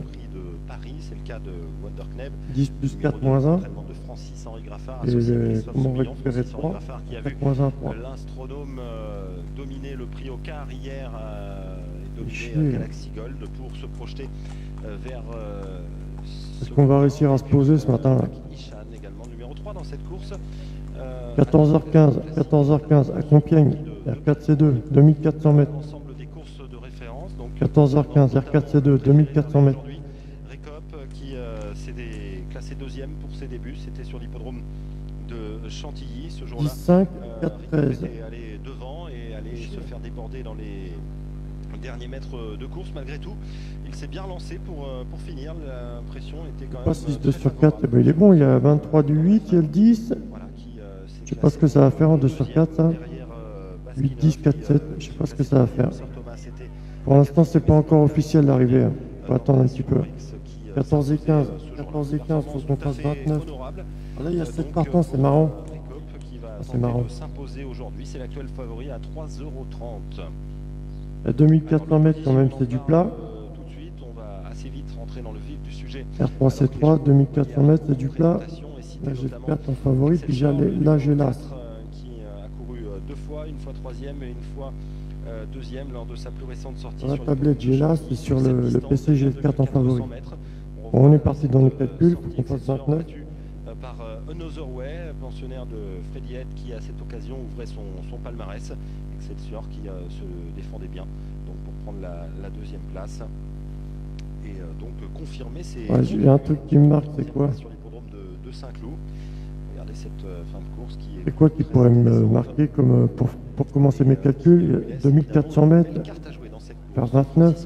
dix plus quatre moins un. Et ils vont récupérer trois. quatre moins un, trois. L'Astronome dominait le prix au quart hier et dominait Galaxy Gold pour se projeter vers. Est-ce qu'on va réussir à se poser ce matin là? Également numéro trois dans cette course. quatorze heures quinze, quatorze heures quinze à Compiègne, R quatre C deux, deux mille quatre cents mètres. quatorze heures quinze, R quatre C deux, deux mille quatre cents mètres. Récop qui euh, s'est classé deuxième pour ses débuts, c'était sur l'hippodrome de Chantilly ce jour-là. dix cinq, quatre treize. Euh, aller devant et aller se faire déborder dans les derniers mètres de course. Malgré tout, il s'est bien lancé pour, pour finir. L'impression était quand même. Pas six deux sur quatre, eh ben, il est bon, il y a vingt-trois du huit, il y a le dix. Voilà, qui, euh, je sais pas ce que ça va faire en deux sur quatre, ça. huit, dix, quatre, sept, je sais pas ce que ça va faire. Pour l'instant, c'est pas encore officiel l'arrivée. Il faut attendre un petit peu. quatorze et quinze. quatorze et quinze, il faut qu'on fasse vingt-neuf. Ah là, il y a sept partants, c'est marrant. Ah, c'est marrant. S'imposer aujourd'hui, c'est l'actuel favori à trois euros trente. À deux mille quatre cents mètres, quand même, c'est du plat. Tout de suite, on va assez vite rentrer dans le vif du sujet. R trois C trois, deux mille quatre cents mètres, c'est du plat. Là, j'ai le quatre en favori, puis là, j'ai l'As. Qui a couru deux fois, une fois troisième et une fois Euh, deuxième lors de sa plus récente sortie. Sur la tablette, j'ai l'As et sur le, le P C, j'ai le quatre en favori. Bon, on est parti dans les calculs, il faut qu'on fasse vingt-neuf. Par euh, Another Way, pensionnaire de Freddy Head qui à cette occasion ouvrait son, son palmarès. Excelsior qui euh, se défendait bien donc pour prendre la, la deuxième place et euh, donc confirmer ses. Ouais, j'ai un truc qui me marque, c'est quoi? Sur l'hippodrome de, de Saint-Cloud. Regardez cette euh, fin de course qui est. C'est quoi qui pourrait me marquer comme euh, pour, pour commencer mes calculs? deux mille quatre cents mètres, faire vingt-neuf,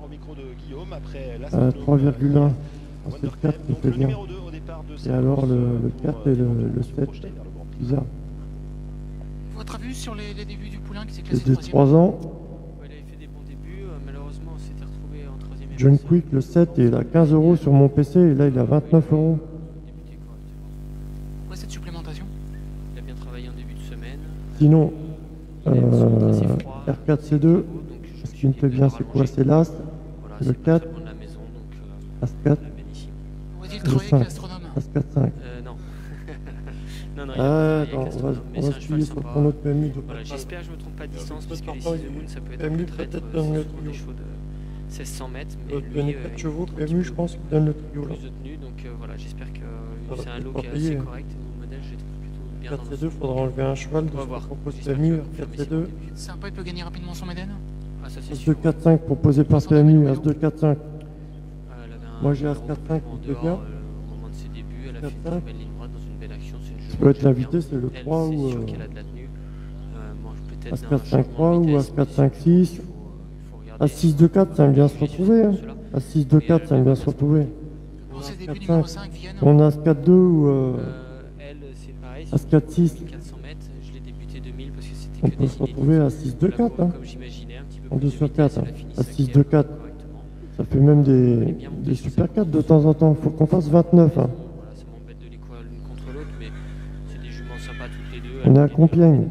euh, trois virgule un, c'est le quatre qui fait bien. Et alors le, le quatre et le, le sept, bizarre. Votre avis sur les, les débuts du poulain qui s'est classé troisième? trois ans. Ouais, il avait fait des bons débuts, euh, malheureusement on s'était retrouvé en troisième. John Quick, le sept, il a quinze euros sur mon P C et là il a vingt-neuf euros. Pourquoi cette supplémentation? Il a bien travaillé en début de semaine. Sinon, euh, R quatre C deux, ce qui me plaît bien c'est quoi? C'est l'As, le quatre, As quatre, le cinq, As quatre, cinq. Euh, non. non, non, ah, attends, on va, on va se filer sur ton autre P M U. Voilà, j'espère que je ne me trompe pas de distance, parce que les six de Moon, ça peut être un peu traître euh, sur des chevaux de seize cents mètres. Mais lui, il y a quatre chevaux, P M U, je pense, qui donne le trio. Plus de tenue, donc euh, voilà, j'espère que euh, c'est un lot qui est assez correct. Mon modèle, je trouve plutôt bien dans quatre C deux, il faudra enlever un cheval de ce qu'on propose P M U, quatre C deux. Sympa, il peut gagner rapidement son Médène. Ah, ça c'est As sûr. deux quatre cinq proposé par P M U, As deux quatre cinq. Moi j'ai As quatre cinq qui me plaît bien. Au moment de ses débuts, elle a fait une belle ligne droite dans une belle action. Ça peut être l'invité, c'est le trois ou As quatre cinq trois ou As quatre cinq six. As six deux quatre, ça aime bien se retrouver. Hein. As six deux quatre, ça aime bien se retrouver. On a As quatre deux ou euh, As quatre six. On peut se retrouver à six deux quatre. Hein. En deux sur quatre. Hein. À six deux quatre. Ça fait même des, des super quatre de temps en temps. Il faut qu'on fasse vingt-neuf. Hein. On est à Compiègne.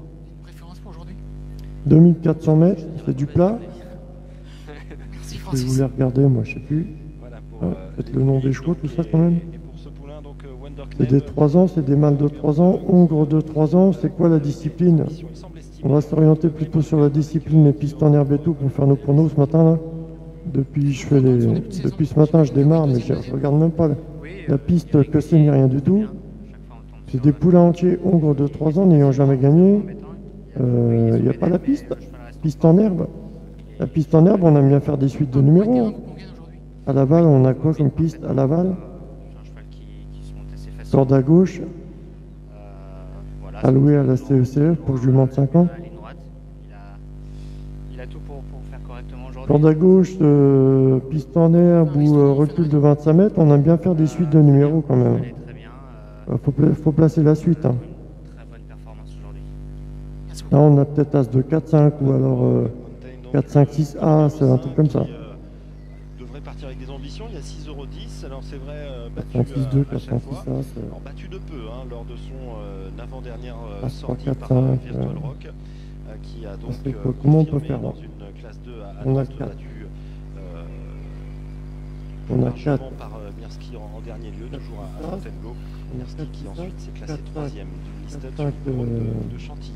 deux mille quatre cents mètres, c'est du plat. Je voulais regarder, moi je sais plus. Ah, peut-être le nom des chevaux, tout ça quand même. C'est des trois ans, c'est des mâles de trois ans, hongres de trois ans. C'est quoi la discipline? On va s'orienter plutôt sur la discipline, les pistes en herbe et tout pour faire nos pronos ce matin là. Depuis, je fais les... Depuis ce matin, je démarre, mais je ne regarde même pas la, la piste que c'est ni rien du tout. C'est des poulains entiers hongres de trois ans n'ayant jamais gagné. Il euh, n'y a pas la piste. Piste en herbe. La piste en herbe, on aime bien faire des suites de numéros. Hein. À Laval, on a quoi comme piste à Laval? Corde à gauche. Alloué à la C E C F pour que je lui monte cinq ans. Corde à gauche, euh, piste en herbe ou euh, recul de vingt-cinq mètres, on aime bien faire des suites de numéros quand même. Il faut, faut placer la suite. Hein. Là, on a peut-être As deux, quatre, cinq ou alors euh, quatre, cinq, six, A, c'est un truc comme ça. Devrait partir avec des ambitions, il y a six euros dix, alors c'est vrai, euh, battu quatre, cinq, six, deux, à, à quatre, chaque cinq, fois, six, A, c'est... alors, battu de peu hein, lors de son euh, avant-dernière euh, As sortie trois, quatre, par euh, cinq, Virtual euh, Rock, euh, qui a donc c'est euh, quoi? Comment on peut confirmé faire, dans là? une classe deux à On a Alost, quatre. battu euh, On a largement quatre. par euh, Mirski en, en dernier lieu, quatre, toujours à, six, à Fontainebleau. Mirski qui ensuite s'est classé troisième d'une liste sur l'hippodrome de, de Chantilly.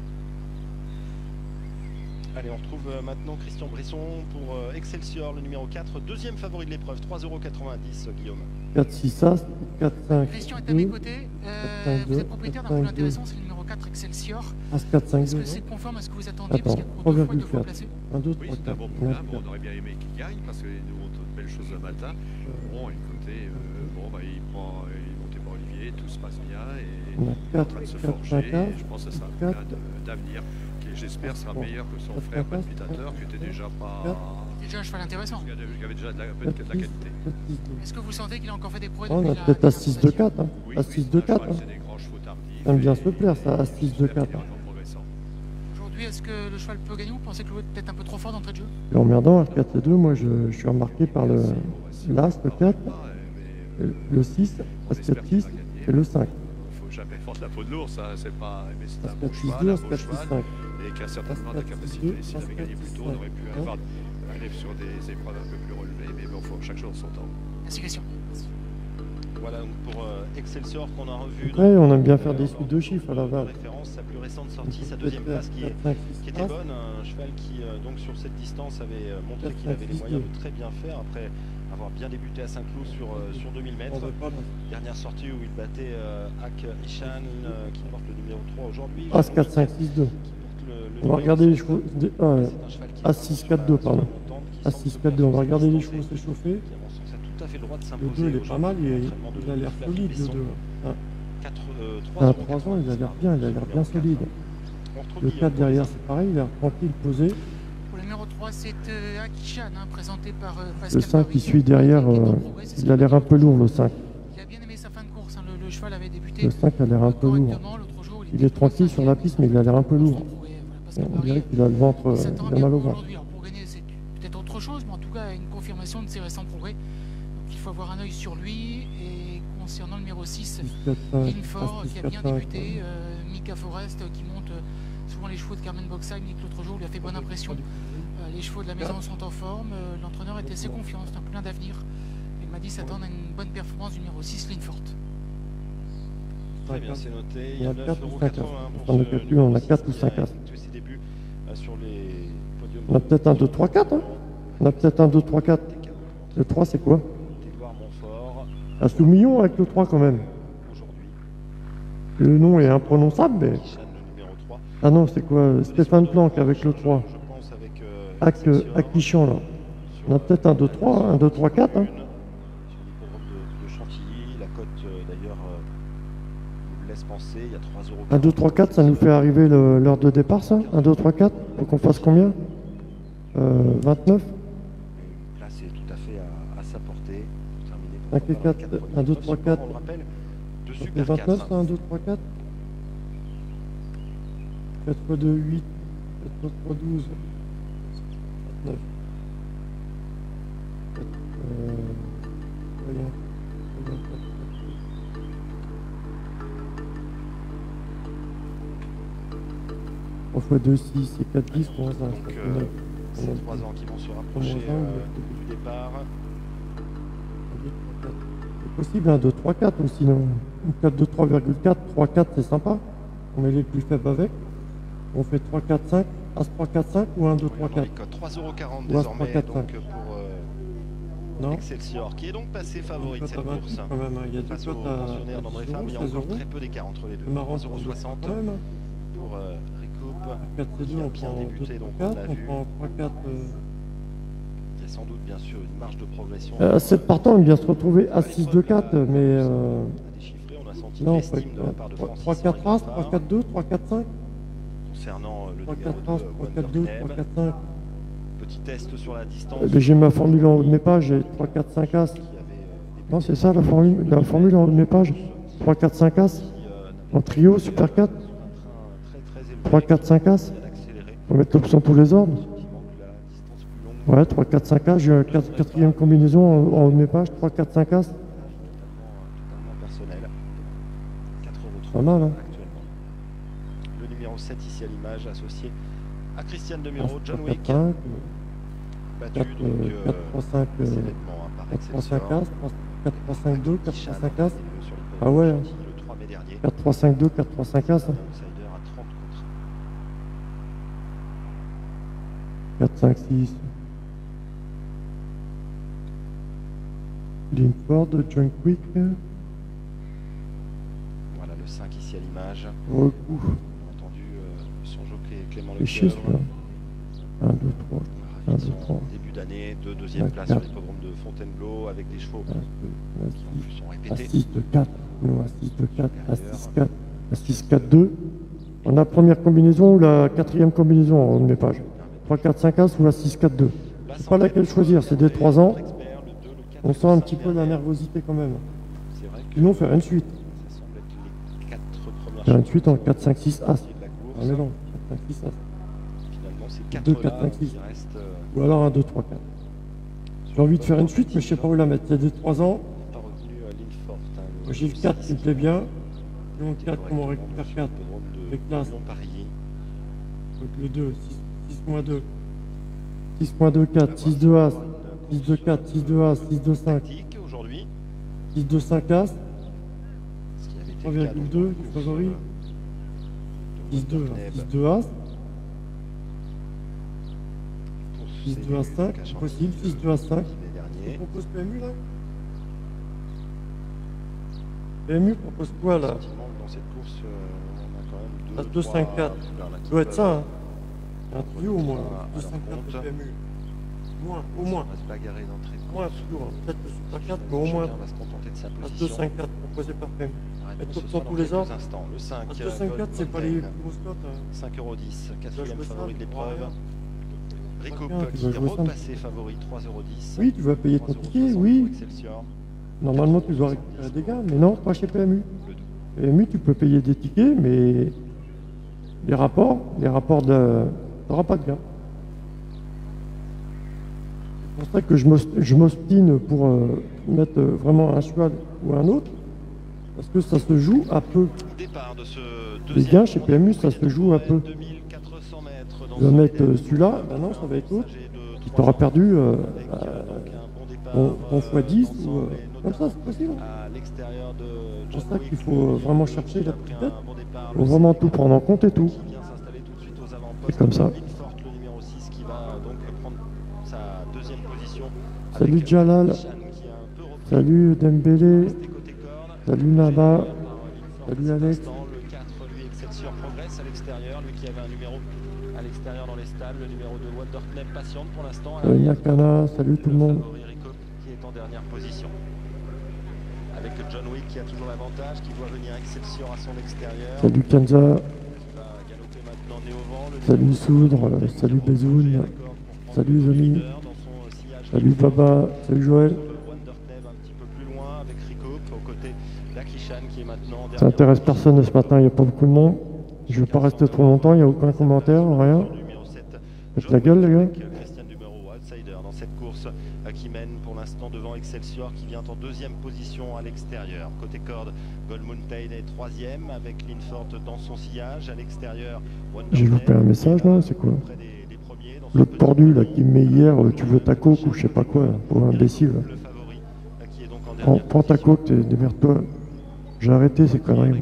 Allez, on retrouve euh, maintenant Christian Bresson pour euh, Excelsior, le numéro quatre, deuxième favori de l'épreuve, trois euros quatre-vingt-dix, euh, Guillaume. quatre, six, As, quatre, cinq, Christian est à mes côtés. Euh, vous êtes propriétaire d'un poule intéressant, c'est le numéro quatre Excelsior. As quatre, cinq, Est-ce deux. que c'est conforme à ce que vous attendiez? Attends, Parce qu'il y a trop de fois, deux fois placé. un, deux, Oui, trois, c'est un quatre. bon poulain, bon, on aurait bien aimé qu'il gagne parce qu'il nous montre de belles choses le matin. Bon, écoutez, euh, bon, bah, il prend, il est monté par Olivier, tout se passe bien et On a il est en quatre, train de se quatre, forger. cinq, Et je pense que c'est un quatre. poulain de- d'avenir qui, j'espère, sera meilleur que son quatre, frère quatre, palpitateur qui était déjà pas. Déjà un cheval intéressant. qui avait qui avait déjà de la, de la qualité. Est-ce que vous sentez qu'il a encore fait des progrès Oh, on depuis a la- peut-être la As six, deux, quatre. Hein. Oui, As oui, six, c'est deux, un cheval, quatre. Hein. c'est des grands chevaux tardifs. Ça aime bien et- se plaire, ça, As six, deux, quatre. Hein. progressant. Aujourd'hui, est-ce que le cheval peut gagner ou vous pensez que l'eau est peut-être un peu trop fort d'entrée de jeu? Et emmerdant, H quatre et deux, moi je, je suis remarqué par le l'As, le quatre, le- le six, As quatre, six et le cinq. Il faut jamais vendre la peau de l'ours, hein, c'est pas. Mais c'est un As bon quatre, six, cheval, deux, un As beau quatre, six, cheval, cinq. et qui a certainement de la capacité. S'il avait gagné plus tôt, on aurait pu avoir, aller sur des épreuves un peu plus relevées, mais bon, il faut chaque chose son temps. Merci Christian. Voilà donc pour euh, Excelsior qu'on a revu. Après, on aime bien donc, faire des euh, suites de chiffres à la Val. référence, sa plus récente sortie, sa deuxième place qui, est, qui était bonne, un cheval qui euh, donc sur cette distance avait euh, montré qu'il avait les moyens de très bien faire après avoir bien débuté à Saint-Cloud sur, euh, sur deux mille mètres. Dernière sortie où il battait euh, Ak Ishan euh, qui porte le numéro trois aujourd'hui. As quatre, cinq, six, deux. On va regarder les chevaux. Euh, As six, quatre, deux, pardon. As six, quatre, deux. On va regarder les chevaux s'échauffer. Tout à fait le droit de Le s'imposer. deux, il est pas mal, il, est- il a l'air solide, le deux. À trois ans, il a l'air bien, il a l'air bien solide. Le quatre derrière, c'est pareil, il a l'air tranquille, posé. Pour le numéro trois, c'est euh, Akishan, hein, présenté par euh, Pascal Le cinq qui Paris. suit derrière, euh, il a l'air un peu lourd, le cinq. Il a bien aimé sa fin de course, hein, le, le cheval avait débuté. Le cinq a l'air un peu lourd. Il est tranquille sur la piste, mais il a l'air un peu lourd. On dirait qu'il a le ventre, euh, il a mal au ventre. Aujourd'hui, alors pour gagner, c'est peut-être autre chose, mais en tout cas, une confirmation de ses récents progrès. Donc il faut avoir un œil sur lui. Et concernant le numéro six, Linfort, qui a bien débuté, euh, Mika Forest, qui monte euh, souvent les chevaux de Carmen Boxheim, que l'autre jour lui a fait bonne impression. Euh, les chevaux de la maison sont en forme, euh, l'entraîneur était assez confiant, c'est un plein d'avenir. Il m'a dit s'attendre à une bonne performance du numéro six, Linfort. Très bien, c'est noté. Il y On a a neuf quatre euros ou cinq quatre-vingts As. pour On a ce calculé, on a numéro quatre ou six cinq qui a As. effectué ses débuts euh, sur les podiums. On a peut-être un deux, trois, quatre. Hein. On a peut-être un deux, trois, quatre. Le trois, c'est quoi? Édouard Montfort. Un sous-million avec le trois quand même. Le nom est imprononçable, mais... Ah non, c'est quoi? Stéphane Planck avec le trois. Ak, Akichan, là. On a peut-être un deux, trois, un deux, trois, quatre. Hein. De Chantilly, la cote euh, d'ailleurs euh, nous laisse penser, il y a trois euros. un deux, trois, quatre, ça nous fait arriver le- l'heure de départ, ça? un deux, trois, quatre. Faut qu'on fasse combien? euh, vingt-neuf. Là, c'est tout à fait à, à sa portée. Pour terminer pour cinq et préparer quatre, les quatre un deux, premiers trois, postes. quatre. On le rappelle, de Ça fait Super vingt-neuf, quatre. ça, un deux, trois, quatre. quatre fois deux, huit. quatre fois douze. vingt-neuf. quatre, euh, voyons. trois fois deux, six et quatre, dix, moins un. Donc, euh, c'est trois ans qui vont se rapprocher euh, du départ. C'est possible un deux, trois, quatre ou sinon un quatre, deux, trois virgule quatre, trois, quatre c'est sympa. On met les plus faibles avec. On fait trois, quatre, cinq, As trois, quatre, cinq ou un deux, trois, quatre. trois euros quarante Ou As désormais trois, quatre, donc, cinq. pour euh, Non. Excelsior, qui est donc passé favori de Une cette cote à course. vingt-huit quand même, hein. Il y a des Face au cotes à- pensionnaire à d'André dix Fabre, il y a euros, encore seize très peu d'écart entre les deux. C'est marrant trois euros soixante quand même, hein. pour euh, Recoupe, quatre C qui deux, a on bien prend débuté, deux, donc trois, on quatre, l'a on vu. prend trois, quatre. Il y a sans doute bien sûr une marge de progression. Euh, sept partants aime bien se retrouver à six, deux, quatre, mais. Euh... On a senti Non, l'estime de la part de Francis trois, quatre As, trois, quatre, deux, trois, quatre, cinq. concernant euh, le trois, numéro quatre As, deux, trois, Wonder quatre, deux, Kneb. trois, quatre, cinq. Petit test sur la distance. Eh ben, j'ai ma formule en haut de mes pages, j'ai trois, quatre, cinq As. Non, c'est ça la formule, la formule en haut de mes pages. trois, quatre, cinq As. En trio, Super quatre. Très très trois, quatre, cinq As. On va mettre l'option tous les ordres. Ouais, trois, quatre, cinq As. J'ai une quatrième combinaison en haut de mes pages. trois, quatre, cinq As. Pas mal, hein. Le numéro sept ici à l'image, associé à Christiane Demuro, John Wick. Battu donc quatre, trois, cinq, quatre, trois, cinq As, quatre, trois, cinq, deux, quatre, trois, cinq As. Ah ouais, quatre, trois, cinq, deux, quatre, trois, cinq As. quatre, cinq, six. Linford, John Quick. Voilà le cinq ici à l'image. Recou. Entendu euh, son jockey Clément Les chiffres là. un, deux, trois. un, deux, trois. Début d'année, deux deuxième place sur l'hippodrome de Fontainebleau avec des chevaux qui en plus sont répétés. À six, deux, quatre. Non, à six, deux, quatre. À six, quatre. À six, quatre, deux. On a la première combinaison ou la quatrième combinaison en haut de mes pages. trois, quatre, cinq As ou la six, quatre, deux. Je ne sais pas laquelle choisir, c'est des trois ans. On sent un petit peu la nervosité quand même. Sinon, faire une suite. Faire une suite en quatre, cinq, six As. Ah mais non, quatre, cinq, six As. deux, quatre, cinq, six. Ou alors un deux, trois, quatre. J'ai envie de faire une suite, mais je ne sais pas où la mettre. Il y a des trois ans. J'ai le quatre qui me plaît bien. Sinon le quatre, comment on récupère quatre avec l'As. Donc le deux, six moins deux. six moins deux, quatre, six deux As. six deux, quatre, six deux As, six deux, cinq. six deux, cinq As. trois virgule deux du favori. six deux, six deux As. six deux As cinq, possible, six deux As cinq. Tu proposes P M U là? P M U propose quoi là? Dans cette course, on a quand même deux, deux, cinq, quatre. Ça doit être ça, hein. Un trio au moins. deux, cinq, quatre P M U. Moins, au moins. On va se bagarrer d'entrée. Moins toujours, hein. Peut-être le Super quatre, mais au moins. On va se contenter de sa position. deux, cinq, quatre proposé par P M U. Être option tous les ordres. Le cinq. deux, cinq, quatre, c'est pas les grosses cotes. cinq euros dix, quatrième favori de l'épreuve. Recoupe qui est repassé favori trois euros dix. Oui, tu vas payer ton ticket, oui. Normalement, tu dois récupérer des gains, mais non, pas chez P M U. P M U, tu peux payer des tickets, mais les rapports, les rapports de... tu n'auras pas de gains. C'est pour ça que je m'ostine pour euh, mettre euh, vraiment un cheval ou un autre, parce que ça se joue à peu. Les gains chez P M U, ça se joue à peu. Tu vas mettre euh, celui-là, ben non, ça va être l'autre, qui t'aura perdu euh, euh, ton fois dix, ou euh, comme ça, c'est possible. C'est pour ça qu'il faut vraiment chercher la petite tête. Il faut vraiment tout prendre en compte et tout. C'est comme ça. Salut Jalal. Salut Dembélé. Salut Naba. Salut Alex. Le quatre, lui, Excelsior progresse à l'extérieur. Lui qui avait un numéro à l'extérieur dans les stables. Le numéro de Wonderknep patiente pour l'instant. Salut Nakana. Salut tout le monde. Qui est en dernière position. Avec John Wick qui a toujours l'avantage, qui voit venir Excelsior à son extérieur. Salut Kenza. Salut Soudre. Salut Bezoun. Salut Zoni. Salut Baba. Salut Joël. Ça intéresse personne ce matin, il n'y a pas beaucoup de monde. Je ne vais pas rester trop longtemps, il n'y a aucun commentaire, rien. Faites la gueule les gars. Christiane Demuro, outsider dans cette course qui mène pour l'instant devant Excelsior qui vient en deuxième position à l'extérieur. Côté corde, Gold Mountain est troisième avec Linford dans son sillage. À l'extérieur, j'ai loupé un message là, c'est quoi? L'autre tordu là qui me met hier, tu veux ta coque ou je sais pas quoi, pour imbécile. Prends, prends ta coque, démerde-toi. J'ai arrêté ces conneries.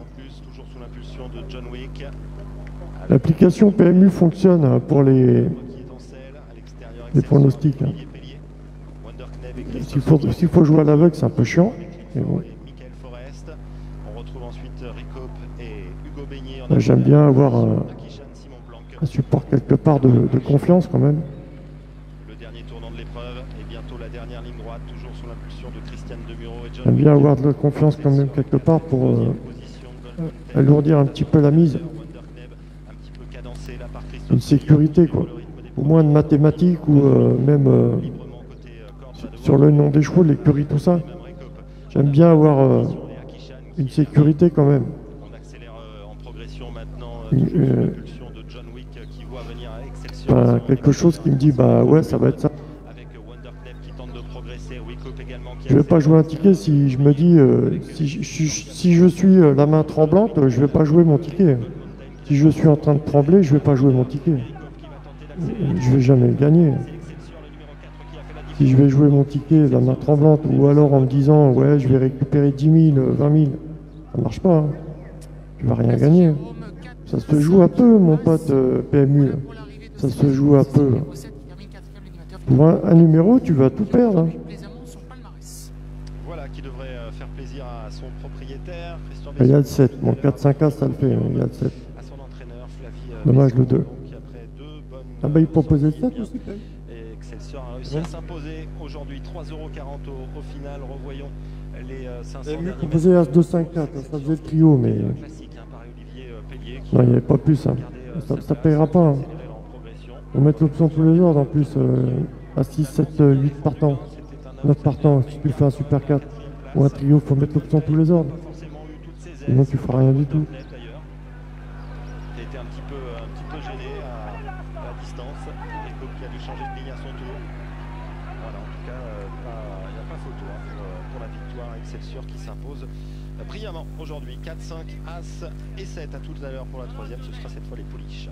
L'application P M U fonctionne pour les, les pronostics. Hein. S'il faut, s'il faut jouer à l'aveugle, c'est un peu chiant. Mais bon. J'aime bien avoir un, un support quelque part de, de confiance quand même. J'aime bien avoir de la confiance quand même quelque part pour euh, alourdir un petit peu la mise. Une sécurité quoi. Au moins de mathématiques ou euh, même euh, sur le nom des chevaux, l'écurie, tout ça. J'aime bien avoir euh, une sécurité quand même. position maintenant. Euh, de John Wick qui voit venir à Excelsior. Bah, quelque chose qui me dit bah ouais ça va être ça. Avec Wonderclep qui tente de progresser, Wickop également qui Je vais pas jouer un ticket si je me dis euh, si, je, si, si je suis euh, la main tremblante, je vais pas jouer mon ticket. Si je suis en train de trembler, je vais pas jouer mon ticket. Je vais jamais gagner. Si je vais jouer mon ticket la main tremblante ou alors en me disant ouais je vais récupérer dix mille, vingt mille, ça marche pas. Hein. Tu vas rien gagner. Ça se joue un peu mon pote euh, P M U. Ça se joue un peu. Pour un, un numéro, tu vas tout perdre. Hein. Voilà qui devrait euh, faire plaisir à son propriétaire. Christian Il y a le sept. Mon quatre cinq A, ça le fait. Il y a le sept. À son entraîneur, Flavie, euh, dommage le deux. Après deux bonnes, ah bah il proposait le sept aussi. Et Excelsior a réussi ouais. à s'imposer aujourd'hui trois euros quarante au, au final. Revoyons les euh, cinq cents derniers. Il proposait As deux cinq quatre. Ça faisait le trio, mais. Classique, hein, par Olivier euh, Pellier, non, il n'y avait pas plus. Hein. Ça, ça payera pas. Hein. On met l'option tous les ordres en plus. Euh, à six, sept, huit partants. neuf partants. Si tu fais un super quatre ou un trio, il faut mettre l'option tous les ordres. Sinon, tu feras rien du tout. Tu as été un petit peu, un petit peu gêné à, à la distance. Wickop qui a dû changer de ligne à son tour. Voilà, en tout cas, il n'y a pas photo hein, pour, pour la victoire. Excelsior qui s'impose brillamment aujourd'hui. quatre, cinq, As et sept. À tout à l'heure pour la troisième. Ce sera cette fois les pouliches.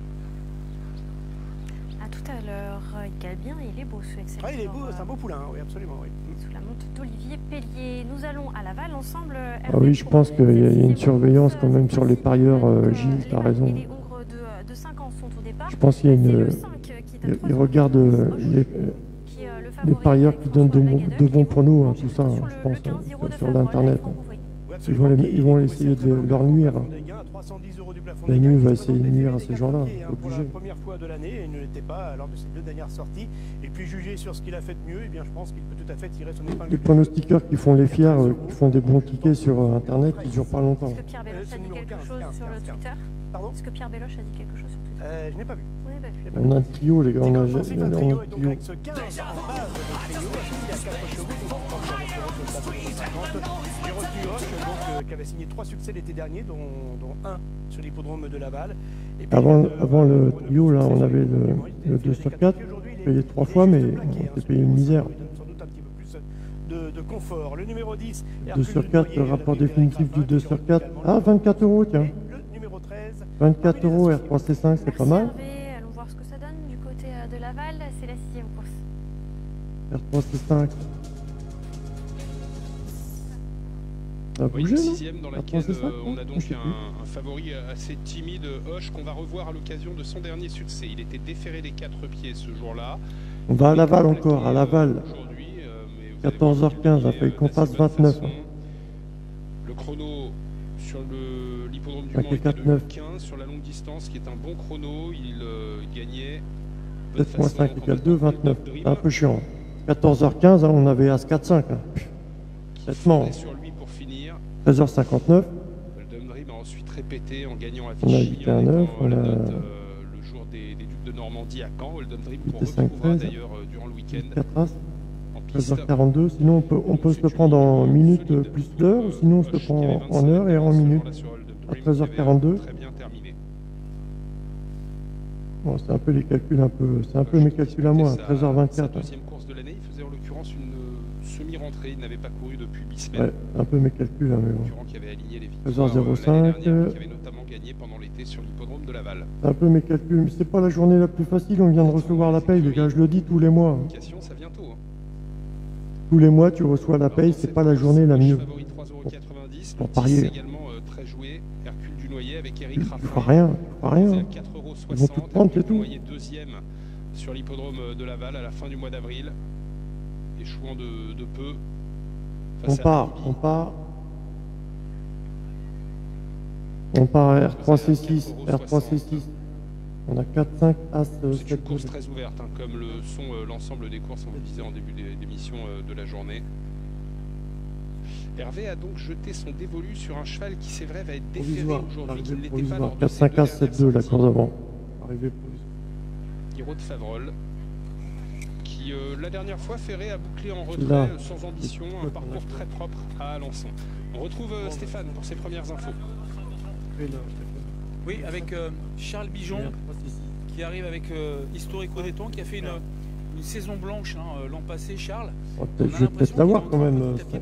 À tout à l'heure, il cale bien et il est beau ce Excelsior. Ah, il est beau, c'est un beau poulain, oui, absolument. Oui. Sous la montre d'Olivier Pellier. Nous allons à Laval ensemble. Ah oui, je pense qu'il y, y a une surveillance quand même sur les parieurs. Euh, Gilles, tu as raison. Les Hongres de, de cinq ans sont au départ. Je pense qu'il y a une. Il, il regarde euh, les, les parieurs qui donnent de, de bons pronos, hein, tout ça, hein, je pense, euh, sur l'internet. Hein. Ils vont, les, ils vont essayer de leur nuire. La nuit va essayer de nuire à ces gens-là. Pour la première fois de l'année, il ne l'était pas lors de ses deux dernières sorties. Et puis juger sur ce qu'il a fait de mieux, eh bien, je pense qu'il peut tout à fait tirer son épingle. Les pronostiqueurs qui font les fiers, euh, qui font des bons tickets sur euh, internet, ils ne durent pas longtemps. Est-ce que Pierre Belloche a dit quelque chose sur le Twitter? Pardon? Est-ce que Pierre Belloche a dit quelque chose sur Twitter? euh, Je n'ai pas vu. On a un trio, les gars, on a un trio. Qui avait signé trois succès l'été dernier, dont, dont un sur l'hippodrome de Laval. Et puis, avant, euh, avant le trio, là, on avait le, le deux sur quatre, payé trois fois, mais on s'est payé une misère. Sans doute un petit peu plus de, de confort. Le numéro dix, deux sur quatre, le rapport définitif du deux sur quatre. Ah, vingt-quatre euros, tiens. Le numéro treize. vingt-quatre euros, R trois C cinq, c'est pas mal. Allons voir ce que ça donne du côté de Laval. C'est la sixième course. R trois C cinq. Oui, une sixième dans laquelle euh, on a donc un, un favori assez timide, Hoche, qu'on va revoir à l'occasion de son dernier succès. Il était déféré des quatre pieds ce jour-là. On va à Laval encore, à Laval. quatorze heures quinze, il a fallu qu'on fasse vingt-neuf. Le chrono sur l'hippodrome du Mans était de quinze, sur la longue distance, qui est un bon chrono, il euh, gagnait... sept moins cinq égale deux, vingt-neuf. C'est un peu chiant. quatorze heures quinze, hein, on avait As quatre cinq. Hein. Bêtement. treize heures cinquante-neuf. Oldham Dream a ensuite répété en gagnant à on a huit un neuf, on a date, euh, le jour des, des Ducs de Normandie à Caen. Oldham Dream qu'on retrouvera d'ailleurs euh, durant le week-end. treize heures quarante-deux, sinon on peut, on peut se le prendre en minutes plus d'heures, ou sinon on se le prend en heures et en minutes. À treize heures quarante-deux. Très bien terminé. Bon, c'est un peu les calculs, un peu, c'est un peu mes calculs à moi, treize heures vingt-quatre. Sa deuxième course de l'année, il faisait en l'occurrence une semi-rentrée, il n'avait pas couru depuis huit semaines. Ouais, un peu mes calculs, hein, mais bon. Qui avait aligné les treize heures zéro cinq. Qui avait notamment gagné pendant l'été sur l'hippodrome de Laval. C'est un peu mes calculs, mais c'est pas la journée la plus facile, on vient de recevoir la paye, les gars, je le dis tous les mois. Ça vient tôt, hein. Tous les mois, tu reçois la paye, c'est pas la journée la mieux. Pour parier. également euh, très joué, Hercule Dunoyer avec Eric Raffin. Tu fais rien, tu fais rien. Ils vont tout prendre, c'est tout. Dunoyer deuxième sur l'hippodrome de Laval à la fin du mois d'avril, échouant de, de peu. On part, on part. On part à R trois C six, R trois C six. On a quatre, cinq, As, c'est une course très ouverte, hein, comme le sont euh, l'ensemble des courses, on vous le disait en début d'émission euh, de la journée. Hervé a donc jeté son dévolu sur un cheval qui, c'est vrai, va être déféré aujourd'hui, qui ne l'était pas lors de quatre, cinq, As, sept, deux, la course d'avant. Arrivé Hiro de Favrol, qui euh, la dernière fois Ferré a bouclé en retrait là, euh, sans ambition, un parcours très propre à Alençon. On retrouve euh, Stéphane pour ses premières infos. Oui, avec euh, Charles Bijon, qui arrive avec euh, Historico des Temps, qui a fait une, une saison blanche hein, l'an passé, Charles. Oh, je vais peut-être l'avoir quand même,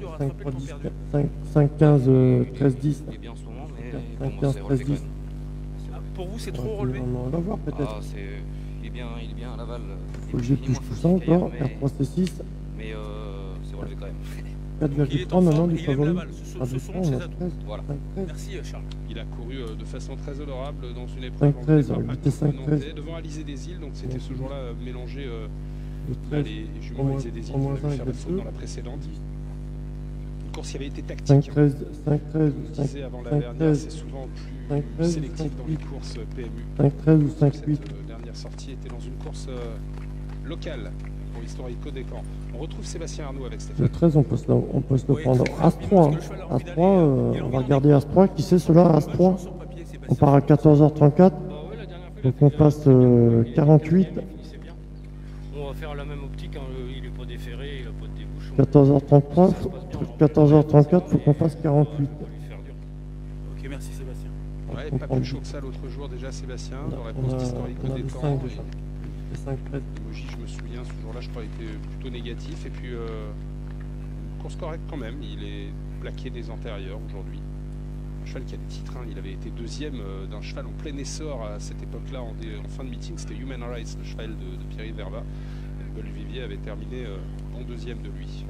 cinq quinze, treize dix. Il est bien en ce moment, mais cinq bon, quinze, c'est treize relevé quand dix. même. Pour vous, c'est trop relevé? On va voir peut-être. Ah, c'est... Il est bien, il est bien à Laval. Faut que j'épluche tout ça encore, R trois C six. Mais euh, c'est relevé quand même. quatre virgule trois maintenant du favori. Ce sont ses atouts. Voilà. Merci Charles. Il a couru euh, de façon très honorable dans une épreuve cinq treize, huit et cinq treize. devant Alizé des Îles, donc c'était ce jour-là euh, mélangé euh, le les juments Alizé des Îles qui ont pu faire la faute dans la précédente. Une course qui avait été tactique. cinq treize, cinq treize, on disait avant la dernière, c'est souvent plus sélectif dans les courses P M U. cinq treize ou cinq huit. Cette dernière sortie était dans une course euh, locale pour Historico des Camps. On retrouve Sébastien Arnaud avec Stéphane. Le treize, on peut se le, on peut se le prendre. As trois. Hein. As trois, euh, on va regarder As trois. Qui c'est cela, As trois? On part à quatorze heures trente-quatre. Donc on passe euh, quarante-huit. On va faire la même optique, hein. Il n'est pas déféré, il n'a pas de débouche. quatorze heures trente-trois, quatorze heures trente-quatre, il faut qu'on fasse quarante-huit. Ok, merci Sébastien. Ouais, pas plus chaud que ça l'autre jour déjà, Sébastien, dans la course d'Historico des Temps. Emoji, je me souviens, ce jour-là, je crois, était plutôt négatif. Et puis, euh, une course correcte quand même. Il est plaqué des antérieurs aujourd'hui. Un cheval qui a des titres. Hein. Il avait été deuxième euh, d'un cheval en plein essor à cette époque-là, en, en fin de meeting. C'était Human Rights, le cheval de, de Pierre-Yves Verba. Et Paul Vivier avait terminé euh, bon deuxième de lui.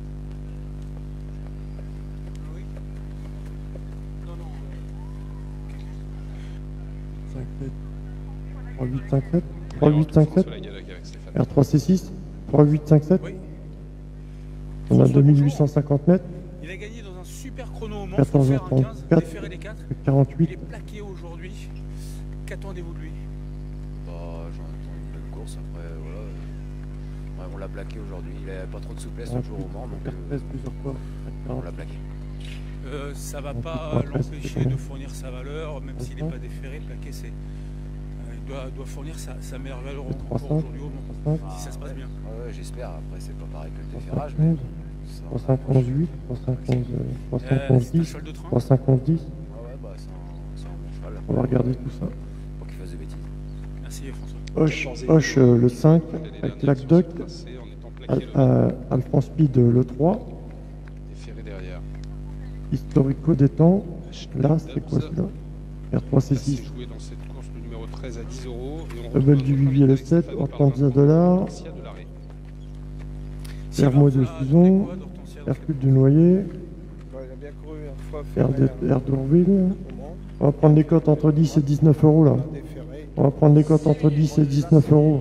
trois huit cinq sept, trois huit cinq sept, R trois C six, trois huit cinq sept. On a deux mille huit cent cinquante mètres. Il a gagné dans un super chrono au Mans. quatorze heures trente-quatre, déféré les quatre. quarante-huit. Il est plaqué aujourd'hui. Qu'attendez-vous de lui? Bah, j'en attends une belle course. Après, voilà. Ouais, on l'a plaqué aujourd'hui. Il n'a pas trop de souplesse le jour au Mans. Donc, euh, on l'a plaqué. Euh, ça va pas l'empêcher de fournir sa valeur, même s'il n'est pas déféré. Plaqué, c'est. Il doit, doit fournir sa, sa meilleure valeur encore aujourd'hui au Mans, si ça se passe bien. Ouais, j'espère. Après, c'est pas pareil que le déferrage. Mais trois cinq onze huit, trois cinq onze dix, trois cinq onze dix. Ah ouais, bah c'est un, un bon cheval. On va regarder tout ça. Pour qu'il fasse des bêtises. Merci François. Hoche, Hoche euh, le cinq, avec l'Acduc, Alphonse Speed le trois. Déféré derrière. Historico des Temps. Là, c'est quoi celui-là? R trois C six. Joué dans cette course le numéro treize à dix euros. Double du Vivier le sept, Hortensia dollars. Hermo de Suzon, Hercule du Noyer, R d'Ourville. On va prendre les cotes entre dix et dix-neuf euros là. On va prendre les cotes entre dix et dix-neuf euros.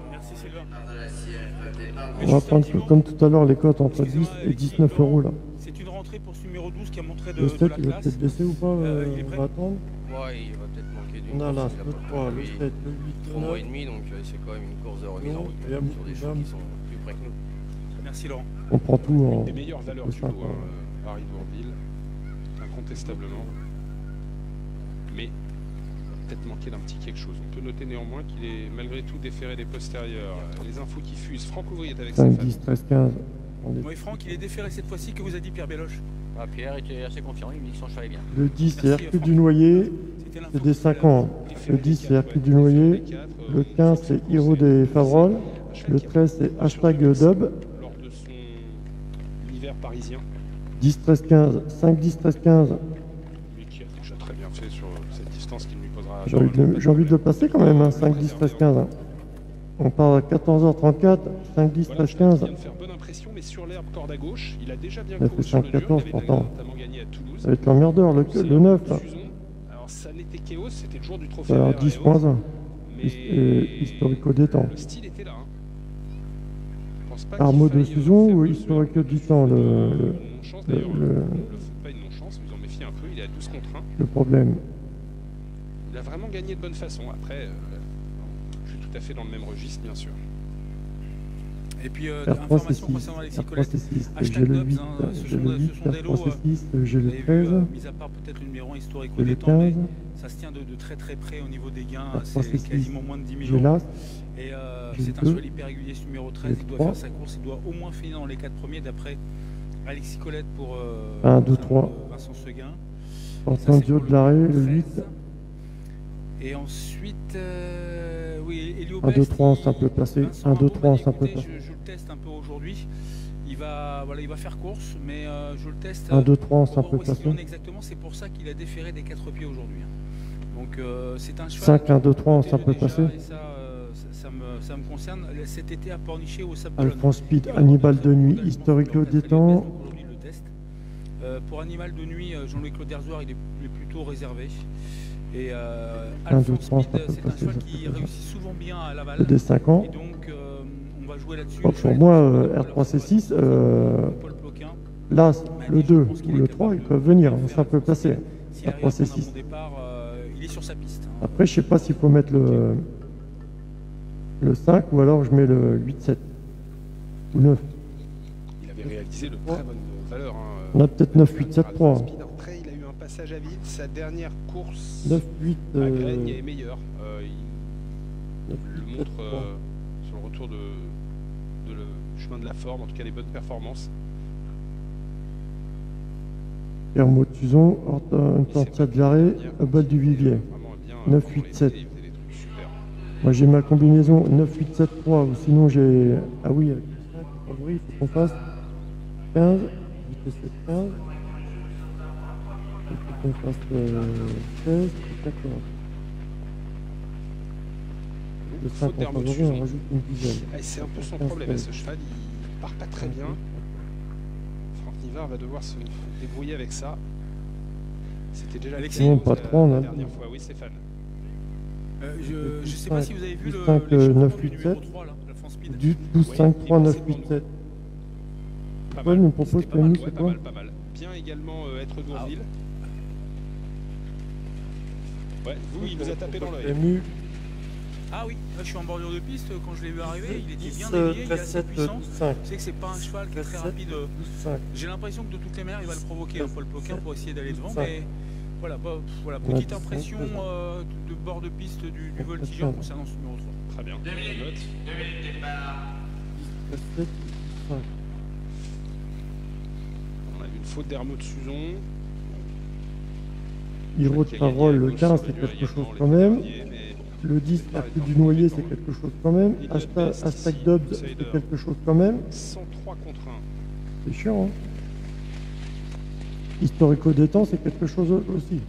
On va prendre comme tout à l'heure les cotes entre dix et dix-neuf euros là. C'est une rentrée pour ce numéro douze qui a montré de, le de la il va classe. peut-être baisser ou pas euh, il est prêt? On va attendre. Ouais, il va peut-être manquer d'une On a course. là, Il a le pas trois, le lui, sept, le huit, le trois mois et neuf. demi, donc euh, c'est quand même une course de remise en route Il y a sur beaucoup des de chevaux dames. qui sont plus près que nous. Merci Laurent. On prend tout en. Des meilleures valeurs du lot, hein, Paris Bourville, incontestablement. Mais peut-être manquer d'un petit quelque chose. On peut noter néanmoins qu'il est malgré tout déféré des postérieurs. Les infos qui fusent. Franck Ouvrier est avec cinq, Stéphane. dix, treize, quinze. Oui, Franck, il est déféré cette fois-ci. Que vous a dit Pierre Béloche? Ah, Pierre était assez confiant, il me dit que son cheval est bien. Le dix, c'est Hercule du Noyer. C'est des cinq ans. Le dix, c'est Hercule du Noyer. Le quinze, c'est Hiro des Favroles. Le treize, c'est hashtag Dub. Lors de son hiver parisien. dix, treize, quinze. cinq, dix, treize, quinze. Lui qui a déjà très bien fait sur cette distance qu'il lui posera. J'ai envie, de, j'ai envie de le placer quand même, hein. cinq, dix, treize, quinze. Hein. On part à quatorze heures trente-quatre, cinq, dix, treize, quinze. Il vient de faire bonne impression, mais sur l'herbe, corde à gauche, il a déjà bien couru sur le dur. Il avait notamment gagné à Toulouse. Avec l'emmerdeur, le, le neuf. Là. Alors ça n'était Chaos, c'était le jour du trophée. Alors dix moins un. Historico des Temps. Le style était là. Hein. Armo de Suzon ou Historico du Temps, le... le, le, le, le pas une non-chance, vous en méfiez un peu, il est à douze contre un. Le problème. Il a vraiment gagné de bonne façon. Après, euh, je suis tout à fait dans le même registre, bien sûr. Et puis, euh, information concernant Alexis Colette, j'ai le huit, j'ai le huit, R trois C six, j'ai le treize, mis à part peut-être le numéro un historico des temps, mais ça se tient de, de très très près au niveau des gains, c'est quasiment moins de dix millions. Et euh, c'est un cheval hyper régulier, ce numéro treize, il doit faire sa course, il doit au moins finir dans les quatre premiers d'après Alexis Colette pour euh, un, deux, trois. Vincent Seguin. Portantio de l'arrêt, le huit. Et ensuite, euh, oui, Helio un, deux, trois en simple placé. un, deux, trois en simple placé. Je, je le teste un peu aujourd'hui. Il va, voilà, il va faire course, mais euh, je le teste. un, deux, trois en simple placé. Exactement, c'est pour ça qu'il a déféré des quatre pieds aujourd'hui. Donc euh, c'est un cheval. cinq, un, deux, trois en simple placé. Et ça, euh, ça, ça, me, ça me concerne. Cet été à Pornichet au Sable. Alphonse Speed, Animal de nuit, historique des temps. Aujourd'hui, le test. Euh, pour Animal de nuit, Jean-Louis Claude Herzoir, il est, il est plutôt réservé. Et euh, Alphonse Speed, c'est un cheval qui réussit souvent bien à Laval. Des cinq ans. Et donc, euh, on va jouer là-dessus. Bon, pour moi, euh, R trois C six, euh, là, le deux ou le trois, ils peuvent venir, on simple placé. R trois C six. Il est sur sa piste. Après, je sais pas s'il faut mettre le, le cinq ou alors je mets le huit sept ou neuf. Il avait réalisé de très bonnes valeurs. Hein. On a peut-être neuf huit sept trois. Après, il a eu un passage à vide. Sa dernière course neuf huit à euh... Graigne est meilleure. Euh, il, il montre euh, sur le retour de, de le chemin de la forme, en tout cas des bonnes performances. Hermot Tuzon, Hortensia de l'arrêt, Hubble du Vivier. neuf huit sept. Moi j'ai ma combinaison neuf huit sept trois, ou sinon j'ai. Ah oui, avec le cinq, il faut qu'on fasse quinze, huit sept quinze. Il faut qu'on fasse euh, seize et quatorze. Le cinq en favori, on rajoute une dizaine. C'est un peu son problème, ce cheval, il part pas très bien. Franck Nivard va devoir se débrouiller avec ça. C'était déjà Alexis, non, pas trop, la dernière fois. Oui, Stéphane. Euh, je ne sais pas si vous avez vu le cinq, neuf huit sept, du douze cinq trois neuf huit sept. Paul nous propose P M U, c'est quoi? Pas mal. Bien également euh, être Dourville. Ouais, vous, il vous a tapé dans l'œil. Ah oui, là, je suis en bordure de piste, quand je l'ai vu arriver, il était bien dévié, il est assez puissant. Je sais que c'est pas un cheval qui est très rapide. J'ai l'impression que de toutes les manières, il va le provoquer, hein, Paul Ploquin, pour essayer d'aller devant, mais voilà, bah, voilà petite impression euh, de bord de piste du, du voltigeur concernant ce numéro trois. Très bien, deux minutes, deux minutes départ. On a une faute d'Hermot de Suzon. Hiro de parole, le quinze, c'est quelque chose quand même. Le dix, Hercule du Noyer, c'est quelque chose quand même. Hashtag Dubs, c'est quelque chose quand même. cent trois contre un. C'est chiant, hein. Historico des temps, c'est quelque chose aussi.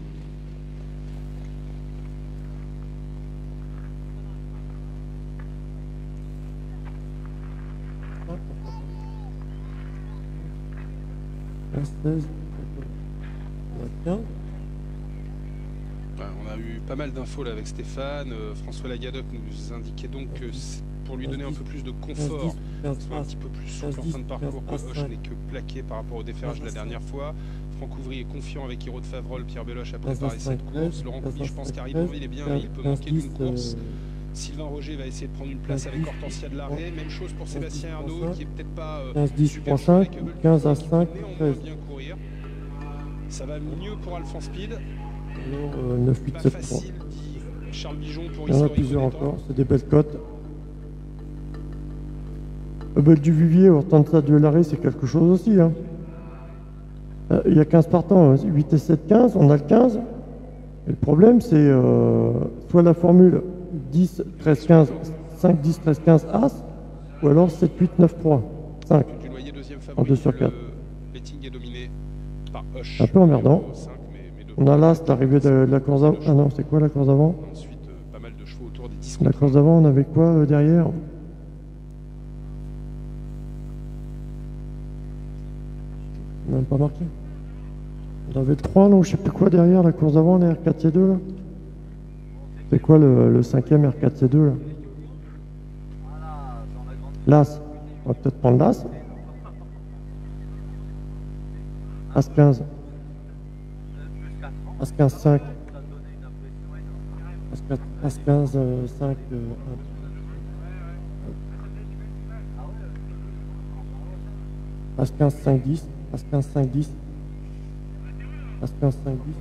seize, quinze. On a eu pas mal d'infos là avec Stéphane. Euh, François Lagadoc nous indiquait donc que pour lui donner un peu plus de confort, soit un petit peu plus souple en fin de parcours, que Hoche n'est que plaqué par rapport au déferrage de la dernière fois. Franck Ouvry est confiant avec Hiro de Favrol. Pierre Beloche a préparé cette course. Laurent Coudy, je pense qu'Harry-Bourville est bien, mais il peut manquer d'une course. Sylvain Roger va essayer de prendre une place avec Hortensia de l'arrêt. Même chose pour Sébastien Arnaud, qui est peut-être pas euh, quinze dix trois cinq, quinze à cinq, néanmoins bien courir. Ça va mieux pour Alphonse Speed. Alors, euh, neuf huit sept trois. Charles Bijon pour il y en a plusieurs encore, c'est des belles cotes. Hubble du Vivier, Hortensia de l'arrêt, c'est quelque chose aussi. Hein. Euh, il y a quinze partants, hein. huit et sept, quinze, on a le quinze. Et le problème, c'est euh, soit la formule dix, treize, quinze, cinq, dix, treize, quinze, As, ou alors sept, huit, neuf, trois, cinq. En deux sur quatre. Un peu emmerdant. On a l'As, l'arrivée de la course avant. Ah non, c'est quoi la course avant? Ensuite, euh, pas mal de chevaux autour des dix. La course avant, on avait quoi euh, derrière? Même pas marqué. On avait trois, non, je sais plus quoi derrière la course avant, les R quatre C deux là. C'est quoi le, le cinquième R quatre C deux là? L'As. On va peut-être prendre l'As. As quinze. As quinze cinq. As quinze cinq. As quinze cinq dix. As quinze cinq dix. As quinze cinq dix.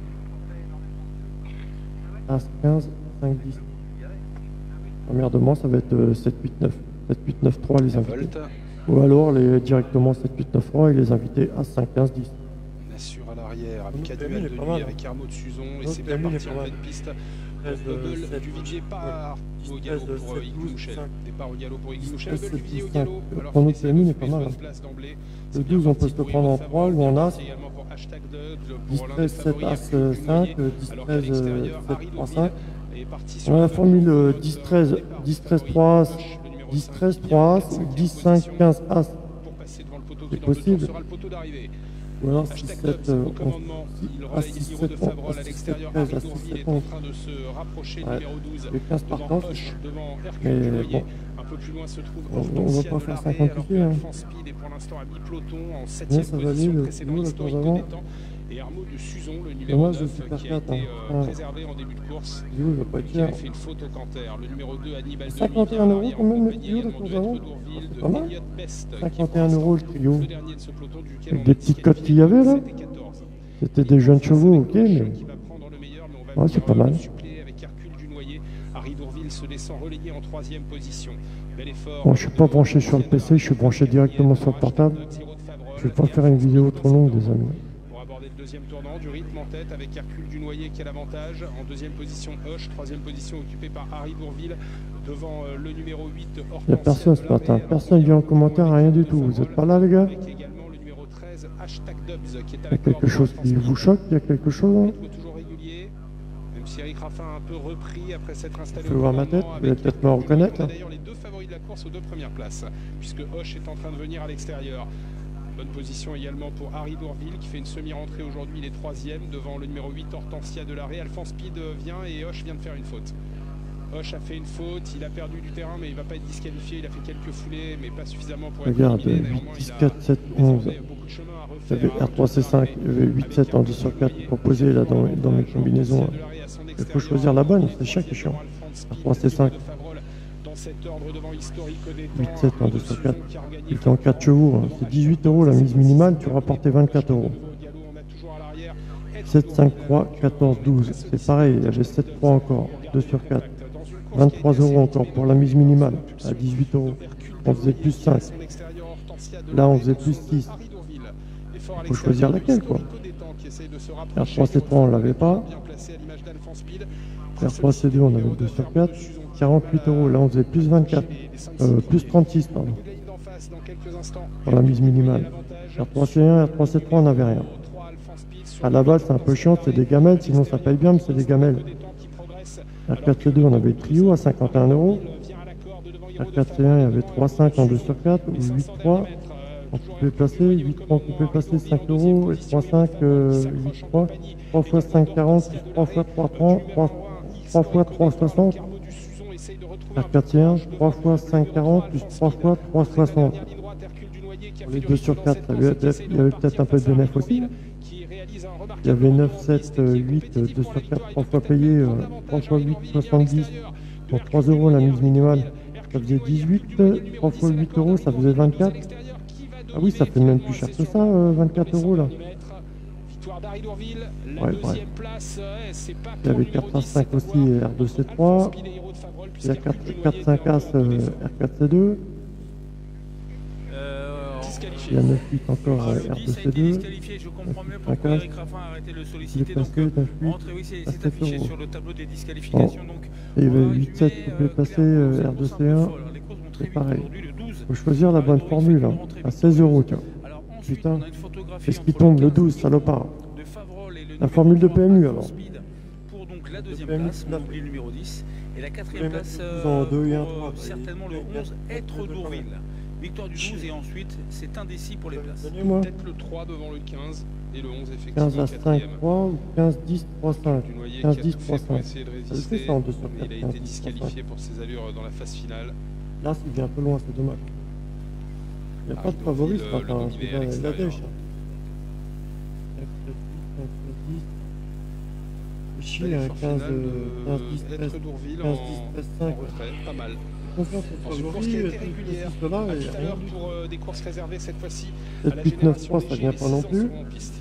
As quinze cinq dix. Emmerdement, ça va être euh, sept huit neuf. sept huit neuf trois les invités. Ou alors les, directement sept huit neuf trois et les invités As cinq quinze dix. On assure à l'arrière. l'arrière, avec Aduel de nuit, avec Arnaud de Suzon, et c'est bien parti en pleine piste. Bubble du Vivier part au galop pour Iggy Mouchel. Départ au galop pour Iggy Mouchel. Bubble du Vivier au galop. Alors Chrono P M U n'est pas mal. Le douze, on peut se le prendre en trois ou en as. dix treize, sept as, cinq, dix treize, sept, trois, cinq. On a la formule dix treize, dix treize, trois as, dix treize, trois as, dix cinq, quinze as. C'est possible. Ou alors six sept, à six sept, à six sept, treize, à six sept, onze. Ouais, les quinze partants. Mais bon, on ne va pas faire cinquante pieds. Hein. Non, ça va aller, le nous, le temps d'avant. Et Arnaud de Suzon, le numéro neuf, qui a été euh, préservé en début de course, qui a fait une faute au canter. Le numéro deux, Hannibal cinquante et un euros quand même le trio de course d'avant. C'est pas mal. cinquante et un euros le trio. Avec des petites cotes qu'il y avait là. C'était des jeunes chevaux, ok, mais. Ouais, c'est pas mal. Bon, je suis pas branché sur le P C, je suis branché directement sur le portable. Je vais pas faire une vidéo trop longue, des amis. Deuxième tournant, du rythme en tête avec Hercule Dunoyer qui a l'avantage. En deuxième position, Hoche. Troisième position occupée par Harry Bourville. Devant euh, le numéro huit, Hortensia. Il n'y a personne ce matin. Personne vient en commentaire, rien du tout. Vous n'êtes pas là, les gars? Avec également le numéro treize, hashtag Dubs, qui est à il y a quelque chose qui vous choque? Il y a quelque chose hein? Toujours régulier. Même si Eric Raffin a un peu repris après s'être installé. Je peux voir ma tête, vous allez peut-être me reconnaître. Hein. D'ailleurs, les deux favoris de la course aux deux premières places, puisque Hoche est en train de venir à l'extérieur. Bonne position également pour Harry Bourville qui fait une semi-rentrée aujourd'hui, il est troisième devant le numéro huit Hortensia Delarue. Alphonse Speed vient et Hoche vient de faire une faute. Hoche a fait une faute, il a perdu du terrain mais il ne va pas être disqualifié, il a fait quelques foulées mais pas suffisamment pour être regarde, huit, dix, quatre, sept, onze. Il y avait R trois C cinq, il y avait huit sept en deux sur quatre proposés là dans, dans mes combinaisons. Il faut choisir la bonne, c'est chiant, c'est chiant. R trois C cinq. huit sept en deux sur quatre. Il est en quatre chevaux, hein. C'est dix-huit euros la mise minimale, tu rapportais vingt-quatre euros. sept, cinq, trois, quatorze, douze. C'est pareil, il y avait sept trois encore, deux sur quatre. vingt-trois euros encore pour la mise minimale, à dix-huit euros. On faisait plus cinq. Là, on faisait plus six. Il faut choisir laquelle, quoi. R trois C trois, on ne l'avait pas. R trois C deux, on avait deux sur quatre. quarante-huit euros, là on faisait plus vingt-quatre, euh, plus trente-six pardon, pour la mise minimale. R trois C un, R trois C trois on n'avait rien. À la base c'est un peu chiant, c'est des gamelles, sinon ça paye bien mais c'est des gamelles. R quatre C deux on avait le trio à cinquante et un euros. R quatre C un il y avait trois cinq en deux sur quatre, ou huit trois en coupé placé, huit trois en coupé placé cinq euros, et trois cinq, euh, huit trois, trois fois cinq quarante, trois fois trois trente, trois fois trois soixante. R quatre C un, trois fois cinq quarante plus trois fois trois soixante. Pour les deux sur quatre, il y avait peut-être un peu de neuf aussi. Il y avait neuf, sept, huit, deux sur quatre, trois fois payé, trois fois huit, soixante-dix. Donc trois euros la mise minimale, ça faisait dix-huit. trois fois huit euros, ça faisait vingt-quatre. Ah oui, ça fait même plus cher que ça, vingt-quatre euros là. Ouais, bref. Il y avait quatre A cinq aussi et R deux C trois. Il y a quatre cinq As euh, R quatre C deux. Euh, il y a neuf huit encore euh, R deux C deux. Je comprends mieux pourquoi Eric Raffin a arrêté de le solliciter. Donc, rentrez, oui, c'est affiché sur le tableau des disqualifications. Bon. Donc, et il y avait huit sept coupé passé euh, R deux C un. C'est pareil. Il faut choisir la bonne formule. Hein. À seize euros, tiens. Putain. Est-ce qu'il tombe le douze, salopard? La formule de P M U alors. Pour donc la deuxième place, on oublie le numéro dix. Et la quatrième place, euh, deux et un, euh, certainement le onze, Être Dourville. Victoire du douze et ensuite c'est indécis pour les places. Peut-être le trois devant le quinze et le onze effectivement. quinze à cinq trois ou quinze dix trois cinq. quinze dix trois cinq. Essayer de résister, ça en deux sur quatre, il a été disqualifié pour ses allures dans la phase finale. Là c'est bien un peu loin, c'est dommage. Il n'y a pas de favori ce matin, c'est la dèche. Chine à quinze, quinze, dix, treize, quinze, dix, treize, cinq. Pas mal. Confiance au favori, qui a été régulière. Tout à l'heure pour euh, des courses réservées cette fois-ci. sept huit neuf trois, ça vient pas non plus.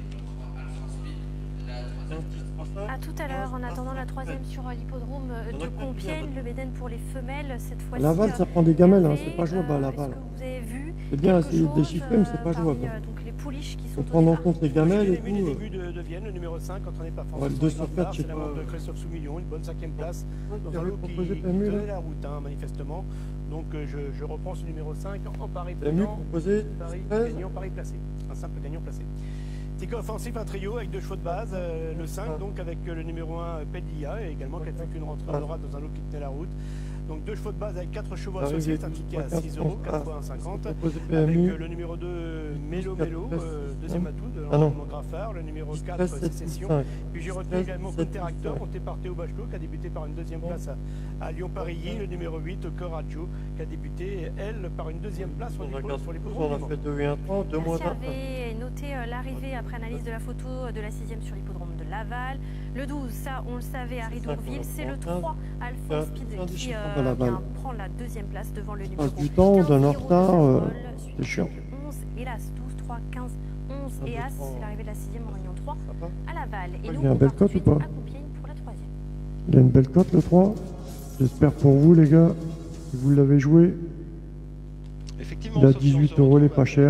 À tout à l'heure, en attendant la troisième sur l'hippodrome de Compiègne, le Béden pour les femelles cette fois-ci. Laval, ça prend des gamelles, hein, c'est pas jouable à Laval. Vous avez vu c'est bien essayer de déchiffrer, mais c'est pas jouable. Donc les pouliches qui sont au prendre en départ. compte les gamelles et J'ai vu les tout. débuts de, de Vienne, le numéro cinq, entraîné par Ouais, Francis le deux sur quatre, je sais c'est la pas. montre de Christophe Soumillon, une bonne cinquième place. Vous C'est un avez lot qui, proposé qui P M U, tenait là la route, hein, manifestement. Donc euh, je, je reprends ce numéro cinq en pari P M U payant, proposé pari treize. gagnant, pari placé. Un simple gagnant placé. Ticket offensif, un trio avec deux chevaux de base, euh, le cinq donc avec euh, le numéro un Pedia et également qui a fait qu'une rentrée en Europe dans un lot qui tenait la route. Donc deux chevaux de base avec quatre chevaux associés, c'est un ticket à six euros, quatre fois un cinquante. Avec euh, le numéro deux, Mélo Mélo, euh, deuxième atout de l'entraînement Graffard, le numéro quatre, Sécession. Puis j'ai retenu également Interactor, monté par Théo Bachelot, qui a débuté par une deuxième place à, à Lyon-Parilly, le numéro huit, Coraggio, qui a débuté, elle, par une deuxième place sur les sur les On a fait deux et un trente, deux moins un. Hervé, notez euh, l'arrivée après analyse de la photo de la sixième sur l'hippodrome de Laval. Le douze, ça on le savait, Harry Dourville, c'est le trois, Alphonse Speed, qui, euh, vient prendre la deuxième place devant le numéro passe du temps, on donne en retard, euh, c'est chiant. onze, hélas, douze, trois, quinze, onze et As, c'est l'arrivée de la sixième en Réunion trois à Laval. Et nous, Il y a un on bel part tout de cote ou suite pas à Compiègne pour la troisième. Il y a une belle cote le trois. J'espère pour vous les gars, si vous l'avez joué. Effectivement, Il a dix-huit euros, il est pas cher.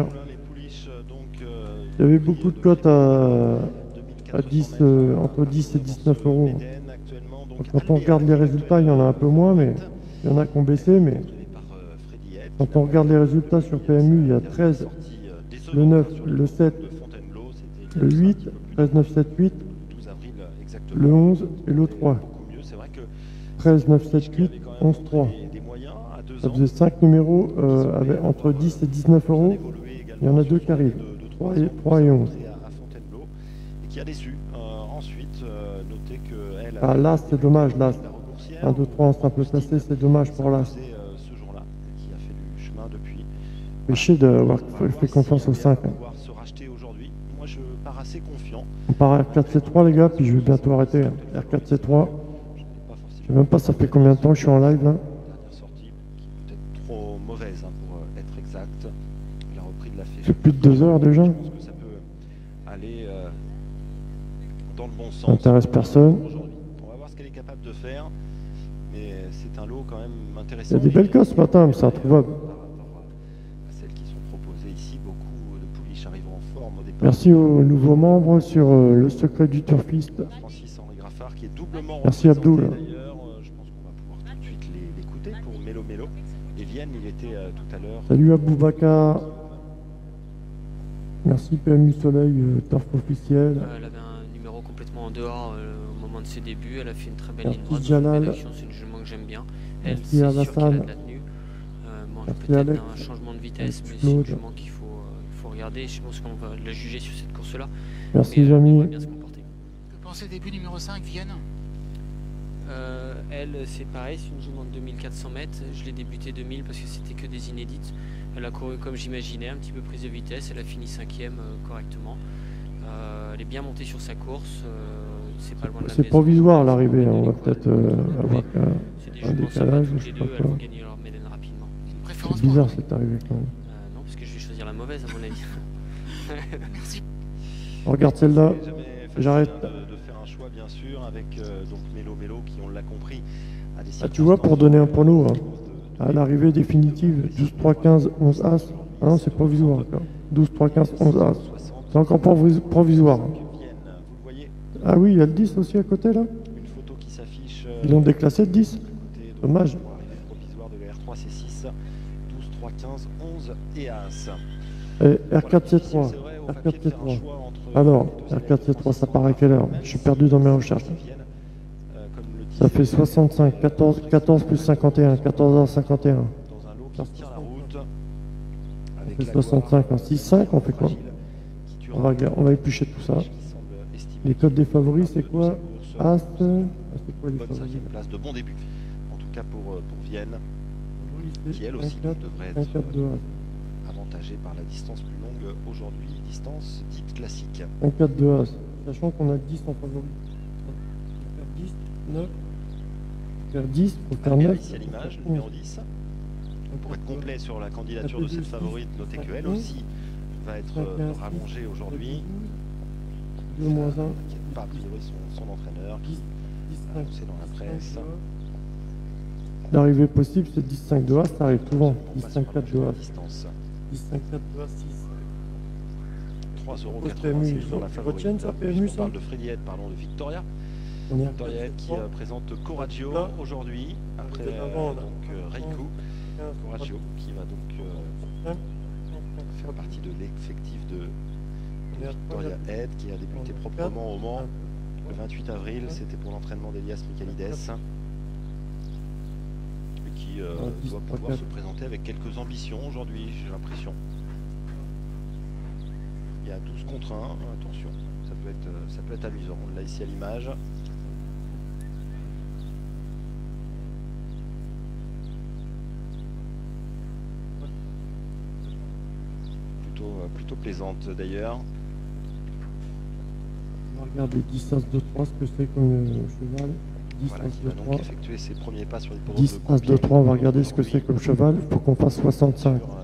Il y avait beaucoup de cotes à, à dix, euh, entre dix et dix-neuf euros. Donc, quand on regarde les résultats, il y en a un peu moins, mais il y en a qui ont baissé. Mais quand on regarde les résultats sur P M U, il y a treize, le neuf, le sept, le huit, treize, neuf, sept, huit, le onze et le trois. treize, neuf, sept, huit, onze, trois. Ça faisait cinq numéros euh, avec, entre dix et dix-neuf euros. Il y en a deux qui arrivent, trois et onze. Et qui a déçu. Euh, ensuite, euh, notez que elle ah, l'As, c'est dommage, l'As. un, deux, trois en simple placé, c'est dommage pour l'As. ce jour-là, qui a fait du chemin depuis. Péché d'avoir fait confiance au cinq. Hein. Se racheter aujourd'hui. Moi, je pars assez confiant. On part à R quatre C trois, les gars, puis je vais bientôt arrêter. Hein. R quatre C trois. Je sais même pas ça fait combien de temps que je suis en live là. Sortie qui est peut-être trop mauvaise hein, pour euh, être exact. Il a repris de la fée. C'est plus de deux heures déjà. Je pense que ça peut aller euh, dans le bon sens. Ça n'intéresse personne. On va voir ce qu'elle est capable de faire. Mais c'est un lot quand même intéressant. Il y a des belles cosses ce matin, mais c'est introuvable. Celles qui sont proposées ici, beaucoup de pouliches arrivent en forme au départ. Merci aux nouveaux membres sur euh, le secret du turfiste. Francis Henri Graffard qui est doublement merci Abdoul. D'ailleurs, euh, je pense qu'on va pouvoir tout de suite l'écouter pour Mélo Mélo. Et Vienne, il était euh, tout à l'heure. Salut Aboubacar. Merci P M U Soleil, euh, turf officiel. Euh, elle avait un numéro complètement en dehors euh, au moment de ses débuts. Elle a fait une très belle merci ligne droite. Jalal. C'est une jument que j'aime bien. Elle, merci c'est sûr Alassane. qu'elle a de la tenue. Euh, mange peut-être un changement de vitesse, mais c'est une jument qu'il faut, euh, faut regarder. Je pense qu'on va la juger sur cette course-là. Merci mais, Jamy. Euh, bien se comporter. Que pensez début numéro cinq, Vienne? Euh, elle, c'est pareil, c'est une jument de deux mille quatre cents mètres. Je l'ai débuté deux mille parce que c'était que des inédites. Elle a couru comme j'imaginais, un petit peu prise de vitesse. Elle a fini cinquième euh, correctement. Euh, elle est bien montée sur sa course. Euh, c'est pas loin de la c'est maison. provisoire l'arrivée. On va peut-être euh, avoir un, un décalage. Je sais pas deux, quoi. elles vont gagner leur Médène rapidement. C'est bizarre cette arrivée quand même. Euh, non, parce que je vais choisir la mauvaise à mon avis. Merci. Regarde celle-là. J'arrête. De, de faire un choix bien sûr avec euh, donc Mélo Mélo qui on l'a compris. A des ah, tu vois pour donner un prono hein, à l'arrivée définitive douze, trois, quinze, onze As. Ah non c'est provisoire encore. douze, trois, quinze, onze As. C'est encore provisoire. Ah oui il y a le dix aussi à côté là. Une photo qui s'affiche. Ils l'ont déclassé de dix. Dommage. Pour l'arrivée provisoire de la R trois C six, douze, trois, quinze, onze et As. Et R quatre C trois. R quatre C trois. Alors, R quatre C trois, ça part à quelle heure? Je suis perdu dans mes recherches. Ça fait soixante-cinq, quatorze, quatorze plus cinquante et un, quatorze heures cinquante et un. Ça fait soixante-cinq en six, cinq, on fait quoi? On va, on va éplucher tout ça. Les codes des favoris, c'est quoi? As, c'est quoi les favoris? Place de bon début, en tout cas pour, pour Vienne, qui elle aussi devrait être avantagée par la distance plus longue aujourd'hui, distance dite classique. un quatre de As, sachant qu'on a dix en favori. Faire dix, neuf, faire dix, pour faire neuf. Ici à l'image, le numéro dix. Pour être complet sur la candidature de cette favorite, notez qu'elle aussi va être rallongée aujourd'hui. deux moins un. Qui n'a pas a priori son, son entraîneur, qui a annoncé dans la presse. L'arrivée possible, c'est dix cinq de As, ça arrive souvent. dix cinq quatre de As. dix cinq quatre de As, six. trois euros P M U, quatre-vingt-six pour la tu favorite. retiens ça, P M U, On ça parle de Freddy Head, parlons de Victoria. On est à Victoria Head qui euh, présente Coraggio aujourd'hui, après euh, donc euh, Reiku. Coraggio qui va donc euh, faire partie de l'effectif de, de Victoria Head, qui a débuté proprement au Mans le vingt-huit avril. C'était pour l'entraînement d'Elias Michaelides, et qui euh, doit pouvoir se présenter avec quelques ambitions aujourd'hui, j'ai l'impression. Il y a douze contre un, attention, ça peut être, ça peut être amusant. On l'a ici à l'image. Plutôt, plutôt plaisante d'ailleurs. On va regarder dix As deux trois, ce que c'est comme euh, cheval. dix Voilà, As qui deux va donc trois. effectuer ses premiers pas sur l'hippodrome dix As deux trois, on va regarder ce que c'est comme cheval. Il faut qu'on fasse soixante-cinq. Sur, euh,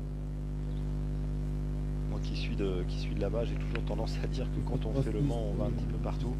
moi qui suis de, qui suis de là-bas, j'ai toujours tendance à dire que quand on fait le Mans, on va un petit peu partout.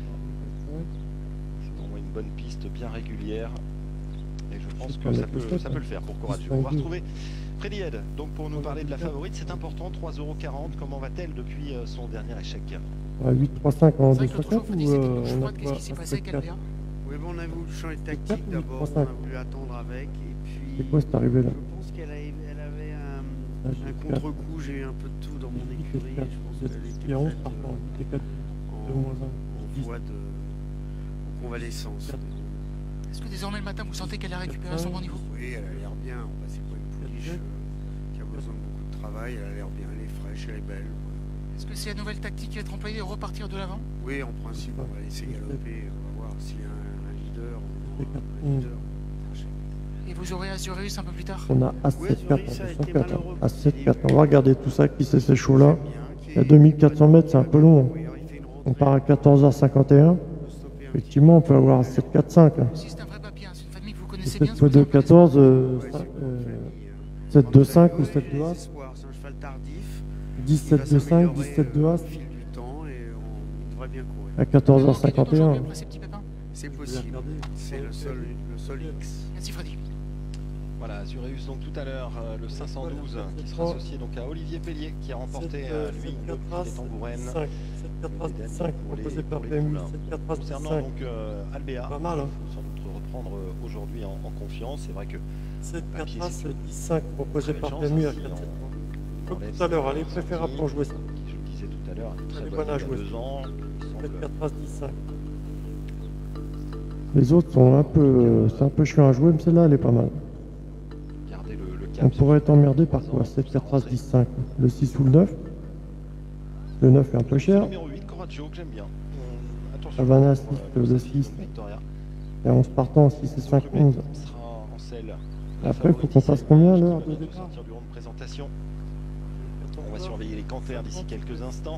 C'est pour moi une bonne piste bien régulière. Et je pense que ça peut, ça peut le faire pour Coraggio. On va retrouver Freddy Head, donc pour nous parler de la favorite, c'est important, trois euros quarante. Comment va-t-elle depuis euh, son dernier échec? À huit trois cinq en deux cent quatre ou euh, on a Qu'est-ce qui s'est passé avec Albert? Oui, bon, on a voulu changer de tactique d'abord, on a voulu attendre avec, et puis... C'est quoi cette arrivée là? Je pense qu'elle avait, elle avait un, un contre-coup, j'ai eu un peu de tout dans mon écurie, et je pense qu'elle était prête euh, en, en voie de en convalescence. Est-ce que désormais le matin vous sentez qu'elle a récupéré son bon niveau? Oui, elle a l'air bien, on passe pas une pouliche euh, qui a besoin de beaucoup de travail, elle a l'air bien, elle est fraîche, elle est belle. Est-ce que c'est la nouvelle tactique qui va être employée de repartir de l'avant? Oui, en principe, on va laisser galoper, on va voir s'il y a un, un leader ou un leader. Et vous aurez Azureus un peu plus tard? On a As sept quatre, As sept quatre. On va regarder tout ça, qui c'est ces chauds-là. À deux mille quatre cents mètres, c'est un peu long. On part à quatorze heures cinquante et un. Effectivement, on peut avoir As sept quatre cinq. C'est un vrai papier, c'est une famille que vous connaissez sept bien. fois deux, quatorze, euh, sept deux cinq ou sept deux As. C'est un cheval tardif. dix-sept deux cinq, dix-sept deux As. Au fil du temps et on devrait bien courir. À quatorze heures cinquante et un. C'est possible. C'est le seul, le seul X. Merci Freddy. Voilà, Azureus donc tout à l'heure, euh, le cinq cent douze qui sera associé donc à Olivier Pellier qui a remporté euh, lui le prix des Tambourennes. cinq proposé par P M U. Concernant donc euh, Albéa, pas mal, hein. il faut sans doute reprendre euh, aujourd'hui en, en confiance. C'est vrai que sept quatre As dix cinq proposé par P M U à quatre sept. Comme tout à l'heure, elle est préférable pour jouer ça. Je le disais tout à l'heure, elle est très Elle est bonne bonne à il y a jouer. deux ans. sept quatre As dix cinq. Les autres sont un peu, c'est un peu chiant à jouer, mais celle-là, elle est pas mal. Gardez le, le cap. On pourrait être emmerdé par quoi? sept quatre As dix cinq. Le six ou le neuf. Le neuf est un peu cher. Numéro huit, Coraggio, que j'aime bien. Euh, attention. Havana six, euh, le six. Victoria. Et onze partants, six et cinq, onze. Sera en selle. Après, il faut qu'on fasse combien l'heure de de départ? sortir du rond de présentation. On va surveiller les canters d'ici quelques instants.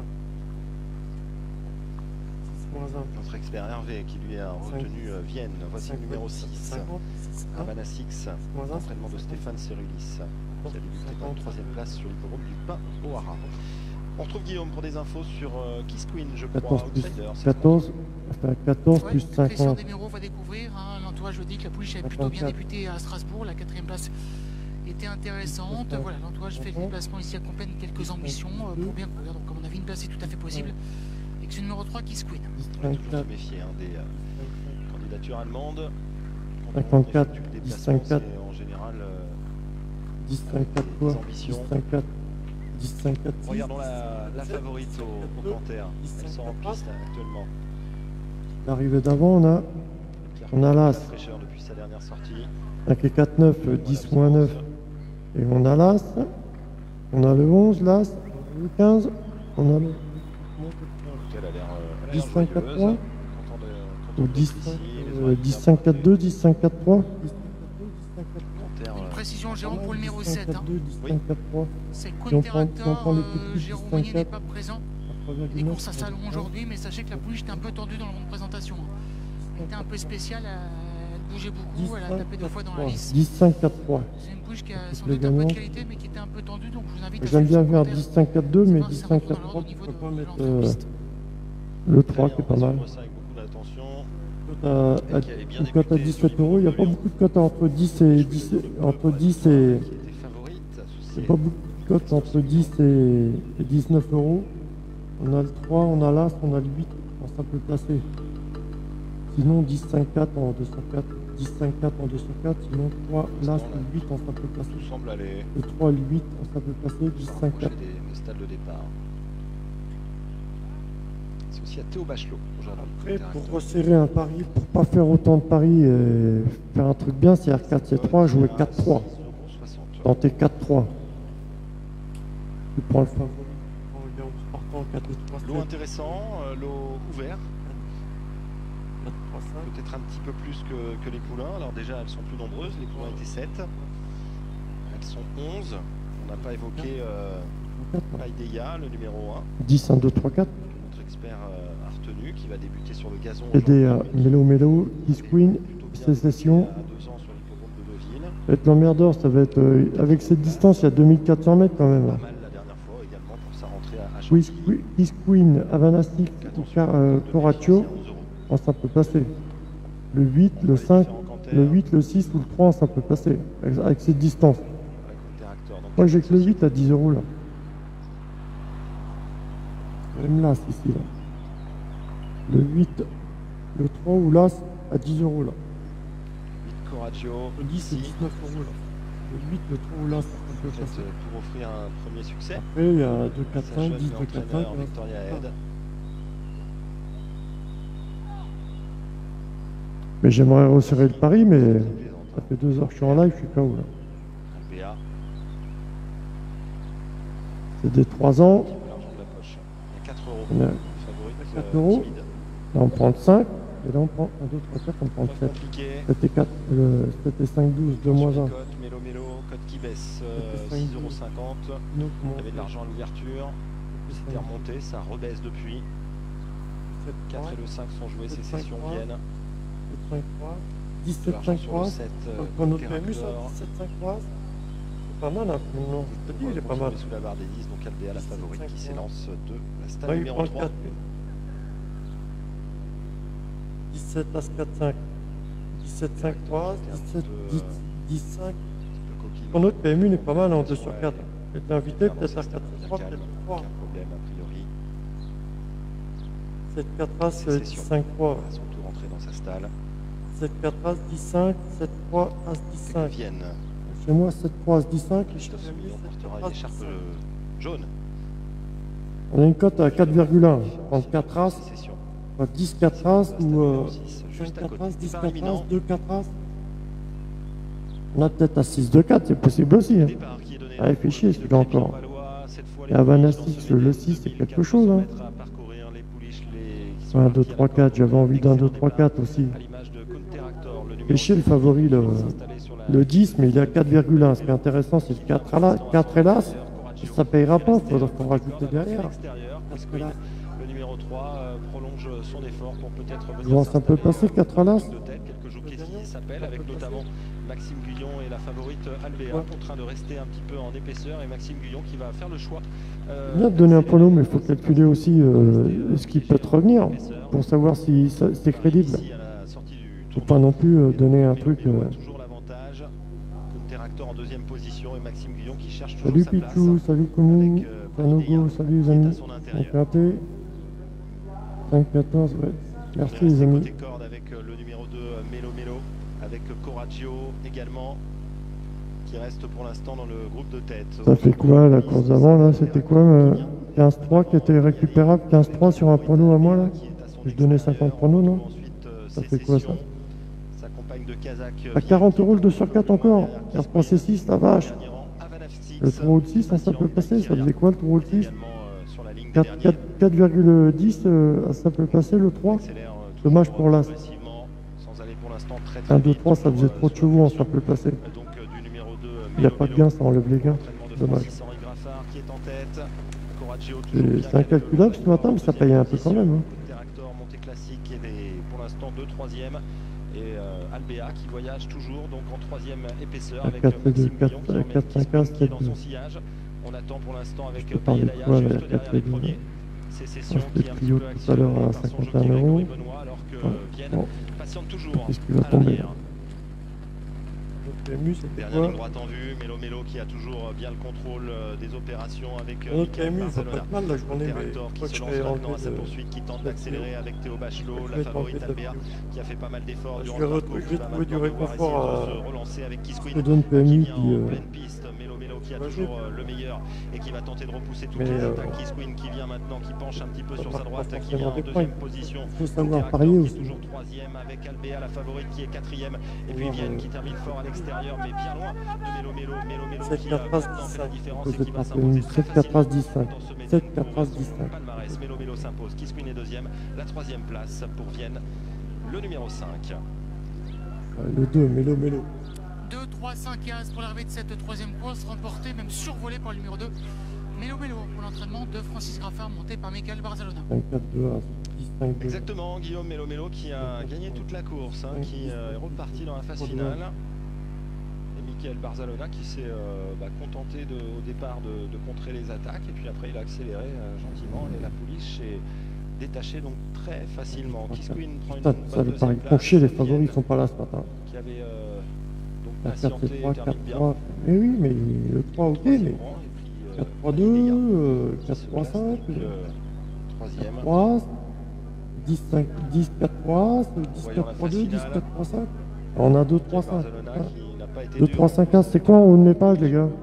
Notre expert Hervé qui lui a retenu euh, Vienne. Voici le numéro six. Havana six. Entraînement de Stéphane Cerulis, qui a débuté dans la troisième place sur l'hippodrome du Pin au Hara. On retrouve Guillaume pour des infos sur euh, Kiss Queen, je crois. quatorze plus, Outsider, quatorze, enfin quatorze Ouais, plus Christian cinquante. Desméreaux va découvrir. Hein, l'entourage dit que la pouliche avait plutôt bien débuté à Strasbourg. La quatrième place était intéressante. Voilà, l'entourage fait le déplacement ici à Compiègne, quelques ambitions euh, pour bien courir. Donc, à mon avis, une place est tout à fait possible. Et que c'est le numéro trois Kiss Queen. On va toujours se méfier hein, des euh, candidatures allemandes. Quand cinquante-quatre, on effectue le dix déplacement, cinquante-quatre. c'est en général euh, dix cinquante-quatre quoi? dix cinquante-quatre. dix cinquante-six. Regardons la, la favorite au, au Canter. Elles sont en piste actuellement. L'arrivée d'avant, on a, on a La l'As. fraîcheur depuis sa dernière sortie. cinq et quatre, neuf, dix moins neuf. Et on a l'As. On a le onze, l'As. Le quinze. On a le Elle a l'air euh, dix cinq quatre joyeuse. trois. Content de- Ou content dix, d'être ici. Les euh, oreilles dix bien cinq quatre deux, dix cinq quatre trois. Canter, Une euh, précision, Jérôme, pour le numéro sept. Hein. Oui. C'est Si on prend, si on prend les Quinterator, plus euh, petits, Jérôme dix Monnier n'est cinq pas présent. quatre. Les courses à salon aujourd'hui, mais sachez que la pouliche était un peu tendue dans le rond de présentation. Elle était un peu spéciale, elle bougeait beaucoup, elle a tapé deux fois dans la lisse. dix cinq quatre trois. C'est une pouliche qui a sans Les doute un peu de gagnants. qualité, mais qui était un peu tendue, donc je vous invite à J'aime suivre bien son vers commentaire. dix cinq quatre deux, mais Savoir dix si ça cinq rentre quatre dans trois, l'ordre au niveau pourquoi de- pas de mettre l'entrée en euh, piste. le trois qui est pas mal. On va suivre ça avec beaucoup d'attention. Euh, à, qui avait bien une cote à débuté dix-sept sur euros, il n'y a pas l'hippodrome beaucoup de cotes entre dix et dix, entre dix et. qui était favorite. C'est pas beaucoup. cote entre dix et dix-neuf euros. On a le trois, on a l'As, on a le huit en simple placé. Sinon dix cinq quatre en deux cent quatre, dix cinq quatre en deux cent quatre, sinon trois, l'As, le huit en simple placé. Tout semble aller. Le trois, le huit en simple placé, dix cinq quatre. Le stade de départ. C'est aussi à Théo Bachelot aujourd'hui. Après, pour resserrer un pari, pour pas faire autant de paris et faire un truc bien, c'est R quatre C trois, jouer quatre trois. Tenter quatre trois. Tu prends le favori. Lot intéressant, euh, lot ouvert. Peut-être un petit peu plus que, que les poulains. Alors déjà, elles sont plus nombreuses. Les poulains étaient sept. Elles sont onze. On n'a pas évoqué euh, Paideia, le numéro un. dix, un, deux, trois, quatre. Notre expert euh, a retenu, qui va débuter sur le gazon. Aider à Mélo Mélo, Kiss Queen, Sécession. Être l'emmerdeur, ça va être... Euh, avec cette distance, il y a deux mille quatre cents mètres quand même. Là. Kiss Queen, Avanastic, euh, Coratio, en simple placé. Le huit, le cinq, le huit, le six ou le trois en simple placé, avec, avec cette distance. Moi j'ai que le huit à dix euros là. Même l'As ici là. Le huit, le trois ou l'As à dix euros là. huit Coratio. Le dix c'est dix-neuf euros là. Le huit, le trois ou l'As. Pour offrir un premier succès. Après, il y a deux quatre cinq, dix, deux quatre cinq. Victoria Head. Mais j'aimerais resserrer le pari, mais ça fait deux heures que je suis en live, je suis K O là. Albéa. C'est des trois ans. Il y a quatre euros. On a quatre euros. Là on prend le cinq. Et là on prend un, deux, trois, quatre, on prend le sept. sept et quatre, le sept et cinq, douze, deux moins un. Mélo Mélo, code qui baisse, euh, six euros cinquante. Il y avait de l'argent à l'ouverture. C'était remonté, ça rebaisse depuis. quatre et le cinq sont joués, ces sessions viennent. dix-sept cinq trois. Pour notre P M U, ça, dix-sept cinq trois. C'est pas mal, hein. Non, je te dis, il est pas mal. Sous la barre des dix, donc Albéa, la favorite, qui s'élance de la stade numéro trois. dix-sept As quatre cinq, dix-sept cinq trois, dix-sept dix cinq. Pour notre P M U n'est pas mal en deux sur quatre. Peut-être invité, peut-être à quatre trois, peut-être trois. Aucun problème a priori. sept quatre As, dix cinq trois. À son tour entré dans sa stalle. sept quatre As, dix cinq, sept trois As, dix cinq. Vienne. Chez moi, sept trois As, dix cinq. Christophe Semillon portera une écharpe jaune. On a une cote à quatre virgule un. Prendre quatre As. dix quatre As ou euh, cinq quatre As, dix quatre As, deux quatre As. On a peut-être à six deux quatre, c'est possible aussi. Hein. Ah, réfléchis, celui-là encore. Et à Vanastix, le six, c'est quelque chose. Hein. un, deux, trois, quatre, j'avais envie d'un deux, trois, quatre aussi. Réfléchis, le favori, le, le dix, mais il est à quatre virgule un. Ce qui est intéressant, c'est le quatre, à la, quatre hélas. Ça ne payera pas, il faudra rajouter derrière. Parce que là, le numéro trois euh, prolonge son effort pour peut-être venir. Je vois un peu passer quatre à l'as. Quelques jockeys qui s'appellent, avec notamment Maxime Guyon et la favorite Albéa, ouais. En train de rester un petit peu en épaisseur, et Maxime Guyon qui va faire le choix. Euh, bien de donner un prono, mais il faut calculer aussi euh, ce qui peut te revenir pour savoir si c'est crédible. Il ne faut pas non plus euh, donner un truc. Euh... Toujours l'avantage. Interactor en deuxième position et Maxime Guyon qui cherche toujours salut sa Pichou, place. salut Comou, Sanogo, salut les amis. cinq quatorze, ouais. Merci les amis. Côté corde avec le numéro deux Mélo Mélo, avec Coraggio également, qui reste pour l'instant dans le groupe de tête. Ça fait quoi la course d'avant là? C'était quoi euh, quinze trois qui était récupérable, quinze trois sur un prono à moi là? Je donnais cinquante pronos, non? Ça fait quoi ça? À quarante euros le deux sur quatre encore. quinze trois C six, la vache. Le trois de six, ça peut passer. Ça faisait quoi le trois de six? quatre virgule dix, euh, ça peut passer le trois. Dommage pour l'As. un, deux, trois, ça faisait trop de chevaux en simple placé. Il n'y a pas de gain, ça enlève les gains. Dommage. C'est incalculable ce matin, mais ça payait un peu quand même. Hein. Pour l'instant, deux troisième. Et euh, Albéa qui voyage toujours donc en troisième épaisseur avec quatre, Maxime quatre, Guyon qui emmène quatre, cinq, quatre, dans son sillage. On attend pour l'instant avec Payelaya juste derrière les premiers. Sécession qui est un petit peu tout à l'heure à cinquante et un euros. Alors que Vienne patiente toujours Qu'est-ce qui va tomber? Dernière ligne droite en vue, Mélo Mélo qui a toujours bien le contrôle des opérations avec Michael Barcelona. Terractor qui se lance maintenant à sa poursuite, qui tente d'accélérer avec Théo Bachelot, la favorite Albea qui a fait pas mal d'efforts durant le parcours, qui va maintenant devoir essayer de se relancer avec Kisquin qui vient en pleine piste. Mélo Mélo qui a toujours le meilleur et qui va tenter de repousser toutes les attaques. Kisquin qui vient maintenant, qui penche un petit peu sur sa droite, qui vient en deuxième position. Terractor qui est toujours troisième avec Albea, la favorite qui est quatrième. Et puis Vienne qui termine fort à l'extérieur, mais bien loin de Mélo Mélo. Mélo Mélo qui a maintenant fait la différence et qui va s'imposer très facilement dans ce métier. Palmarès, Mélo Mélo s'impose. Kisquin est deuxième. La troisième place pour Vienne, le numéro cinq. Le deux, Mélo Mélo. deux, trois, cinq et As pour l'arrivée de cette troisième course, remportée, même survolée par le numéro deux. Mélo Mélo pour l'entraînement de Francis Graffard, monté par Michael Barcelona. Exactement, Guillaume Mélo Mélo qui a gagné toute la course, hein, qui euh, est reparti dans la phase finale. Et Michael Barcelona qui s'est euh, bah, contenté de, au départ de, de contrer les attaques, et puis après il a accéléré euh, gentiment, et la pouliche est détachée donc très facilement. Kisquin prend une bonne deuxième place. Ils font chier, les favoris, ils sont pas là ce matin. Qui avait euh, donc patienté et termine bien. Mais oui, mais le trois, ok, mais quatre trois deux, quatre trois cinq, trois, dix cinq, dix quatre trois, dix quatre trois deux, dix quatre trois cinq. On a deux trois cinq. deux trois cinq As, c'est quoi en haut de mes pages, les gars?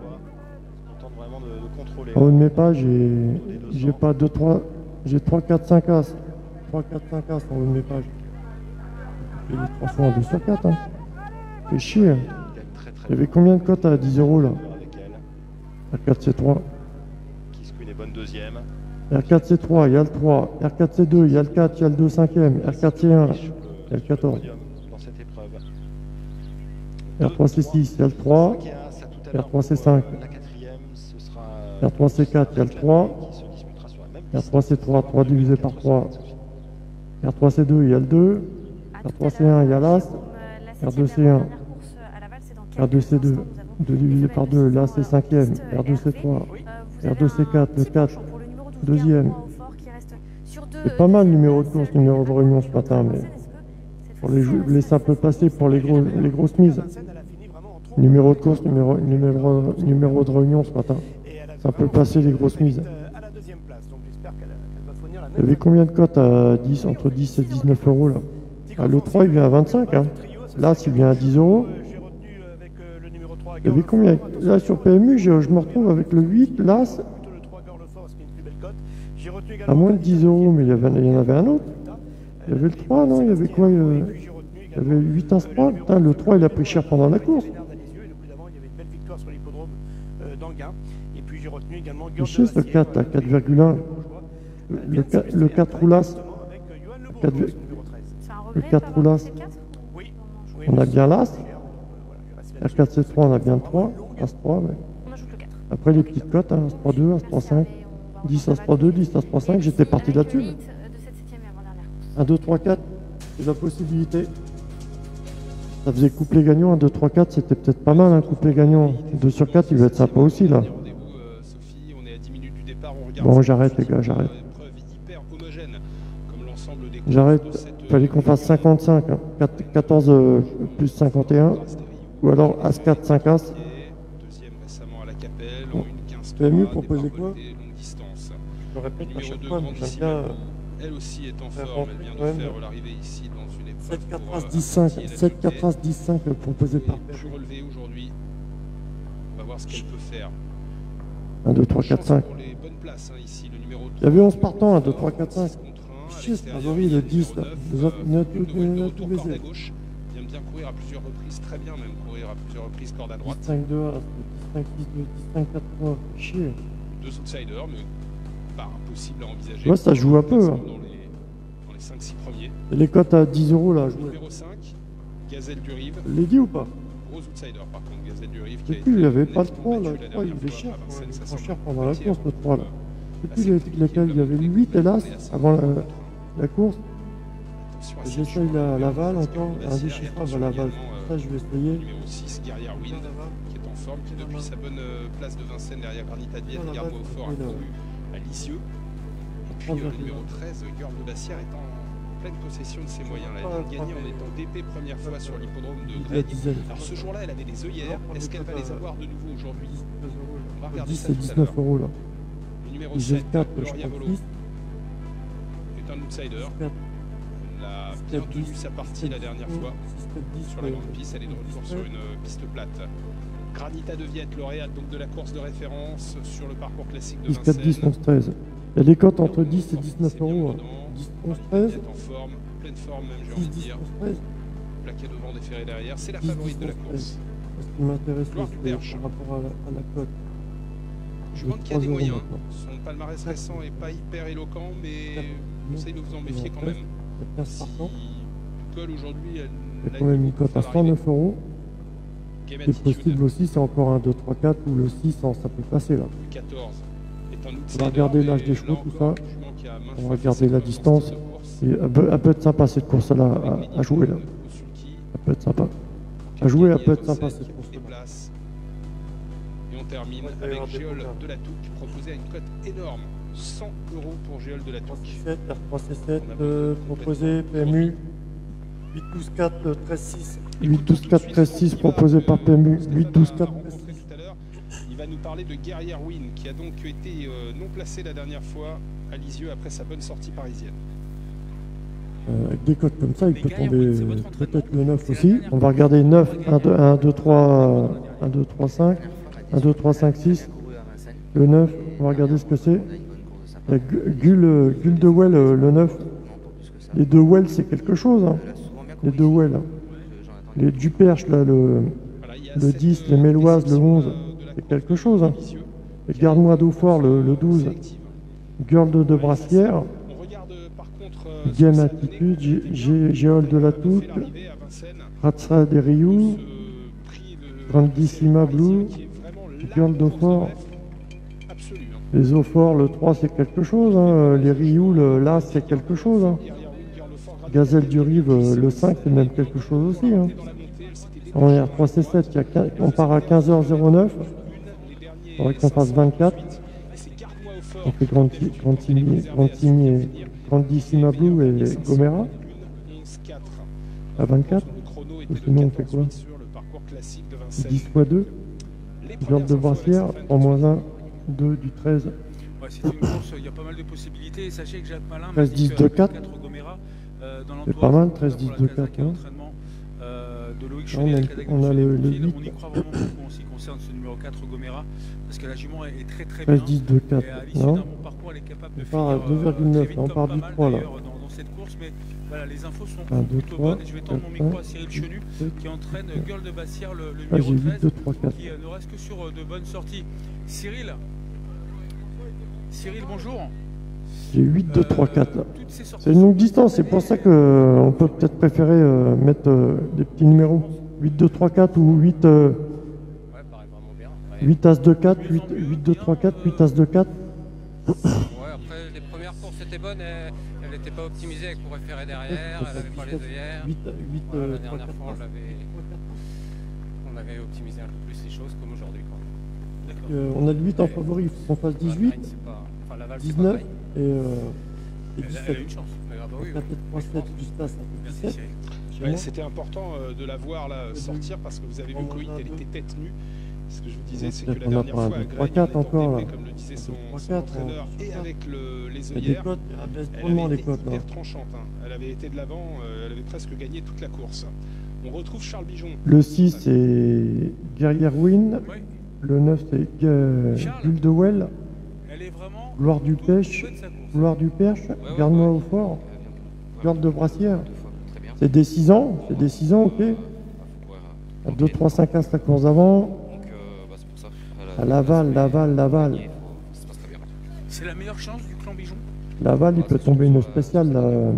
En haut de mes pages, j'ai pas deux trois, j'ai trois quatre cinq As. trois quatre cinq As en haut de mes pages. J'ai trois fois en deux sur quatre, hein. Fait chier. Hein. Il y avait combien de cotes à dix euros là? R quatre C trois. Kisquin est bonne deuxième. R quatre C trois, il y a le trois. R quatre C deux, il y a le quatre, il y a le deux cinquième. R quatre C un, il y a le quatorze. R trois C six, il y a le trois. R trois C cinq. R trois C quatre, il y a le trois. R trois C trois, trois divisé par trois. R trois C deux, il y a le deux. R trois C un, il y a l'As. R deux C un. R deux C deux, deux divisé par deux, là c'est cinquième. R deux C trois. R deux C quatre, le quatre. Deuxième. C'est pas mal le numéro de course, numéro de réunion ce matin, mais pour les, les simples passés, pour les, gros, les grosses mises. Numéro de course, numéro, numéro, numéro de réunion ce matin. Ça peut passer les grosses mises. Il y avait combien de cotes à dix, entre dix et dix-neuf euros là? Ah, le trois il vient à vingt-cinq. Hein. Là, s'il vient à dix euros. Il y avait combien? Là sur P M U, je, je me retrouve avec le huit, l'As. À moins de dix euros, mais il y, avait, il y en avait un autre. Il y avait le trois, non? Il y avait quoi? euh, Il y avait huit As trois. Putain, le trois, il a pris cher pendant la course. Je sais, ce quatre, à quatre virgule un. Le, le quatre roulas. Le quatre roulas. On a bien l'As. R quatre C trois, on a bien le trois. As trois, ouais. Après les petites cotes, hein, As trois deux, As trois cinq. dix As trois deux, dix As trois cinq, j'étais parti là-dessus. un, deux, trois, quatre, c'est la possibilité. Ça faisait couplet gagnant, un, deux, trois, quatre, c'était peut-être pas mal, un couplet gagnant. deux sur quatre, il va être sympa aussi, là. Bon, j'arrête, les gars, j'arrête. J'arrête. Il fallait qu'on fasse cinquante-cinq, hein. quatorze euh, plus cinquante et un. Ou alors As quatre, cinq As. Bon. P M U proposait quoi? Je répète à chaque fois, mais j'aime bien. Elle aussi est en forme, elle vient de faire l'arrivée ici dans une épreuve. sept quatre As dix cinq, sept quatre As dix cinq proposé par P M U. Relevé aujourd'hui. On va voir ce qu'elle peut faire. un, deux, trois, quatre, cinq. Il y avait onze partants, un, deux, trois, quatre, cinq. Chier, ce favori, le dix là. Notre tout baiser. Il aime bien courir à plusieurs reprises, très bien même courir à plusieurs reprises, corde à droite. dix cinq deux As, dix cinq dix deux, dix cinq quatre trois, chier. Deux outsiders, mais pas impossible à envisager. Ouais, ça joue un peu. Hein. Dans les, dans les cinq six premiers. Et les cotes à dix euros là, jouer. Numéro cinq, Gazelle du Rive. Je l'ai dit ou pas? Gros outsider par contre, Gazelle du Rive. Et puis il n'y avait pas le trois là, le trois il était cher. Il était trop cher pendant la course le trois là. Et puis lesquels il y avait le huit hélas avant la, la course. J'essaye la Laval encore, un déchiffrage à Laval. Ça je vais essayer. Numéro six, Guerrière Wind, qui est en forme, qui depuis sa bonne place de Vincennes derrière Granit Advienne, garde au fort, a couru à Lisieux. Et puis le numéro treize, Girl de Bassière, est en, pleine possession de ses moyens. Là. Elle vient de gagner en étant D P première fois sur l'hippodrome de Greg. Alors ce jour-là, elle avait des œillères. Est-ce qu'elle va les avoir de nouveau aujourd'hui? On va regarder ça tout à l'heure. dix-neuf euros là. Le numéro sept, Gloria Volo, est un outsider. Elle a bien tenu sa partie la dernière fois sur la grande piste. Elle est de retour sur une piste plate. Granita de Viette, lauréate donc de la course de référence sur le parcours classique de Vincennes. dix, onze, treize. Il y a des cotes entre dix et dix-neuf euros. Hein. dix, onze, treize. En forme, pleine forme même, j'ai envie de dire. Plaqué devant, déféré derrière. C'est la favorite de la course. Ce qui m'intéresse par rapport à la, à la cote. Jument qui a des moyens. Son palmarès récent n'est pas hyper éloquent, mais conseille de vous en méfier quand même. Si Colle aujourd'hui, elle il y a quand même une cote à cent neuf euros. C'est possible aussi, c'est encore un deux, trois, quatre ou le six, ça peut passer là. On va regarder l'âge des chevaux, tout ça. On va regarder la distance. Et elle peut, elle peut être sympa cette course-là à, à jouer là. Elle peut être sympa. À jouer, elle peut être sympa cette course-là. Et on termine avec Géol de la Touque, proposé à une cote énorme. cent euros pour Géol de la Touque. R trois C sept, euh, proposé P M U. huit douze quatre treize six. huit douze quatre treize six proposé par P M U. huit douze quatre treize six. Il va nous parler de Guerrière Win qui a donc été euh, non placé la dernière fois à Lisieux après sa bonne sortie parisienne. Euh, avec des cotes comme ça, il peut tomber peut-être le neuf aussi. On va regarder neuf, un, deux, un, deux, trois, un, deux, trois, cinq, un, deux, trois, cinq, six. Le neuf, on va regarder ce que c'est. Il y a Gull, Gull de Well, le neuf. Les deux Well, c'est quelque chose. Hein. Les deux Well. Les Duperche, là, le, le dix, les Méloises, le onze, c'est quelque chose. Hein. Les Garde-moi d'Eaufort, le, le douze. Girl de, de Brassière. Game Attitude, Géol de la Touque, Ratsa des Rioux, Grandissima Blue, Girl d'Eaufort. Les Eaufort, le trois, c'est quelque chose. Hein. Les Rioux, le là, c'est quelque chose. Hein. Gazelle du Rive, le cinq, c'est même quelque chose aussi. Hein. On est à trois C sept, il y a quinze, on part à quinze heures zéro neuf. Il faudrait qu'on fasse vingt-quatre. On fait Grandissima Blue et Gomera. À vingt-quatre. Ou sinon, on fait quoi? dix fois deux. Georges de Brassière, en moins un, deux du treize. Ouais, c'est une course, il y a pas mal de possibilités. Sachez que Jacques Malin treize dix deux quatre. C'est pas mal, treize dix deux quatre. Hein. De Loïc on a, on a le, le huit. On y croit vraiment beaucoup en ce qui concerne ce numéro quatre Gomera, parce que la jument est très très bien. treize dix deux quatre. Et à l'issue d'un bon parcours, elle est capable de on part à deux virgule neuf, on part du trois là. Dans, dans cette course, mais voilà, les infos sont un, deux, plutôt trois, bonnes. Et je vais tendre mon micro à Cyril Chenu, qui entraîne Girl de Bassière, le, le ah, numéro huit, treize, deux, trois, qui euh, ne reste que sur euh, de bonnes sorties. Cyril Cyril, bonjour. J'ai huit, deux, trois, quatre là. C'est une longue distance, c'est pour ça qu'on peut peut-être préférer euh, mettre euh, des petits numéros. huit, deux, trois, quatre ou huit, euh, ouais, pareil, vraiment bien. Ouais. huit As deux, quatre, huit, huit, deux, trois, quatre, huit As deux, quatre. Ouais, après les premières courses étaient bonnes, elle n'était pas optimisée, elle courait ferré derrière, elle n'avait pas les œillères. huit, huit, voilà, la dernière fois, on avait, on avait optimisé un peu plus les choses comme aujourd'hui. Euh, on a le huit en favori, il faut qu'on fasse dix-huit, pas, enfin, Laval, dix-neuf et, euh, et dix-sept. Elle a une chance. Mais, ah bah oui, oui. trois sept, Justas, dix-sept. Ouais, c'était important euh, de la voir là sortir parce que vous avez vu Coït, elle était tête nue. Ce que je vous disais, c'est que la dernière fois, elle trois quatre encore là. Comme le disait son, son entraîneur, et avec le, les œillères, elle avait été hyper tranchante. Hein. Elle avait été de l'avant, euh, elle avait presque gagné toute la course. On retrouve Charles Bijon. Le six, c'est Guerrière Win. Oui. Le neuf, c'est Gull de Well. Gloire du Pêche. Gloire du Perche. Ouais, Garde-moi au fort. Garde de Brassière. C'est des six ans. C'est des six ans, ok. À deux, trois, cinq, un, la course avant. À Laval, Laval, Laval. C'est la meilleure chance du clan Bijon. Laval, il peut tomber une spéciale.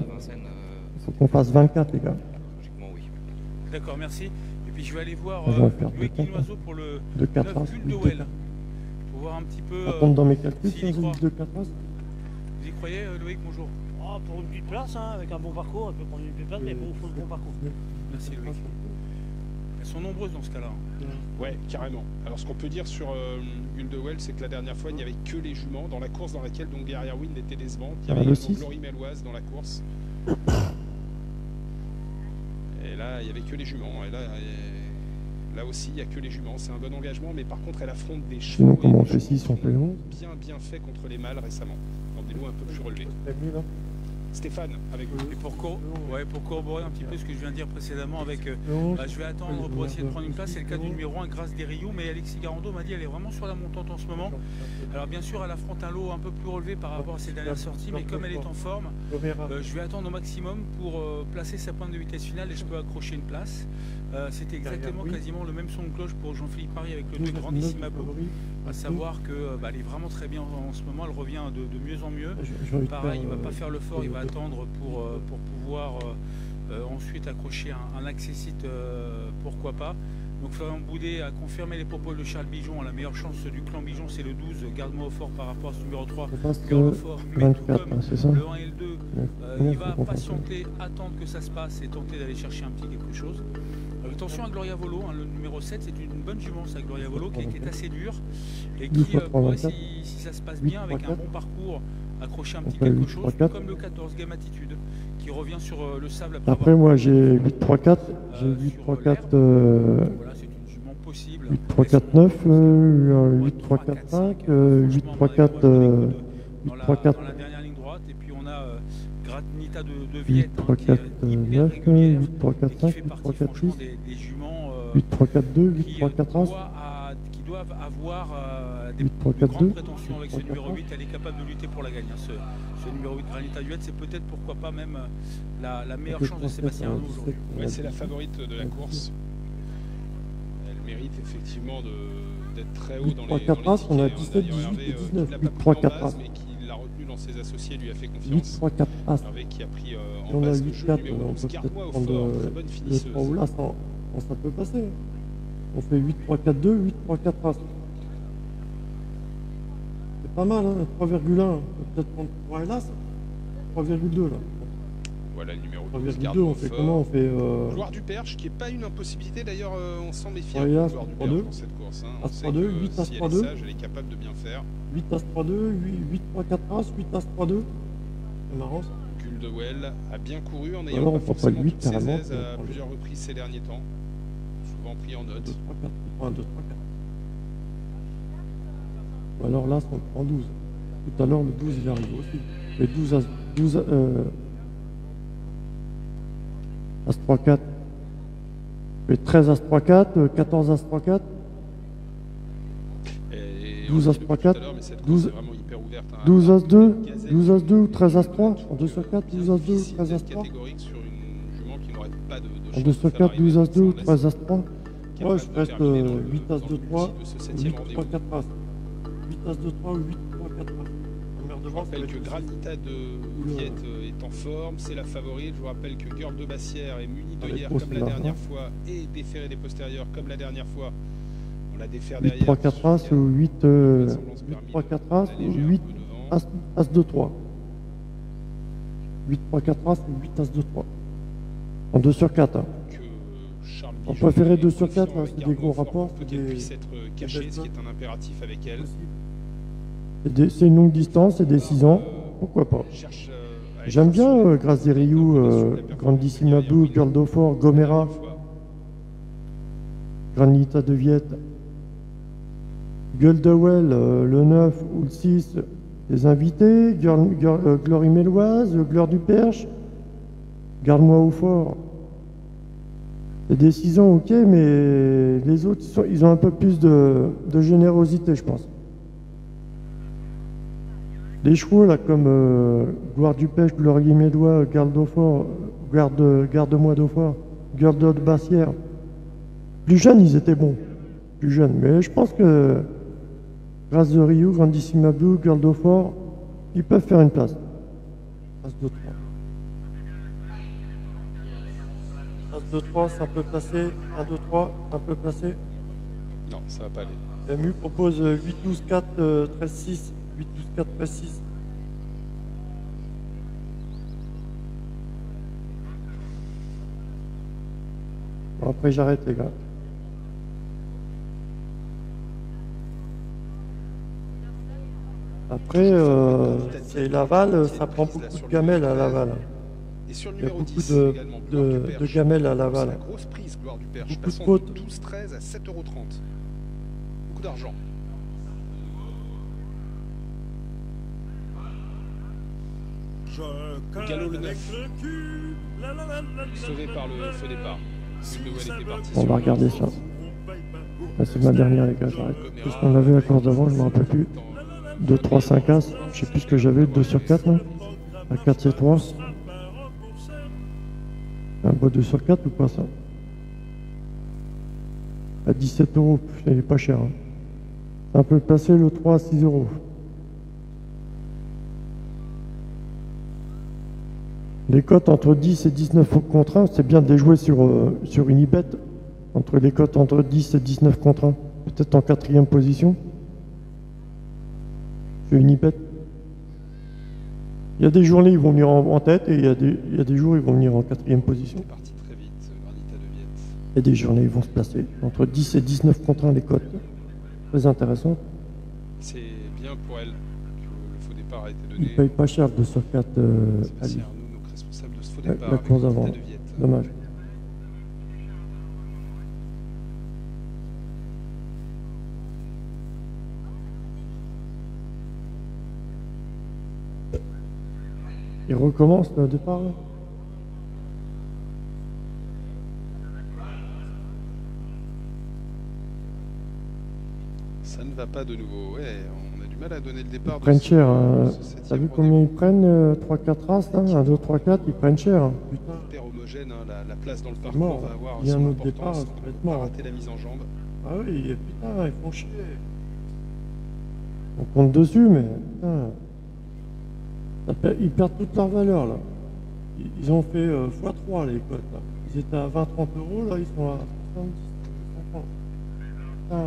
Il faut qu'on fasse vingt-quatre, les gars. D'accord, merci. Et puis je vais aller voir euh, Loïc Quinoiseau pour le de quatre neuf Gull de Well. Pour voir un petit peu. Ça tombe dans mes calculs, si de quatre As. Vous y croyez, euh, Loïc, bonjour. Oh, pour une petite place, hein, avec un bon parcours, elle peut prendre une petite place, mais bon, il faut le bon parcours. Merci Loïc. Elles sont nombreuses dans ce cas-là. Hein. Ouais, carrément. Alors ce qu'on peut dire sur euh, Gull de Well, c'est que la dernière fois, il n'y avait que les juments dans la course dans laquelle donc Guerrière Win était décevante. Il y avait ah, Glory Méloise dans la course. Et là, il n'y avait que les juments. Et là, là aussi, il n'y a que les juments. C'est un bon engagement, mais par contre, elle affronte des chevaux. Sinon, comment on fait six, on fait onze. Bien, bien fait contre les mâles récemment, dans des lots un peu plus relevés. Stéphane, avec vous. Et pour, cor ouais, pour corroborer un petit peu ce que je viens de dire précédemment, avec, euh, bah, je vais attendre pour essayer de prendre une place. C'est le cas du numéro un, Grâce des Rio, mais Alexis Garando m'a dit qu'elle est vraiment sur la montante en ce moment. Alors bien sûr, elle affronte un lot un peu plus relevé par rapport à ses dernières sorties, mais comme elle est en forme, euh, je vais attendre au maximum pour euh, placer sa pointe de vitesse finale et je peux accrocher une place. Euh, C'était exactement quasiment le même son de cloche pour Jean-Philippe Paris avec le deux Grandissima Blue, à savoir qu'elle bah, est vraiment très bien en, en ce moment, elle revient de, de mieux en mieux. Pareil, il ne va pas faire le fort, il va attendre pour, euh, pour pouvoir euh, euh, ensuite accrocher un, un accessite, euh, pourquoi pas. Donc Florian Boudet a confirmé les propos de Charles Bijon. La meilleure chance du clan Bijon, c'est le douze, garde-moi au fort par rapport à ce numéro trois. Garde au fort, mais tout comme le un et le deux, euh, il va patienter, attendre que ça se passe et tenter d'aller chercher un petit quelque chose. Euh, attention à Gloria Volo, hein, le numéro sept, c'est une bonne jument, ça, Gloria Volo, qui, qui est assez dure et qui euh, pourrait, si, si ça se passe bien, avec un bon parcours, accrocher un petit quelque chose, comme le quatorze, Game Attitude, qui revient sur euh, le sable après. Après, moi, j'ai huit trois quatre, j'ai huit trois quatre, voilà, c'est une jument possible. huit trois quatre neuf, euh, huit trois quatre cinq, euh, huit trois quatre, euh, huit trois quatre. Dans la dernière ligne droite, et puis on a euh, Gratnita de, de Viette, huit trois quatre neuf, huit trois quatre cinq, huit trois quatre six, huit trois quatre deux, huit trois quatre un. Qui doivent avoir euh, des, de grandes prétentions avec ce numéro huit. Elle est capable de lutter pour la gagne. Hein. Ce, ce numéro huit, Granita Duette, c'est peut-être pourquoi pas même la, la meilleure chance de Sébastien Arnaud aujourd'hui. Ouais, c'est la favorite de la course. Elle mérite effectivement d'être très haut dans les, dans les tickets. On a dix-sept, dix-huit et dix-neuf. huit trois quatre, mais qui l'a retenu dans ses associés, lui a fait confiance. huit trois quatre As. Hervé qui a pris euh, en base le jeu numéro onze. Garde-moi au fort, très bonne finisseuse. Là, ça, ça peut passer. On fait huit trois quatre deux, huit trois quatre As. C'est pas mal, hein, trois virgule un. Peut-être prendre trois hélas. trois virgule deux là. Voilà le numéro trois virgule deux, on fait comment? On fait. Euh... Gloire du Perche, qui n'est pas une impossibilité. D'ailleurs, euh, on s'en méfie un peu de Gloire du Perche dans cette course. Hein. As trois deux, huit As trois deux. Si elle est sage, elle est capable de bien faire. huit As trois deux, huit trois quatre As, huit As trois deux. C'est marrant ça. Guldewell a bien couru en ayant pas forcément toutes ses aises à plusieurs reprises ces derniers temps. Souvent pris en note. deux trois quatre. un, deux, trois, quatre. Ou alors là, on prend douze. Tout à l'heure, le douze, il arrive aussi. Mais douze As, douze, euh, As trois quatre. Mais treize As trois quatre, quatorze As trois quatre. douze As trois quatre. douze, douze As deux, douze As deux ou treize As trois. En deux sur quatre, douze As deux ou treize As trois. En deux sur quatre, douze As deux ou treize As trois. Ouais, je reste euh, huit As deux trois, huit trois quatre As. huit As deux trois ou huit trois quatre As. Je vous rappelle que Granita de Viette est en forme, c'est la favorite. Je vous rappelle que Girl de Bassière est munie de hier comme la dernière fois et déféré des postérieurs comme la dernière fois. On la défère derrière. huit trois quatre As ou huit trois quatre As ou huit As deux trois. huit trois quatre As ou huit As deux trois. En deux sur quatre. Hein. On préférait deux sur quatre, hein, c'est des gros rapports. Qu'elle puisse être cachée, ce qui est un impératif avec elle. C'est une longue distance, c'est des six ans, pourquoi pas. J'aime bien euh, Grâce des Rio, euh, Grandissima Blue, Girl d'Aufort, Gomera, Granita de Viette, Guldewell, euh, le neuf ou le six, les invités, Girl, Girl, euh, Glory Méloise, Gloire du Perche, Garde-moi au fort. C'est des six ans, ok, mais les autres, ils, sont, ils ont un peu plus de, de générosité, je pense. Les chevaux, là, comme euh, Gloire du Pêche, Glory Mélois, Garde d'Aufort, Garde, Garde-moi d'Aufort, Garde de Bassière. Plus jeunes, ils étaient bons. Plus jeunes. Mais je pense que Grâce de Rio, Grandissima Blue, Garde d'Aufort, ils peuvent faire une place. As deux trois. As deux trois, ça peut placer. un deux trois, ça peut placer. Non, ça va pas aller. M U propose huit douze quatre, treize six. huit douze quatre, treize six. Bon, après j'arrête les gars. Après, euh, c'est Laval, ça prend beaucoup de gamelles à Laval. Et sur le Il y a numéro beaucoup dix de, également, de, de gamelles à Laval. La grosse prise, Gloire du Perche, Beaucoup de passant fautes. de douze treize à sept euros trente. Beaucoup d'argent. Le galop le neuf. Sauvé par le feu départ. Était parti On va regarder ça. Là, c'est ma dernière, les gars, j'arrête. Qu'est-ce qu'on avait à la course d'avant, je ne me rappelle plus. deux, trois, cinq As. Je sais plus ce que j'avais, deux sur quatre, non? À quatre, c'est trois. Un beau deux sur quatre ou pas, ça? À dix-sept euros, il est pas cher. Hein. Un peu passé le trois à six euros. Les cotes entre dix et dix-neuf contre un, c'est bien de les jouer sur, euh, sur Unibet. Entre les cotes entre dix et dix-neuf contre un. Peut-être en quatrième position. Sur Unibet. Il y a des journées ils vont venir en, en tête et il y, a des, il y a des jours ils vont venir en quatrième position. C'est parti très vite, Granita de Viette. Il y a des journées ils vont se placer. Entre dix et dix-neuf contre un les cotes. Très intéressant. C'est bien pour elle que le faux départ a été donné. Il ne paye pas cher deux sur quatre euh, à lui. Responsable de ce faux La, départ. la course avant. Dommage. Il recommence le départ là. Ça ne va pas de nouveau. Ouais, on a du mal à donner le départ. Ils prennent cher. Hein. T'as vu combien ils prennent euh, trois quatre As là un, deux, trois, quatre, ils prennent cher. Hein. Putain. Hyper homogène, hein, la, la place dans le parcours mort. va avoir Il y a son un autre départ, importance. ça va être On va mort. rater la mise en jambe. Ah oui, putain, ils font chier. On compte dessus, mais putain. Ils perdent toute leur valeur là. Ils ont fait euh, fois trois les cotes là. Ils étaient à vingt trente euros, là ils sont à soixante-dix. Putain.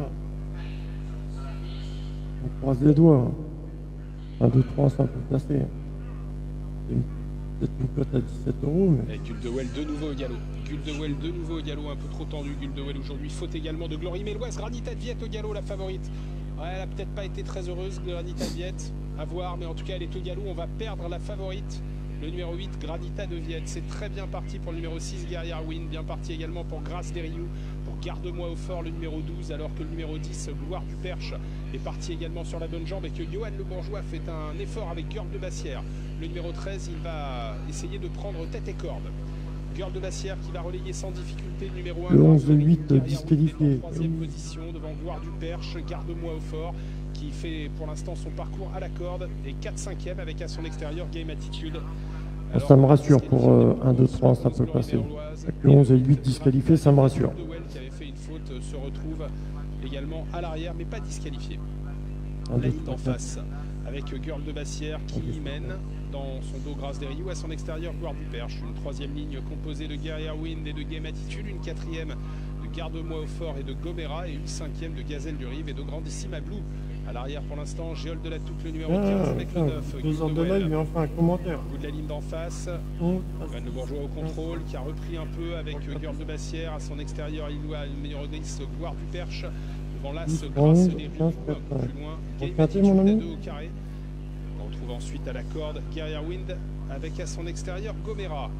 On croise les doigts. Hein. un, deux, trois, ça peut passer. Hein. C'est une, peut-être une cote à dix-sept euros. Mais... Et Guldewell de nouveau au galop. Guldewell de nouveau au galop, un peu trop tendu. Guldewell aujourd'hui, faute également de Glory Méloise. Granita de Viette au galop, la favorite. Ouais, elle a peut-être pas été très heureuse, Granita de Viette. À voir, mais en tout cas, elle est au galop. On va perdre la favorite. Le numéro huit, Granita de Viette. C'est très bien parti pour le numéro six, Guerrière Win. Bien parti également pour Grâce Desriou. Pour Garde-moi au fort, le numéro douze. Alors que le numéro dix, Gloire du Perche, est parti également sur la bonne jambe. Et que Johan Le Bourgeois fait un effort avec Girl de Bassière. Le numéro treize, il va essayer de prendre tête et corde. Girl de Bassière qui va relayer sans difficulté le numéro un. Le onze huit disqualifié. Troisième position devant Gloire du Perche. Garde-moi au fort, qui fait pour l'instant son parcours à la corde. Et quatre cinquième avec à son extérieur Game Attitude. Alors, ça me rassure pour euh, un, deux, trois, ça peut passer. Avec le onze et le huit disqualifiés, ça me rassure. Qui avait fait une faute se retrouve également à l'arrière, mais pas disqualifié. La ligne d'en face avec Girl de Bassière qui mène dans son dos Grâce Desriou, à son extérieur Gloire du Perche. Une troisième ligne composée de Guerrière Wind et de Game Attitude, une quatrième de Garde-moi au fort et de Gomera, et une cinquième de Gazelle du Rive et de Grandissima Blue. À l'arrière pour l'instant, Géol de la Touque, le numéro quinze ah, avec putain, le neuf. Deux heures de live, mais enfin un commentaire. Au bout de la ligne d'en face, Johan Le Bourgeois au contrôle, qui a repris un peu avec Girl de Bassière. À son extérieur, il doit le numéro dix, Gloire du Perche. Devant l'As, Grâce des Rives, un peu plus loin. Game Attitude à deux au carré. On retrouve ensuite à la corde Guerrière Wind avec à son extérieur Gomera.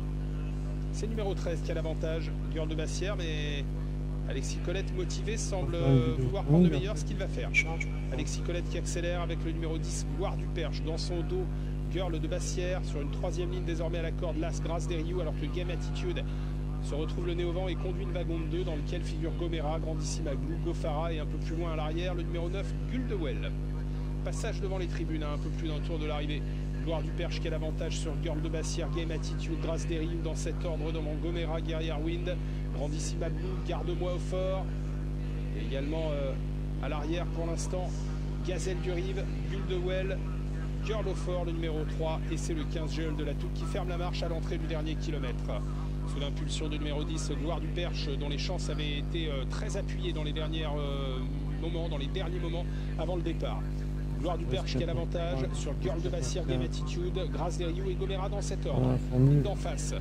C'est le numéro treize qui a l'avantage, Girl de Bassière, mais Alexis Colette motivé semble vouloir prendre le meilleur, ce qu'il va faire. Alexis Colette qui accélère avec le numéro dix, Gloire du Perche. Dans son dos, Girl de Bassière sur une troisième ligne désormais à la corde, Las Grâce Desriou, alors que Game Attitude se retrouve le nez au vent et conduit une wagon de deux dans lequel figure Gomera, Grandissima Blue, Gofara et un peu plus loin à l'arrière, le numéro neuf, Guldewell. Passage devant les tribunes à un peu plus d'un tour de l'arrivée. Gloire du Perche qui a l'avantage sur Girl de Bassière, Game Attitude, Grâce Desriou dans cet ordre devant Gomera, Guerrière Wind, Grandissima Blue, Garde-moi au fort. Et également euh, à l'arrière pour l'instant, Gazelle du Rive, Guldewell, Girl au fort, le numéro trois, et c'est le quinze, Géol de la Touque qui ferme la marche à l'entrée du dernier kilomètre. Sous l'impulsion du numéro dix, Gloire du Perche, dont les chances avaient été euh, très appuyées dans les derniers euh, moments, dans les derniers moments avant le départ. Gloire du Perche qui a l'avantage sur Girl de Bassière, Game Attitude, Grâce Desriou et Gomera dans cet ordre. D'en face,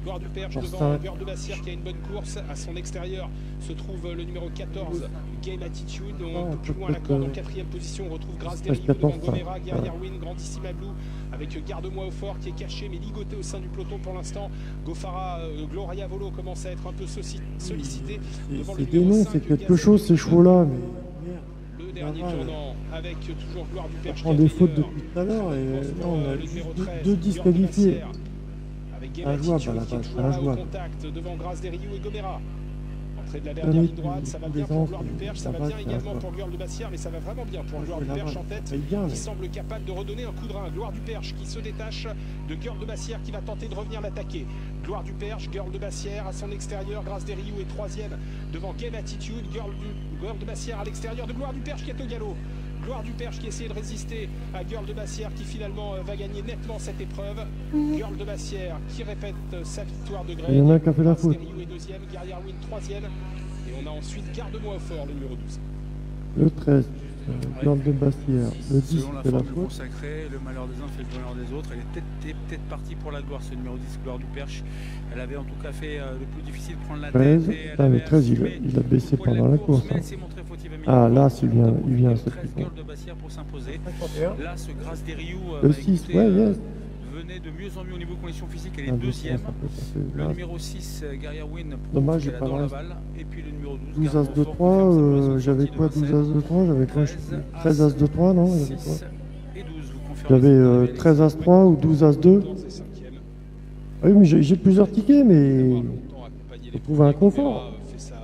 Gloire du Perche devant Girl de Bassière qui a une bonne course. À son extérieur se trouve le numéro quatorze, Game Attitude. Un peu plus loin à la corde, en quatrième position, on retrouve Grâce Derriou devant Gomera, Guerrière Win, Grandissima Blue, avec Garde-moi au fort qui est caché mais ligoté au sein du peloton pour l'instant. Gofara, euh, Gloria Volo commence à être un peu sollicité devant le numéro cinq. C'est quelque chose ces chevaux-là, mais... Le dernier tournant avec toujours Gloire du Perche. On prend des fautes depuis tout à l'heure et là on a deux, deux disqualifiés. Injouable à la base, injouable. Contact devant Grâce Derriou et Gomera. Entrée de la dernière ligne droite, ça va bien pour Gloire du Perche, ça va bien également pour Girl de Bassière, mais ça va vraiment bien pour Gloire du Perche en tête, qui semble capable de redonner un coup de rein. Gloire du Perche qui se détache de Girl de Bassière qui va tenter de revenir l'attaquer. Gloire du Perche, Girl de Bassière à son extérieur, Grâce Derriou est troisième devant Game Attitude, Girl, du, Girl de Bassière à l'extérieur de Gloire du Perche qui est au galop. Gloire du Perche qui essaie de résister à Girl de Bassière qui finalement euh, va gagner nettement cette épreuve. Girl de Bassière qui répète euh, sa victoire de gré. Il y en a un qui a fait la faute. Derriou est deuxième, Guerrière Win troisième. Et on a ensuite Garde-moi au fort, le numéro douze. Le treize, euh, Girl de Bassière. Le dix, selon la c'est la forme du faute. consacré, le malheur des uns fait le bonheur des autres. Elle est peut-être peut partie pour la gloire, ce numéro dix, Gloire du Perche. Elle avait en tout cas fait euh, le plus difficile de prendre la treize, tête. putain, le treize, il, il a baissé pendant la course. Hein. Ah, là, il vient, il vient à ce treize Girl de Bassière pour s'imposer. Là, ce Grâce Derriou le bah, six, écoutez, ouais, euh, yes. venait de mieux en mieux au niveau condition physique. Elle est Ah, deuxième. Le là. numéro six, Guerrière Win, Dommage, qu'elle j'ai pas adore la le balle. Et puis le numéro douze, douze as de trois, euh, j'avais quoi douze as de trois, j'avais quoi, je sais plus. treize as de trois, non, j'avais quoi. J'avais euh, treize as trois ou douze as deux. Ah oui, mais j'ai plusieurs tickets, mais faut trouver un confort.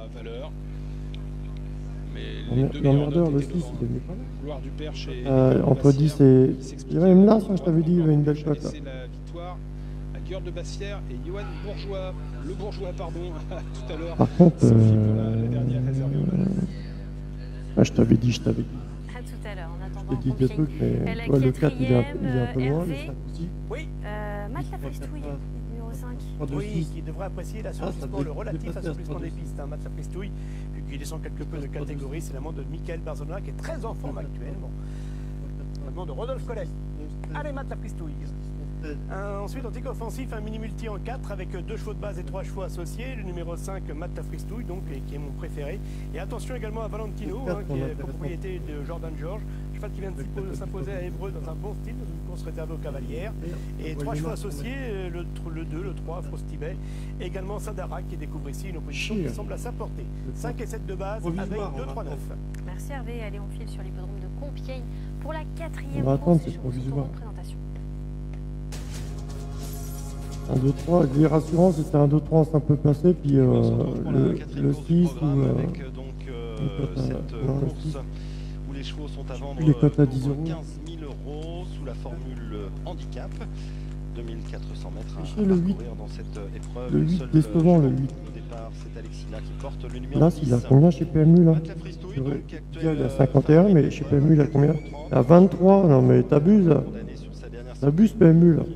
L'emmerdeur, le six, il devait pas là. Euh, entre dix et... Il y avait même là, ça, je t'avais dit, il y avait une belle cote là. Girl de Bassière et Johan Bourgeois, le Bourgeois, pardon, tout à l'heure. Par contre, euh... ah, je t'avais dit, je t'avais dit. À tout à l'heure, en attendant. Je t'ai dit des trucs, mais la ouais, le quatre, il est un peu, il est un peu euh, loin, Hervé. le cinq aussi. Oui. Euh, Matt Lapristouille, numéro cinq. Oui, qui devrait apprécier la Ah, surprise ça le peut- relatif peut à passer à surprise ce des point pistes. Hein, Matt Lapristouille, qui descend quelque peu de catégorie, c'est la montre de Michael Barzona qui est très en forme actuellement. La montre de Rodolphe Collet. Allez, Matt Lapristouille. Euh, ensuite, en tic offensif, un mini-multi en quatre avec deux chevaux de base et trois chevaux associés. Le numéro cinq, Matt Lapristouille, donc, et qui est mon préféré. Et attention également à Valentino, hein, qui est propriété de Jordan George. Cheval qui vient de s'imposer à Évreux dans un bon style, dans une course réservée aux cavalières. Et trois chevaux associés, le, le deux, le trois, Frostibet. Également Sadara qui découvre ici une opposition qui semble à sa portée. cinq et sept de base avec deux, trois, neuf. Merci Hervé. Allez, on file sur l'hippodrome de Compiègne pour la quatrième On va attendre, course. c'est Et je vous provisoire. en présentation. un, deux, trois, les rassurants, c'était un, deux, trois, on s'est un peu placé, puis euh, le, le six ou... Euh, avec donc euh, cette à, non, course le six. où les chevaux sont à vendre Les cotes à pour dix euros. quinze mille euros sous la formule handicap. deux mille quatre cents mètres à, Chez à le huit. parcourir dans cette épreuve. Le huit Seul décevant, le cheval huit. Au départ, c'est Alexina qui porte le numéro Là, dix. il a combien chez P M U là? C'est vrai, il a cinquante et un, mais chez P M U, il a combien? Il a vingt-trois, non mais t'abuses là. T'abuses P M U là.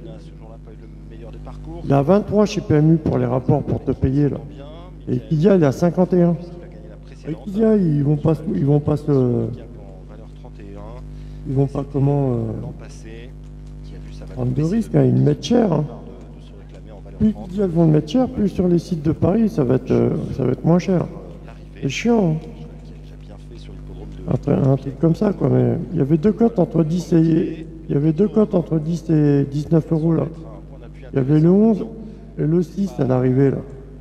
Il a vingt-trois chez P M U pour les rapports pour te payer là. Et Kidia, il a cinquante et un. Et Kidia, ils vont pas, ils vont pas se... Ils vont pas comment... Euh, prendre de risques, hein, ils le mettent cher. Hein. Plus Kidia vont le mettre cher, plus sur les sites de Paris, ça va être, euh, ça va être moins cher. C'est chiant. Hein. Un, tra- un truc comme ça, quoi. Mais il y avait deux cotes entre dix et... Il y avait deux cotes entre dix et dix-neuf euros, là. Il y avait le onze et le six à l'arrivée, là.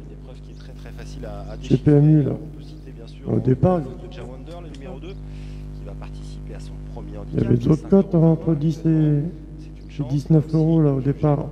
Chez P M U, là. Au départ, il y avait d'autres cotes hein, entre dix et dix-neuf euros, là, au départ.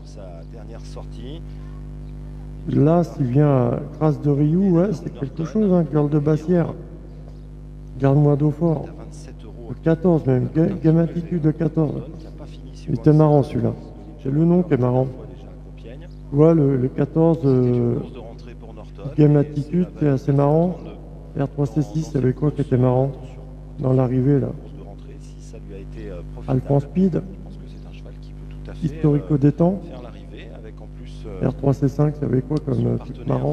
Là, s'il vient à Grâce de Rioux, ouais, c'est quelque chose, hein, Girl de Bassière. Garde-moi d'Eau-Fort. Le quatorze même, Ga- Game Attitude de quatorze. Il était marrant celui-là. C'est le nom qui est marrant. Tu vois, le, le quatorze, euh, Game Attitude, c'est assez marrant. R trois C six, il y avait quoi qui était marrant dans l'arrivée là? Alphonse Speed, Historico Détente, R trois C cinq, il y avait quoi comme euh, truc marrant?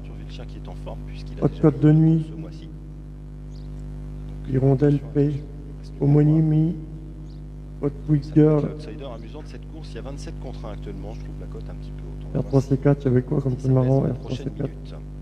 Haute Côte de Nuit, Hirondelle P, Homonymie, Hot Quick Girl. Outsider amusant de cette course, il y a vingt-sept contre un actuellement, je trouve la cote un petit peu autant. R trois C quatre, il y avait quoi comme truc marrant? R trois C quatre.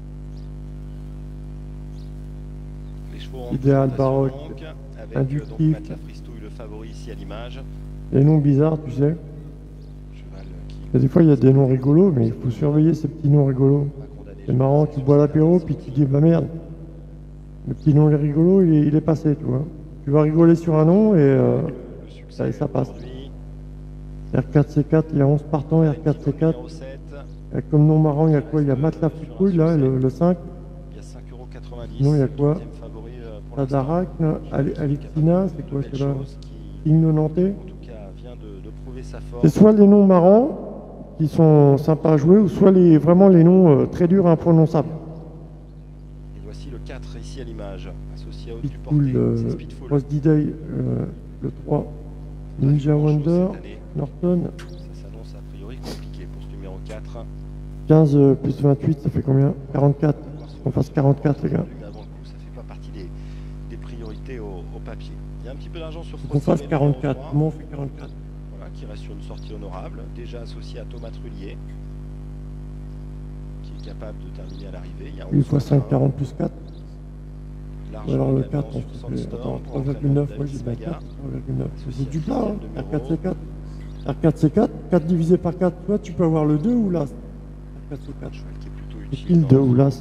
Les chevaux Idéal, baroque, avec inductif. donc Matt Lafristouille, le favori ici à l'image. Les noms bizarres, tu sais. Et des fois, il y a des noms rigolos, mais il faut surveiller ces petits noms rigolos. C'est marrant, tu bois l'apéro, puis tu dis, bah merde, le petit nom est rigolo, il est, il est passé, tu vois. Tu vas rigoler sur un nom et euh, ça, ça passe. R quatre C quatre, il y a onze partants, R quatre C quatre. Et comme nom marrant, il y a quoi? Il y a Matt Lafristouille, là, le, le cinq. Il y a cinq euros quatre-vingt-dix. Non, il y a quoi? Tadarak, Alexina, c'est quoi celui-là? King Nantais. C'est soit les noms marrants qui sont sympas à jouer, ou soit les, vraiment les noms euh, très durs, imprononçables. Et voici le quatre ici à l'image, associé à Haute du Speedful, euh, Cross D-Day, euh, le trois, Ninja Wonder, Norton. Ça s'annonce a priori compliqué pour ce numéro quatre. quinze euh, plus vingt-huit, ça fait combien? quarante-quatre. On fasse quarante-quatre, les gars. Avant le coup, ça fait pas partie des, des priorités au, au papier. Il y a un petit peu d'argent sur on fasse quarante-quatre. Comment on fait quarante-quatre? Qui reste sur une sortie honorable, déjà associé à Thomas Trullier, qui est capable de terminer à l'arrivée. huit fois cinq, quarante plus quatre. Ou alors le quatre, on fait trois virgule neuf, moi j'ai bien quatre, trois virgule neuf. C'est du plat, hein, R quatre C quatre. R quatre C quatre, quatre divisé par quatre, toi tu peux avoir le deux ou l'As. R quatre C quatre, c'est qui le deux ou l'As?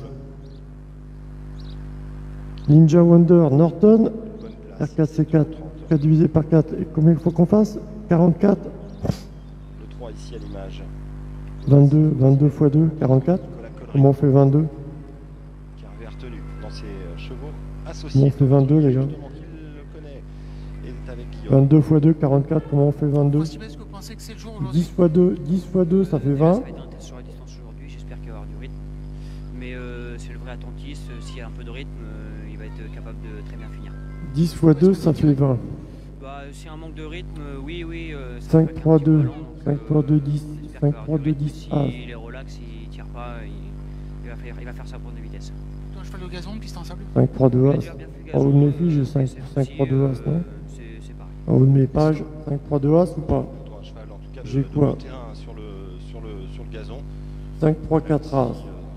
Ninja Wonder, Norton, R quatre C quatre, quatre divisé par quatre. Et combien il faut qu'on fasse? quarante-quatre. Le trois ici à l'image. vingt-deux, vingt-deux fois deux, quarante-quatre. Comment on fait vingt-deux? Qui avait retenu dans ses chevaux associés. Comment on fait vingt-deux, les gars? vingt-deux fois deux, quarante-quatre. Comment on fait vingt-deux? dix fois deux, dix fois deux, ça fait vingt. Ça va être un test sur la distance aujourd'hui, j'espère qu'il va y avoir du rythme. Mais euh, c'est le vrai attentiste, s'il y a un peu de rythme, euh, il va être capable de très bien finir. dix fois deux, ça fait vingt. Bah, s'il y a un manque de rythme, euh, oui, oui. Euh, cinq, trois, deux, cinq, trois, deux, dix, cinq, trois, deux, dix. Ah. S'il est relax, il tire pas, il, il, va faire, il va faire sa pointe de vitesse. Toi, je fais le gazon, piste en sable. cinq, trois, deux, As. En haut de mes fiches, j'ai cinq, trois, deux, As, non? En haut de mes pages, cinq, trois, deux, As ou pas? J'ai quoi? cinq, trois, quatre, As.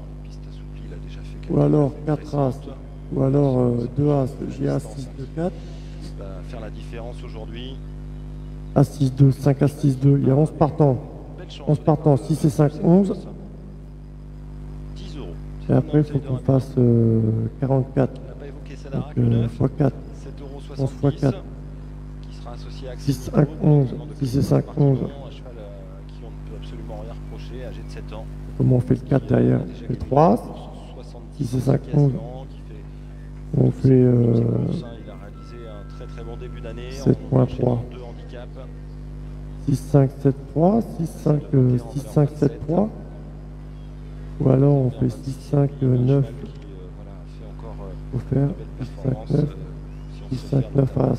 Ou alors quatre As. Ou alors euh, deux As. J'ai As, six, deux, quatre. Faire la différence aujourd'hui. As six deux, cinq As six deux, il y a onze partants. onze partants, six et cinq, onze. dix euros. Et après, il faut qu'on fasse euh, quarante-quatre. Donc, euh, fois quatre. onze fois quatre. six, cinq, onze. six et cinq, onze. Qui on ne peut absolument rien reprocher, âgé de sept ans. Comment on fait le quatre derrière? Le trois As. six et cinq, onze. On fait. Euh, sept point trois. six, cinq, sept, trois. six, cinq, six, cinq, sept, trois. Ou alors on fait six, cinq, neuf. Il faut faire six, cinq, neuf. six, cinq, neuf As.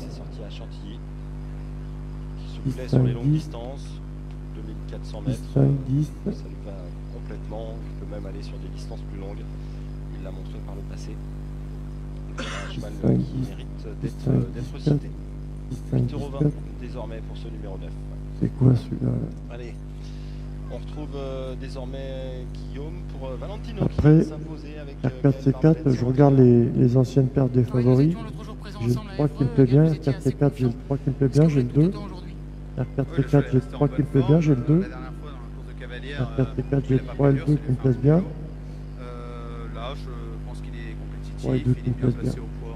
six, cinq, dix. six, cinq, dix. Ça lui va complètement. Il peut même aller sur des distances plus longues. Il l'a montré par le passé. Un cheval qui mérite d'être cité. huit euros vingt désormais pour ce numéro neuf. C'est quoi celui-là? Allez, on retrouve euh, désormais Guillaume pour euh, Valentino. Après, qui va s'imposer avec R quatre C quatre, je regarde les, les anciennes pertes des favoris. J'ai le trois qui me plaît bien, R quatre C quatre, j'ai le trois qui me plaît bien, j'ai le deux. R quatre C quatre, j'ai le trois qui me plaît bien, j'ai le deux. R quatre C quatre, j'ai le trois et le deux qui me plaisent bien. Là, je pense qu'il est compétitif, trois et deux qui me plaisent bien.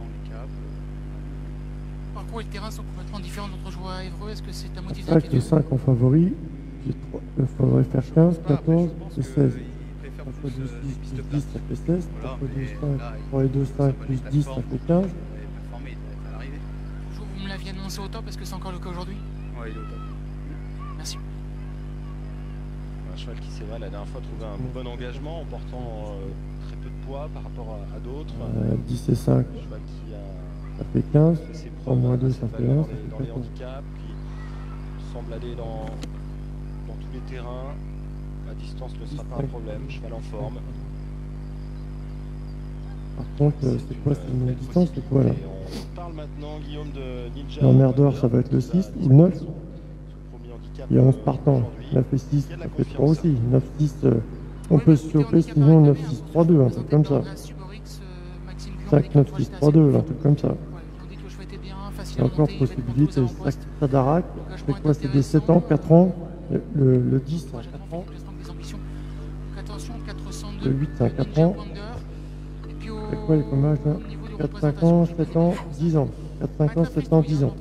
Et le terrain sont complètement différents d'autres joueurs à Évreux. Est-ce que c'est ta motivation? Avec le cinq en favori, il faudrait faire quinze, quatorze et seize. trois fois deux, six, plus dix, ça fait seize. trois fois deux, cinq. trois et deux, cinq, plus dix, ça fait quinze. Bonjour, vous me l'aviez annoncé au top, est-ce que c'est encore le cas aujourd'hui? Oui, il est au top. Merci. Un cheval qui, c'est vrai, la dernière fois trouvé un bon engagement en portant euh, très peu de poids par rapport à, à d'autres. Euh, dix et cinq. Un cheval qui a ça fait quinze, trois moins deux, ça fait un, ça fait quatorze. Qui semble aller dans, dans tous les terrains. La distance ne sera pas un problème, cheval en forme. Par contre, c'est quoi cette longue distance? C'est quoi là? On parle maintenant, Guillaume de Ninja. L'emmerdeur, ça va être le six ou le neuf. Il y a onze partants. neuf et six, ça fait trois aussi. neuf six, euh, on peut se choper sinon neuf six trois deux, un truc comme ça. cinq neuf six trois deux, un truc comme ça. Il y a encore possibilité. Sadarak, c'est quoi? C'est des sept ans, quatre ans. Le, le, le dix, c'est à quatre ans. Le huit, c'est à quatre ans. C'est quoi les commages là? quatre cinq ans, sept ans, dix ans. quatre cinq ans, sept ans, dix ans.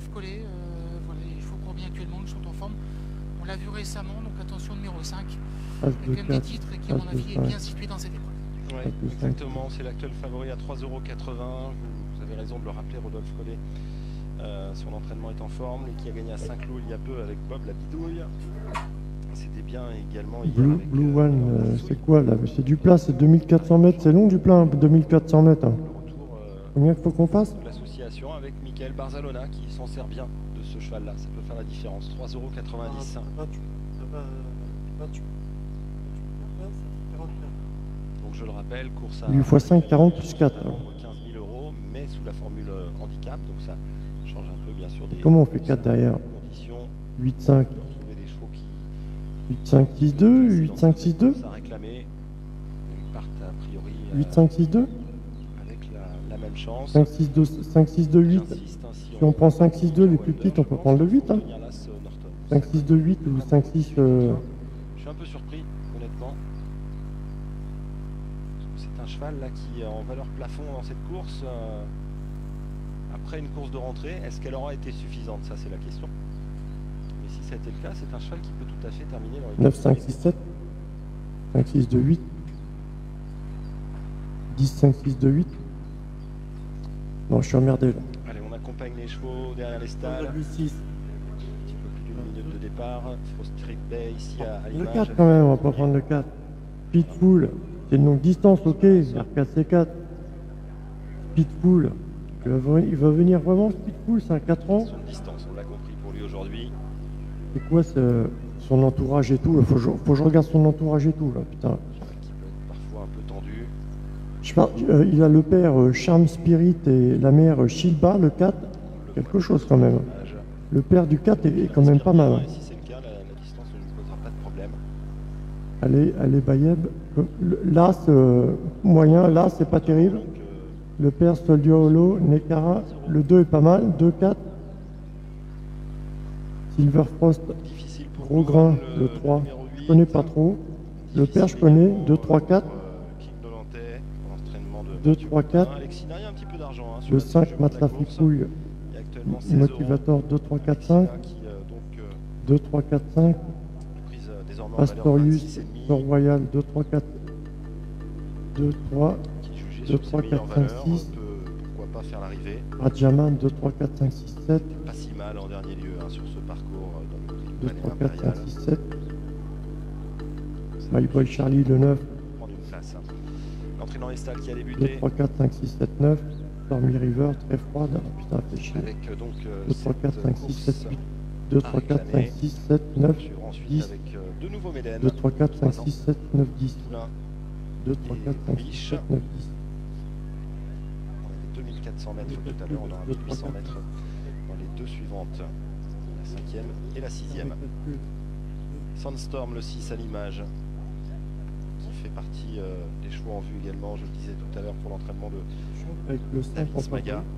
On l'a vu récemment, donc attention numéro cinq. As de Avec un des titres qui, à mon avis, est bien situé dans cette épreuve. Oui, exactement. C'est l'actuel favori à trois euros quatre-vingts. Vous, vous avez raison de le rappeler, Rodolphe Collet. Euh, son entraînement est en forme, lui qui a gagné à Saint-Cloud il y a peu avec Bob la bidouille. C'était bien également hier Blue, avec, Blue euh, One, euh, c'est quoi là? C'est du plat, c'est deux mille quatre cents mètres, c'est long du plat, hein, deux mille quatre cents mètres. Hein. Retour, euh, Combien il faut qu'on fasse? l'association avec Michael Barzalona qui s'en sert bien de ce cheval là, ça peut faire la différence. trois euros quatre-vingt-dix. Donc je le rappelle, course à huit fois cinq, quarante plus quatre. quinze mille euros, mais sous la formule euh, handicap, donc ça change un peu bien sûr des Comment on fait quatre derrière? conditions. huit cinq. Trouver des chevaux qui huit cinq six deux, huit cinq six deux. ça réclamait, ils partent a priori euh, huit cinq six deux. avec la, la même chance. cinq six deux, cinq six deux huit. Si on prend cinq six deux, les plus petites, on peut prendre le huit. Hein. cinq six deux huit ou cinq six... Euh... Je suis un peu surpris, honnêtement. C'est un cheval là qui est en valeur plafond dans cette course. Euh, après une course de rentrée, est-ce qu'elle aura été suffisante? Ça, c'est la question. Mais si ça a été le cas, c'est un cheval qui peut tout à fait terminer dans les neuf cinq six sept. cinq six deux huit. dix cinq six deux huit. Non, je suis emmerdé là. Allez, on accompagne les chevaux derrière les stalles. six. Un petit peu plus d'une minute de départ. Frost Creek Bay ici à, à Le l'image. quatre quand même, on va pas prendre le quatre. Pitbull, c'est une longue distance, ok. R quatre C quatre. Pitbull. Il va, il va venir vraiment ce Pitbull, c'est un quatre ans. Son distance, on l'a compris pour lui aujourd'hui. C'est quoi ce, son entourage et tout? Il faut, que je- faut que je regarde son entourage et tout là, putain. Qui peut être parfois un peu tendu. Je par- euh, il a le père euh, Charm Spirit et la mère euh, Shilba, le quatre. Quelque chose quand même. Le père du quatre est, est quand même pas mal. Hein. Et si c'est le cas, la, la distance ne nous posera pas de problème. Allez, allez, Bayeb. Le- Là, c'est euh, moyen. Là, c'est pas terrible. Le père Stoldiolo, Nekara. Le deux est pas mal. deux quatre. Silver Frost. Gros grain, le trois. Je connais pas trop. Le père, je connais. deux trois quatre. King Dolantais, l'entraînement de deux trois quatre. Alexis Naria, un petit peu d'argent. Hein, sur Le la cinq, course. Matelas Fricouille. Il y a actuellement seize euros. Motivator deux trois quatre cinq. Qui, euh, donc, euh, deux trois quatre cinq. prise euh, désormais en valeur Pastorius, vingt-six virgule cinq. Sor Royal deux trois quatre. deux trois. Jugé deux sur ses trois meilleures quatre cinq valeurs, six. peut pourquoi pas faire l'arrivée. Rajaman deux trois quatre cinq six sept. Pas si mal en dernier lieu hein, sur ce parcours euh, dans le prix deux du trois Palais quatre cinq Impérial. six sept. My Boy Charlie le neuf. Prendre une place. hein. L'entrée dans les stalles qui a deux débuté. trois quatre cinq six sept neuf. Stormy River très froide. Ah, putain, fait chier. Avec euh, donc euh, deux trois quatre cinq six cette sept huit. deux trois quatre cinq réclamer. six sept neuf Sur ensuite dix. avec euh, de nouveaux Médènes. deux trois quatre cinq trois ans. six sept neuf dix. Poulain deux trois quatre cinq six sept neuf dix. On avait deux mille quatre cents mètres tout à l'heure, on aura mille huit cents mètres dans les deux suivantes, la cinquième et la sixième. Sandstorm le six à l'image, qui fait partie euh, des chevaux en vue également, je le disais tout à l'heure pour l'entraînement de Avec le cinq David en Smaga, favori.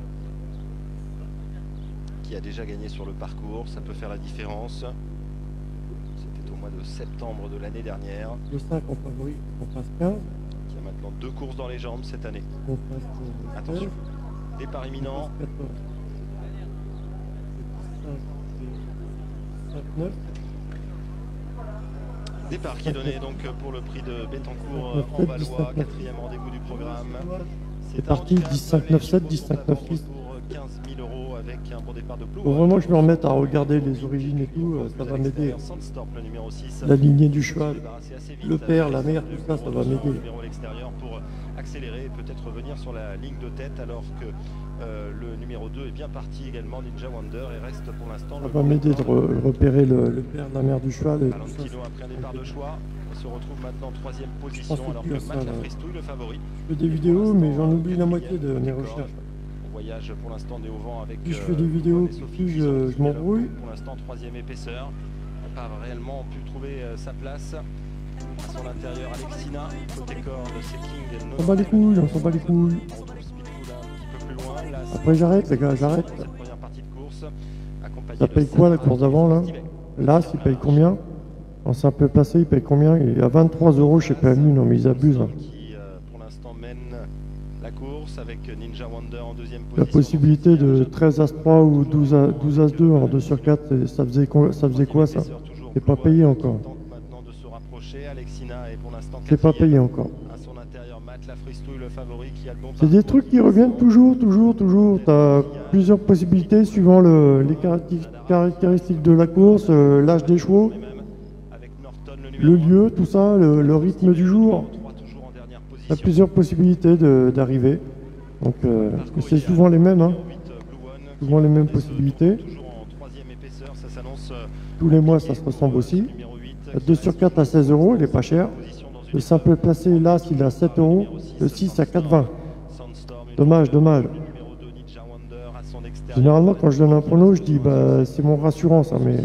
qui a déjà gagné sur le parcours, ça peut faire la différence. C'était au mois de septembre de l'année dernière, Le cinq en favori, on passe quinze. qui a maintenant deux courses dans les jambes cette année. On passe euh, Attention, seize. départ imminent. On passe quatorze. cinq neuf. Départ qui est donné donc pour le prix de Bettencourt en Valois, quatrième rendez-vous du programme. C'est parti, dix cinq neuf sept, dix cinq neuf six. Pour quinze mille euros avec un bon départ de Blue. Faut vraiment que je me remette à regarder les origines et tout, euh, ça va m'aider. Sandstorm, le numéro six. La lignée du cheval, Débarrasser assez vite le père, la avec mère, le tout ça, ça va numéro deux, m'aider. numéro à l'extérieur pour accélérer et peut-être revenir sur la ligne de tête alors que euh, le numéro deux est bien parti également, Ninja Wonder, et reste pour l'instant Ça le va m'aider de re- repérer le, le père, la mère du cheval et tout ça. Valentino après un départ de choix se retrouve maintenant en troisième position Je pense alors que que ça, Matt là. Lafristouille, le favori. Je fais des vidéos, mais j'en oublie la moitié de mes recherches. On voyage pour l'instant des Haut-Vent avec. Si je fais des vidéos, si je, je m'embrouille. Pour l'instant, troisième épaisseur. N'a pas réellement pu trouver euh, sa place. À son intérieur, Alexina. Côté corde, c'est King. On s'en bat les couilles, on s'en bat les couilles. Après, j'arrête, les gars, j'arrête. Ça paye quoi la course d'avant là? Là, il paye combien? En simple placé, il paye combien? Il est à vingt-trois euros chez P M U, non mais ils abusent. Hein. Qui euh, pour l'instant mène la course avec Ninja Wonder en deuxième position. La possibilité de treize As trois ou douze As deux en deux sur quatre, ça faisait quoi ça, faisait quoi, ça? C'est pas payé encore. C'est pas payé encore. C'est des trucs qui reviennent toujours, toujours, toujours. Tu as plusieurs possibilités suivant le, les caractéristiques de la course, euh, l'âge des chevaux, le lieu, tout ça, le, le rythme du jour. Tu as plusieurs possibilités d'arriver. Donc euh, c'est souvent les mêmes, hein. Souvent les mêmes possibilités. Tous les mois, ça se ressemble aussi. Le deux sur quatre à seize euros, il n'est pas cher. Le simple placé, là, il est à sept euros. Le six à quatre vingt. Dommage, dommage. Généralement, quand je donne un prono, je dis, bah, c'est mon rassurant, ça, mais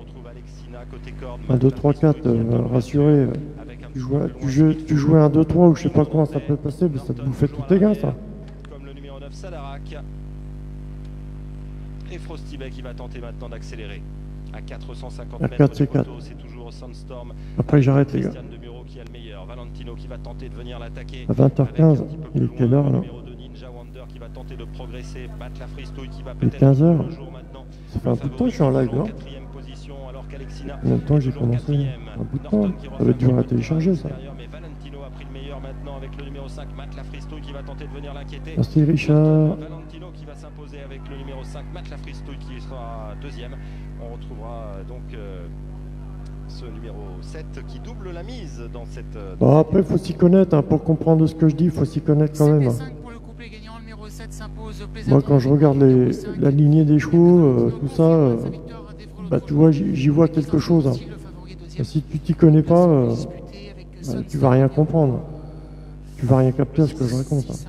un deux trois quatre, euh, rassuré, euh, tu, jouais, tu, jouais, tu jouais un deux trois ou je sais pas comment ça peut passer, mais ça te bouffait tous tes gains, ça. Comme le numéro neuf, Sadarac. Et Frosty Bay qui va tenter maintenant d'accélérer. À quatre cent cinquante mètres du poteau, c'est toujours Sandstorm. Après, j'arrête, les gars. Qui a le meilleur. Valentino qui va tenter de venir l'attaquer. À vingt heures quinze, il est quelle heure là? Ninja Wonder qui va tenter de progresser, battre la freestyle qui va il est quinze heures. Ça fait un bout de temps que je suis en live, non? En même temps, j'ai commencé un bout de temps. Ça va être dur à télécharger, ça. Mais Valentino a pris le meilleur maintenant avec le numéro cinq, Matt la freestyle qui va tenter de venir l'inquiéter. Merci Richard. Valentino qui va s'imposer avec le numéro cinq, Matt la freestyle qui sera deuxième. On retrouvera donc euh, ce numéro sept qui double la mise dans cette... Dans bon, après, il faut s'y connaître, hein, pour comprendre ce que je dis, il faut s'y connaître quand même. Hein. Moi, quand je regarde les, la lignée des chevaux, euh, tout ça, euh, bah, tu vois, j'y vois quelque chose. Hein. Et si tu t'y connais pas, euh, bah, tu vas rien comprendre. Tu vas rien capter à ce que je raconte. Hein.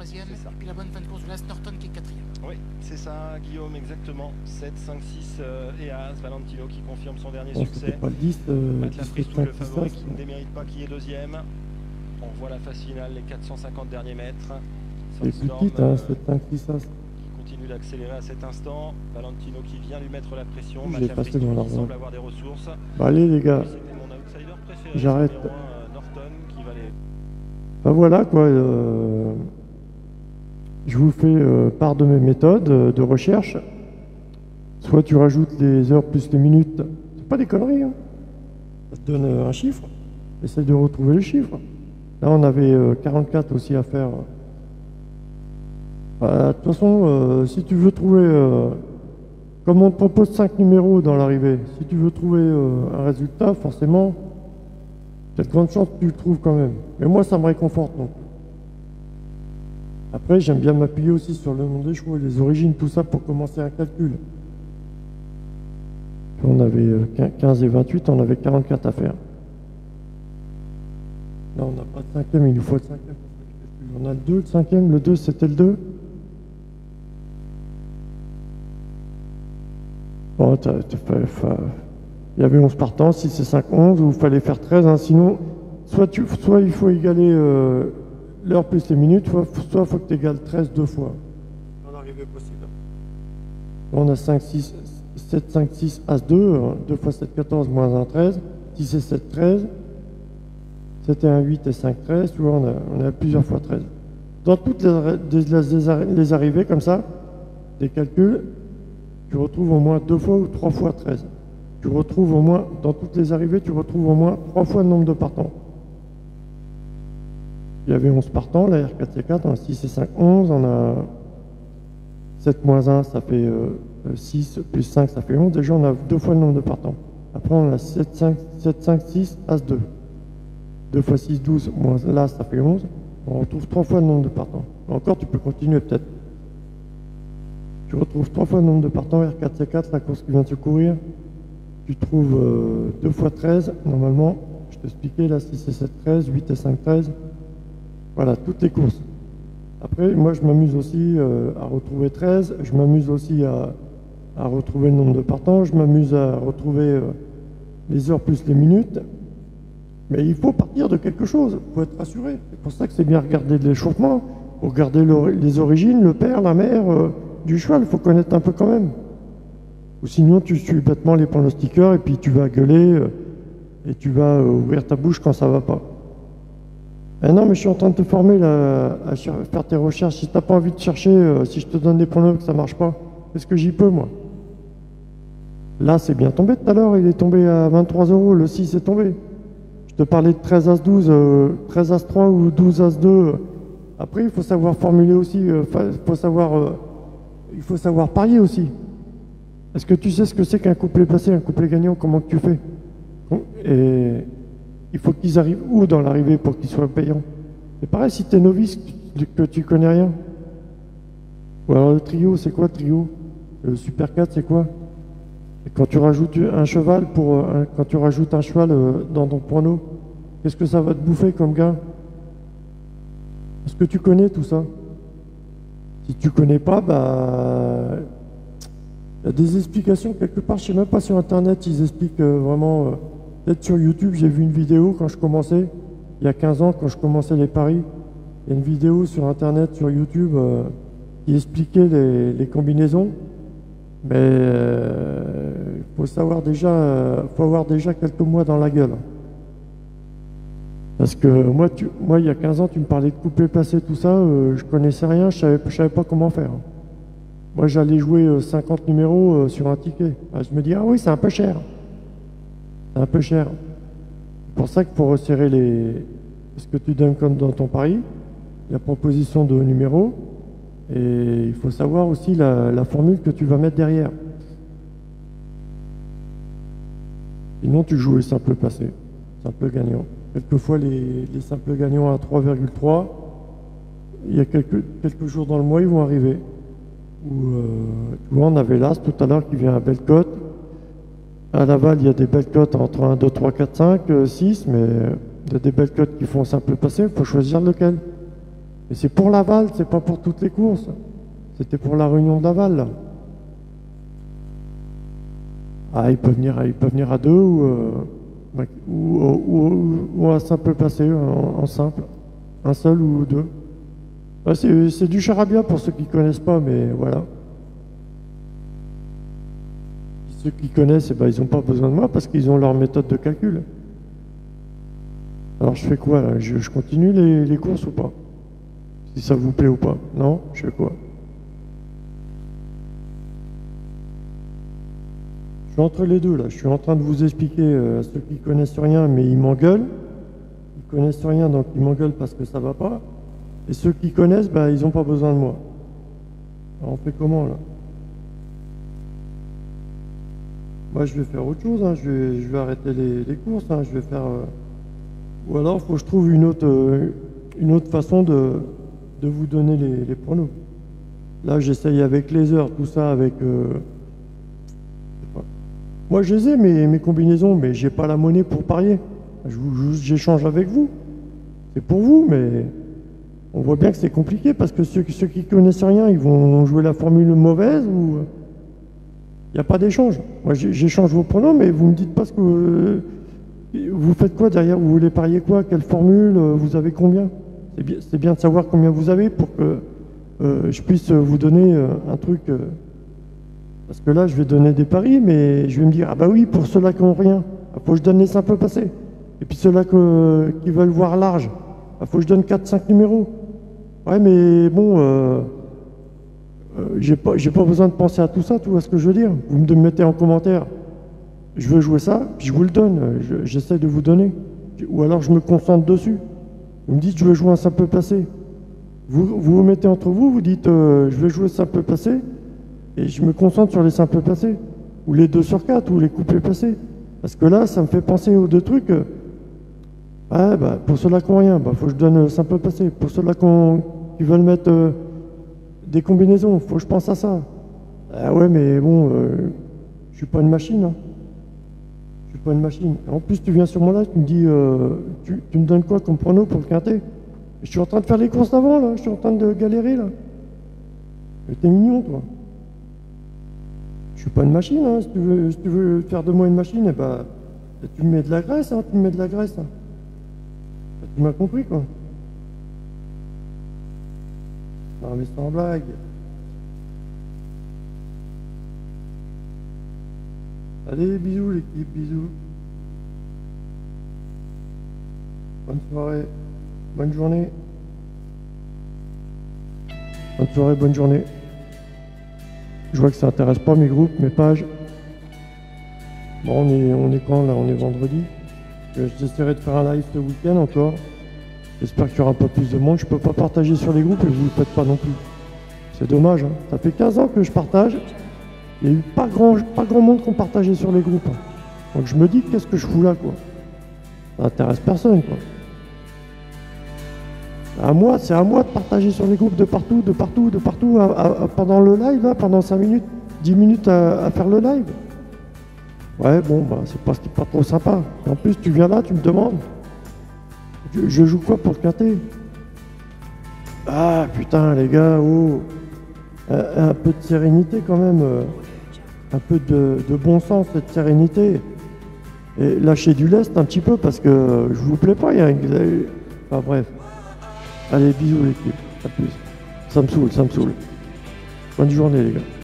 Oui, c'est ça, Guillaume, exactement. sept, cinq, six euh, et As, Valentino qui confirme son dernier bon, succès. Pas le dix, euh, Matt la freestyle, le favori qui ne démérite pas, qui est deuxième. On voit la phase finale, les quatre cent cinquante derniers mètres. C'est plus petite, hein, sept, cinq, six, As. Qui continue d'accélérer à cet instant. Valentino qui vient lui mettre la pression. J'ai passé dans l'argent. Semble avoir des ressources. Bah allez les gars, j'arrête. Norton qui va les... Bah voilà quoi. Euh... Je vous fais euh, part de mes méthodes euh, de recherche. Soit tu rajoutes les heures plus les minutes. C'est pas des conneries. Hein. Ça te donne euh, un chiffre. Essaye de retrouver le chiffre. Là, on avait euh, quarante-quatre aussi à faire. Bah, de toute façon, euh, si tu veux trouver... Euh, comme on te propose cinq numéros dans l'arrivée, si tu veux trouver euh, un résultat, forcément, il y a de grandes chances que tu le trouves quand même. Mais moi, ça me réconforte. Donc. Après, j'aime bien m'appuyer aussi sur le nom des chevaux, les origines, tout ça, pour commencer un calcul. Puis on avait euh, quinze et vingt-huit, on avait quarante-quatre à faire. Là, on n'a pas de cinquième, il nous faut le cinquième. On a le deux, le cinquième, le deux, c'était le deux. Bon, t'as, t'as fait, fait, il y avait onze partants, six et cinq, onze, où il fallait faire treize, hein, sinon, soit, tu, soit il faut égaler euh, l'heure plus les minutes, soit il faut que tu égales treize deux fois. Dans l'arrivée possible. On a cinq, six, sept, cinq, six, As deux, hein, deux fois sept, quatorze, moins un, treize, six et sept, treize, sept et un, huit et cinq, treize, tu vois, on a, on a plusieurs fois treize. Dans toutes les, les, les arrivées comme ça, des calculs, tu retrouves au moins deux fois ou trois fois treize. Tu retrouves au moins, dans toutes les arrivées, tu retrouves au moins trois fois le nombre de partants. Il y avait onze partants, la R quatre C quatre, on a six et cinq, onze, on a sept moins un, ça fait euh, six, plus cinq, ça fait onze. Déjà, on a deux fois le nombre de partants. Après, on a sept, cinq, sept, cinq, six, As deux. deux fois six, douze, moins là, ça fait onze. On retrouve trois fois le nombre de partants. Encore, tu peux continuer peut-être. Tu retrouves trois fois le nombre de partants, R quatre C quatre, la course qui vient de se courir. Tu trouves euh, deux fois treize, normalement. Je t'expliquais, là, six et sept, treize, huit et cinq, treize. Voilà, toutes les courses. Après, moi, je m'amuse aussi euh, à retrouver treize, je m'amuse aussi à, à retrouver le nombre de partants, je m'amuse à retrouver euh, les heures plus les minutes. Mais il faut partir de quelque chose, il faut être rassuré. C'est pour ça que c'est bien regarder de l'échauffement, il faut regarder les origines, le père, la mère euh, du cheval, il faut connaître un peu quand même. Ou sinon, tu suis bêtement les pronostiqueurs et puis tu vas gueuler euh, et tu vas euh, ouvrir ta bouche quand ça va pas. Eh non, mais je suis en train de te former là, à faire tes recherches. Si tu n'as pas envie de chercher, euh, si je te donne des pronos que ça marche pas, qu'est-ce que j'y peux, moi? Là, c'est bien tombé tout à l'heure, il est tombé à vingt-trois euros, le six est tombé. Je te parlais de treize as douze, euh, treize as trois ou douze as deux. Après, il faut savoir formuler aussi, il euh, faut savoir, euh, il faut savoir parier aussi. Est-ce que tu sais ce que c'est qu'un couplet placé, un couplet gagnant, comment que tu fais? Et il faut qu'ils arrivent où dans l'arrivée pour qu'ils soient payants? C'est pareil si tu es novice, que tu connais rien. Ou alors le trio, c'est quoi le trio? Le Super quatre, c'est quoi? Et quand tu rajoutes un cheval pour un, quand tu rajoutes un cheval dans ton prono, qu'est-ce que ça va te bouffer comme gain? Est-ce que tu connais tout ça? Si tu connais pas, bah il y a des explications quelque part, je sais même pas sur internet, ils expliquent euh, vraiment. Euh, Peut-être sur YouTube, j'ai vu une vidéo quand je commençais, il y a quinze ans, quand je commençais les paris. Il y a une vidéo sur internet, sur YouTube, euh, qui expliquait les, les combinaisons. Mais il euh, faut savoir déjà, euh, faut avoir déjà quelques mois dans la gueule. Parce que moi, tu, moi il y a quinze ans, tu me parlais de couplet placé, tout ça, euh, je connaissais rien, je savais, je savais pas comment faire. Moi, j'allais jouer euh, cinquante numéros euh, sur un ticket. Ah, je me dis, ah oui, c'est un peu cher. C'est un peu cher. C'est pour ça qu'il faut resserrer les... ce que tu donnes comme dans ton pari, la proposition de numéros, et il faut savoir aussi la, la formule que tu vas mettre derrière. Sinon, tu joues les simples passés, simples gagnants. Quelquefois, les, les simples gagnants à trois virgule trois, il y a quelques, quelques jours dans le mois, ils vont arriver. Où, euh, tu vois, on avait l'As tout à l'heure qui vient à belle cote. À Laval, il y a des belles cotes entre un, deux, trois, quatre, cinq, six, mais il y a des belles cotes qui font simple passé, il faut choisir lequel. Et c'est pour Laval, c'est pas pour toutes les courses. C'était pour la réunion de Laval, là. Ah, il peut venir, il peut venir à deux ou, euh, ou, ou, ou un simple passé, en, en simple. Un seul ou deux. Ah, c'est du charabia pour ceux qui ne connaissent pas, mais voilà. Ceux qui connaissent, eh ben, ils n'ont pas besoin de moi parce qu'ils ont leur méthode de calcul. Alors je fais quoi là? je, je continue les, les courses ou pas? Si ça vous plaît ou pas? Non? Je fais quoi? Je suis entre les deux là. Je suis en train de vous expliquer euh, à ceux qui connaissent rien, mais ils m'engueulent. Ils connaissent rien, donc ils m'engueulent parce que ça va pas. Et ceux qui connaissent, ben, ils n'ont pas besoin de moi. Alors on fait comment là? Moi, je vais faire autre chose, hein. je, vais, je vais arrêter les, les courses, hein. je vais faire... Euh... Ou alors, il faut que je trouve une autre, euh, une autre façon de, de vous donner les, les pronos. Là, j'essaye avec les heures, tout ça, avec... Euh... Moi, je les ai, mes, mes combinaisons, mais j'ai pas la monnaie pour parier. J'échange avec vous. C'est pour vous, mais on voit bien que c'est compliqué, parce que ceux, ceux qui connaissent rien, ils vont jouer la formule mauvaise, ou... Il n'y a pas d'échange. Moi, j'échange vos pronoms, mais vous ne me dites pas ce que... Vous, vous faites quoi derrière? Vous voulez parier quoi? Quelle formule? Vous avez combien? C'est bien, c'est bien de savoir combien vous avez pour que euh, je puisse vous donner euh, un truc... Euh, parce que là, je vais donner des paris, mais je vais me dire, ah bah oui, pour ceux-là qui n'ont rien, il faut que je donne les simples passés. Et puis ceux-là que, qui veulent voir large, il faut que je donne quatre cinq numéros. Ouais, mais bon... Euh, Euh, j'ai pas, j'ai pas besoin de penser à tout ça, tu vois ce que je veux dire? Vous me mettez en commentaire, je veux jouer ça, puis je vous le donne, j'essaie de vous donner. Ou alors je me concentre dessus. Vous me dites, je veux jouer un simple passé. Vous vous, vous mettez entre vous, vous dites, euh, je veux jouer simple passé, et je me concentre sur les simples passés. Ou les deux sur quatre, ou les couplets passés. Parce que là, ça me fait penser aux deux trucs. Euh, ah, bah, pour ceux-là qui n'ont rien, bah, faut que je donne le simple passé. Pour ceux-là qui veulent mettre... Euh, des combinaisons, il faut que je pense à ça. Ah ouais, mais bon, euh, je suis pas une machine. Hein. Je suis pas une machine. En plus, tu viens sur mon live, tu me dis, euh, tu, tu me donnes quoi comme prono pour le quintet? Je suis en train de faire les courses d'avant, là. Je suis en train de galérer, là. T'es mignon, toi. Je suis pas une machine, hein. Si tu veux, si tu veux faire de moi une machine, eh ben, tu me mets de la graisse, hein. Tu me mets de la graisse, hein. Tu m'as compris, quoi. Non, mais sans blague. Allez, bisous, l'équipe, bisous. Bonne soirée, bonne journée. Bonne soirée, bonne journée. Je vois que ça intéresse pas mes groupes, mes pages. Bon, on est, on est quand là? On est vendredi. J'essaierai de faire un live ce week-end encore. J'espère qu'il y aura un peu plus de monde. Je peux pas partager sur les groupes et vous le faites pas non plus. C'est dommage, hein. Ça fait quinze ans que je partage. Il n'y a eu pas grand, pas grand monde qui ont partagé sur les groupes. Hein. Donc je me dis, qu'est-ce que je fous là, quoi? Ça intéresse personne, quoi. À moi, c'est à moi de partager sur les groupes de partout, de partout, de partout, à, à, à, pendant le live, là, pendant cinq minutes, dix minutes à, à faire le live. Ouais, bon, bah, c'est pas, pas trop sympa. Et en plus, tu viens là, tu me demandes. Je, je joue quoi pour le quintet? Ah, putain, les gars, oh. Un, un peu de sérénité quand même. Euh, un peu de, de bon sens et de sérénité. Et lâcher du lest un petit peu parce que euh, je vous plais pas, il y a une... Enfin bref. Allez, bisous l'équipe, à plus. Ça me saoule, ça me saoule. Bonne journée les gars.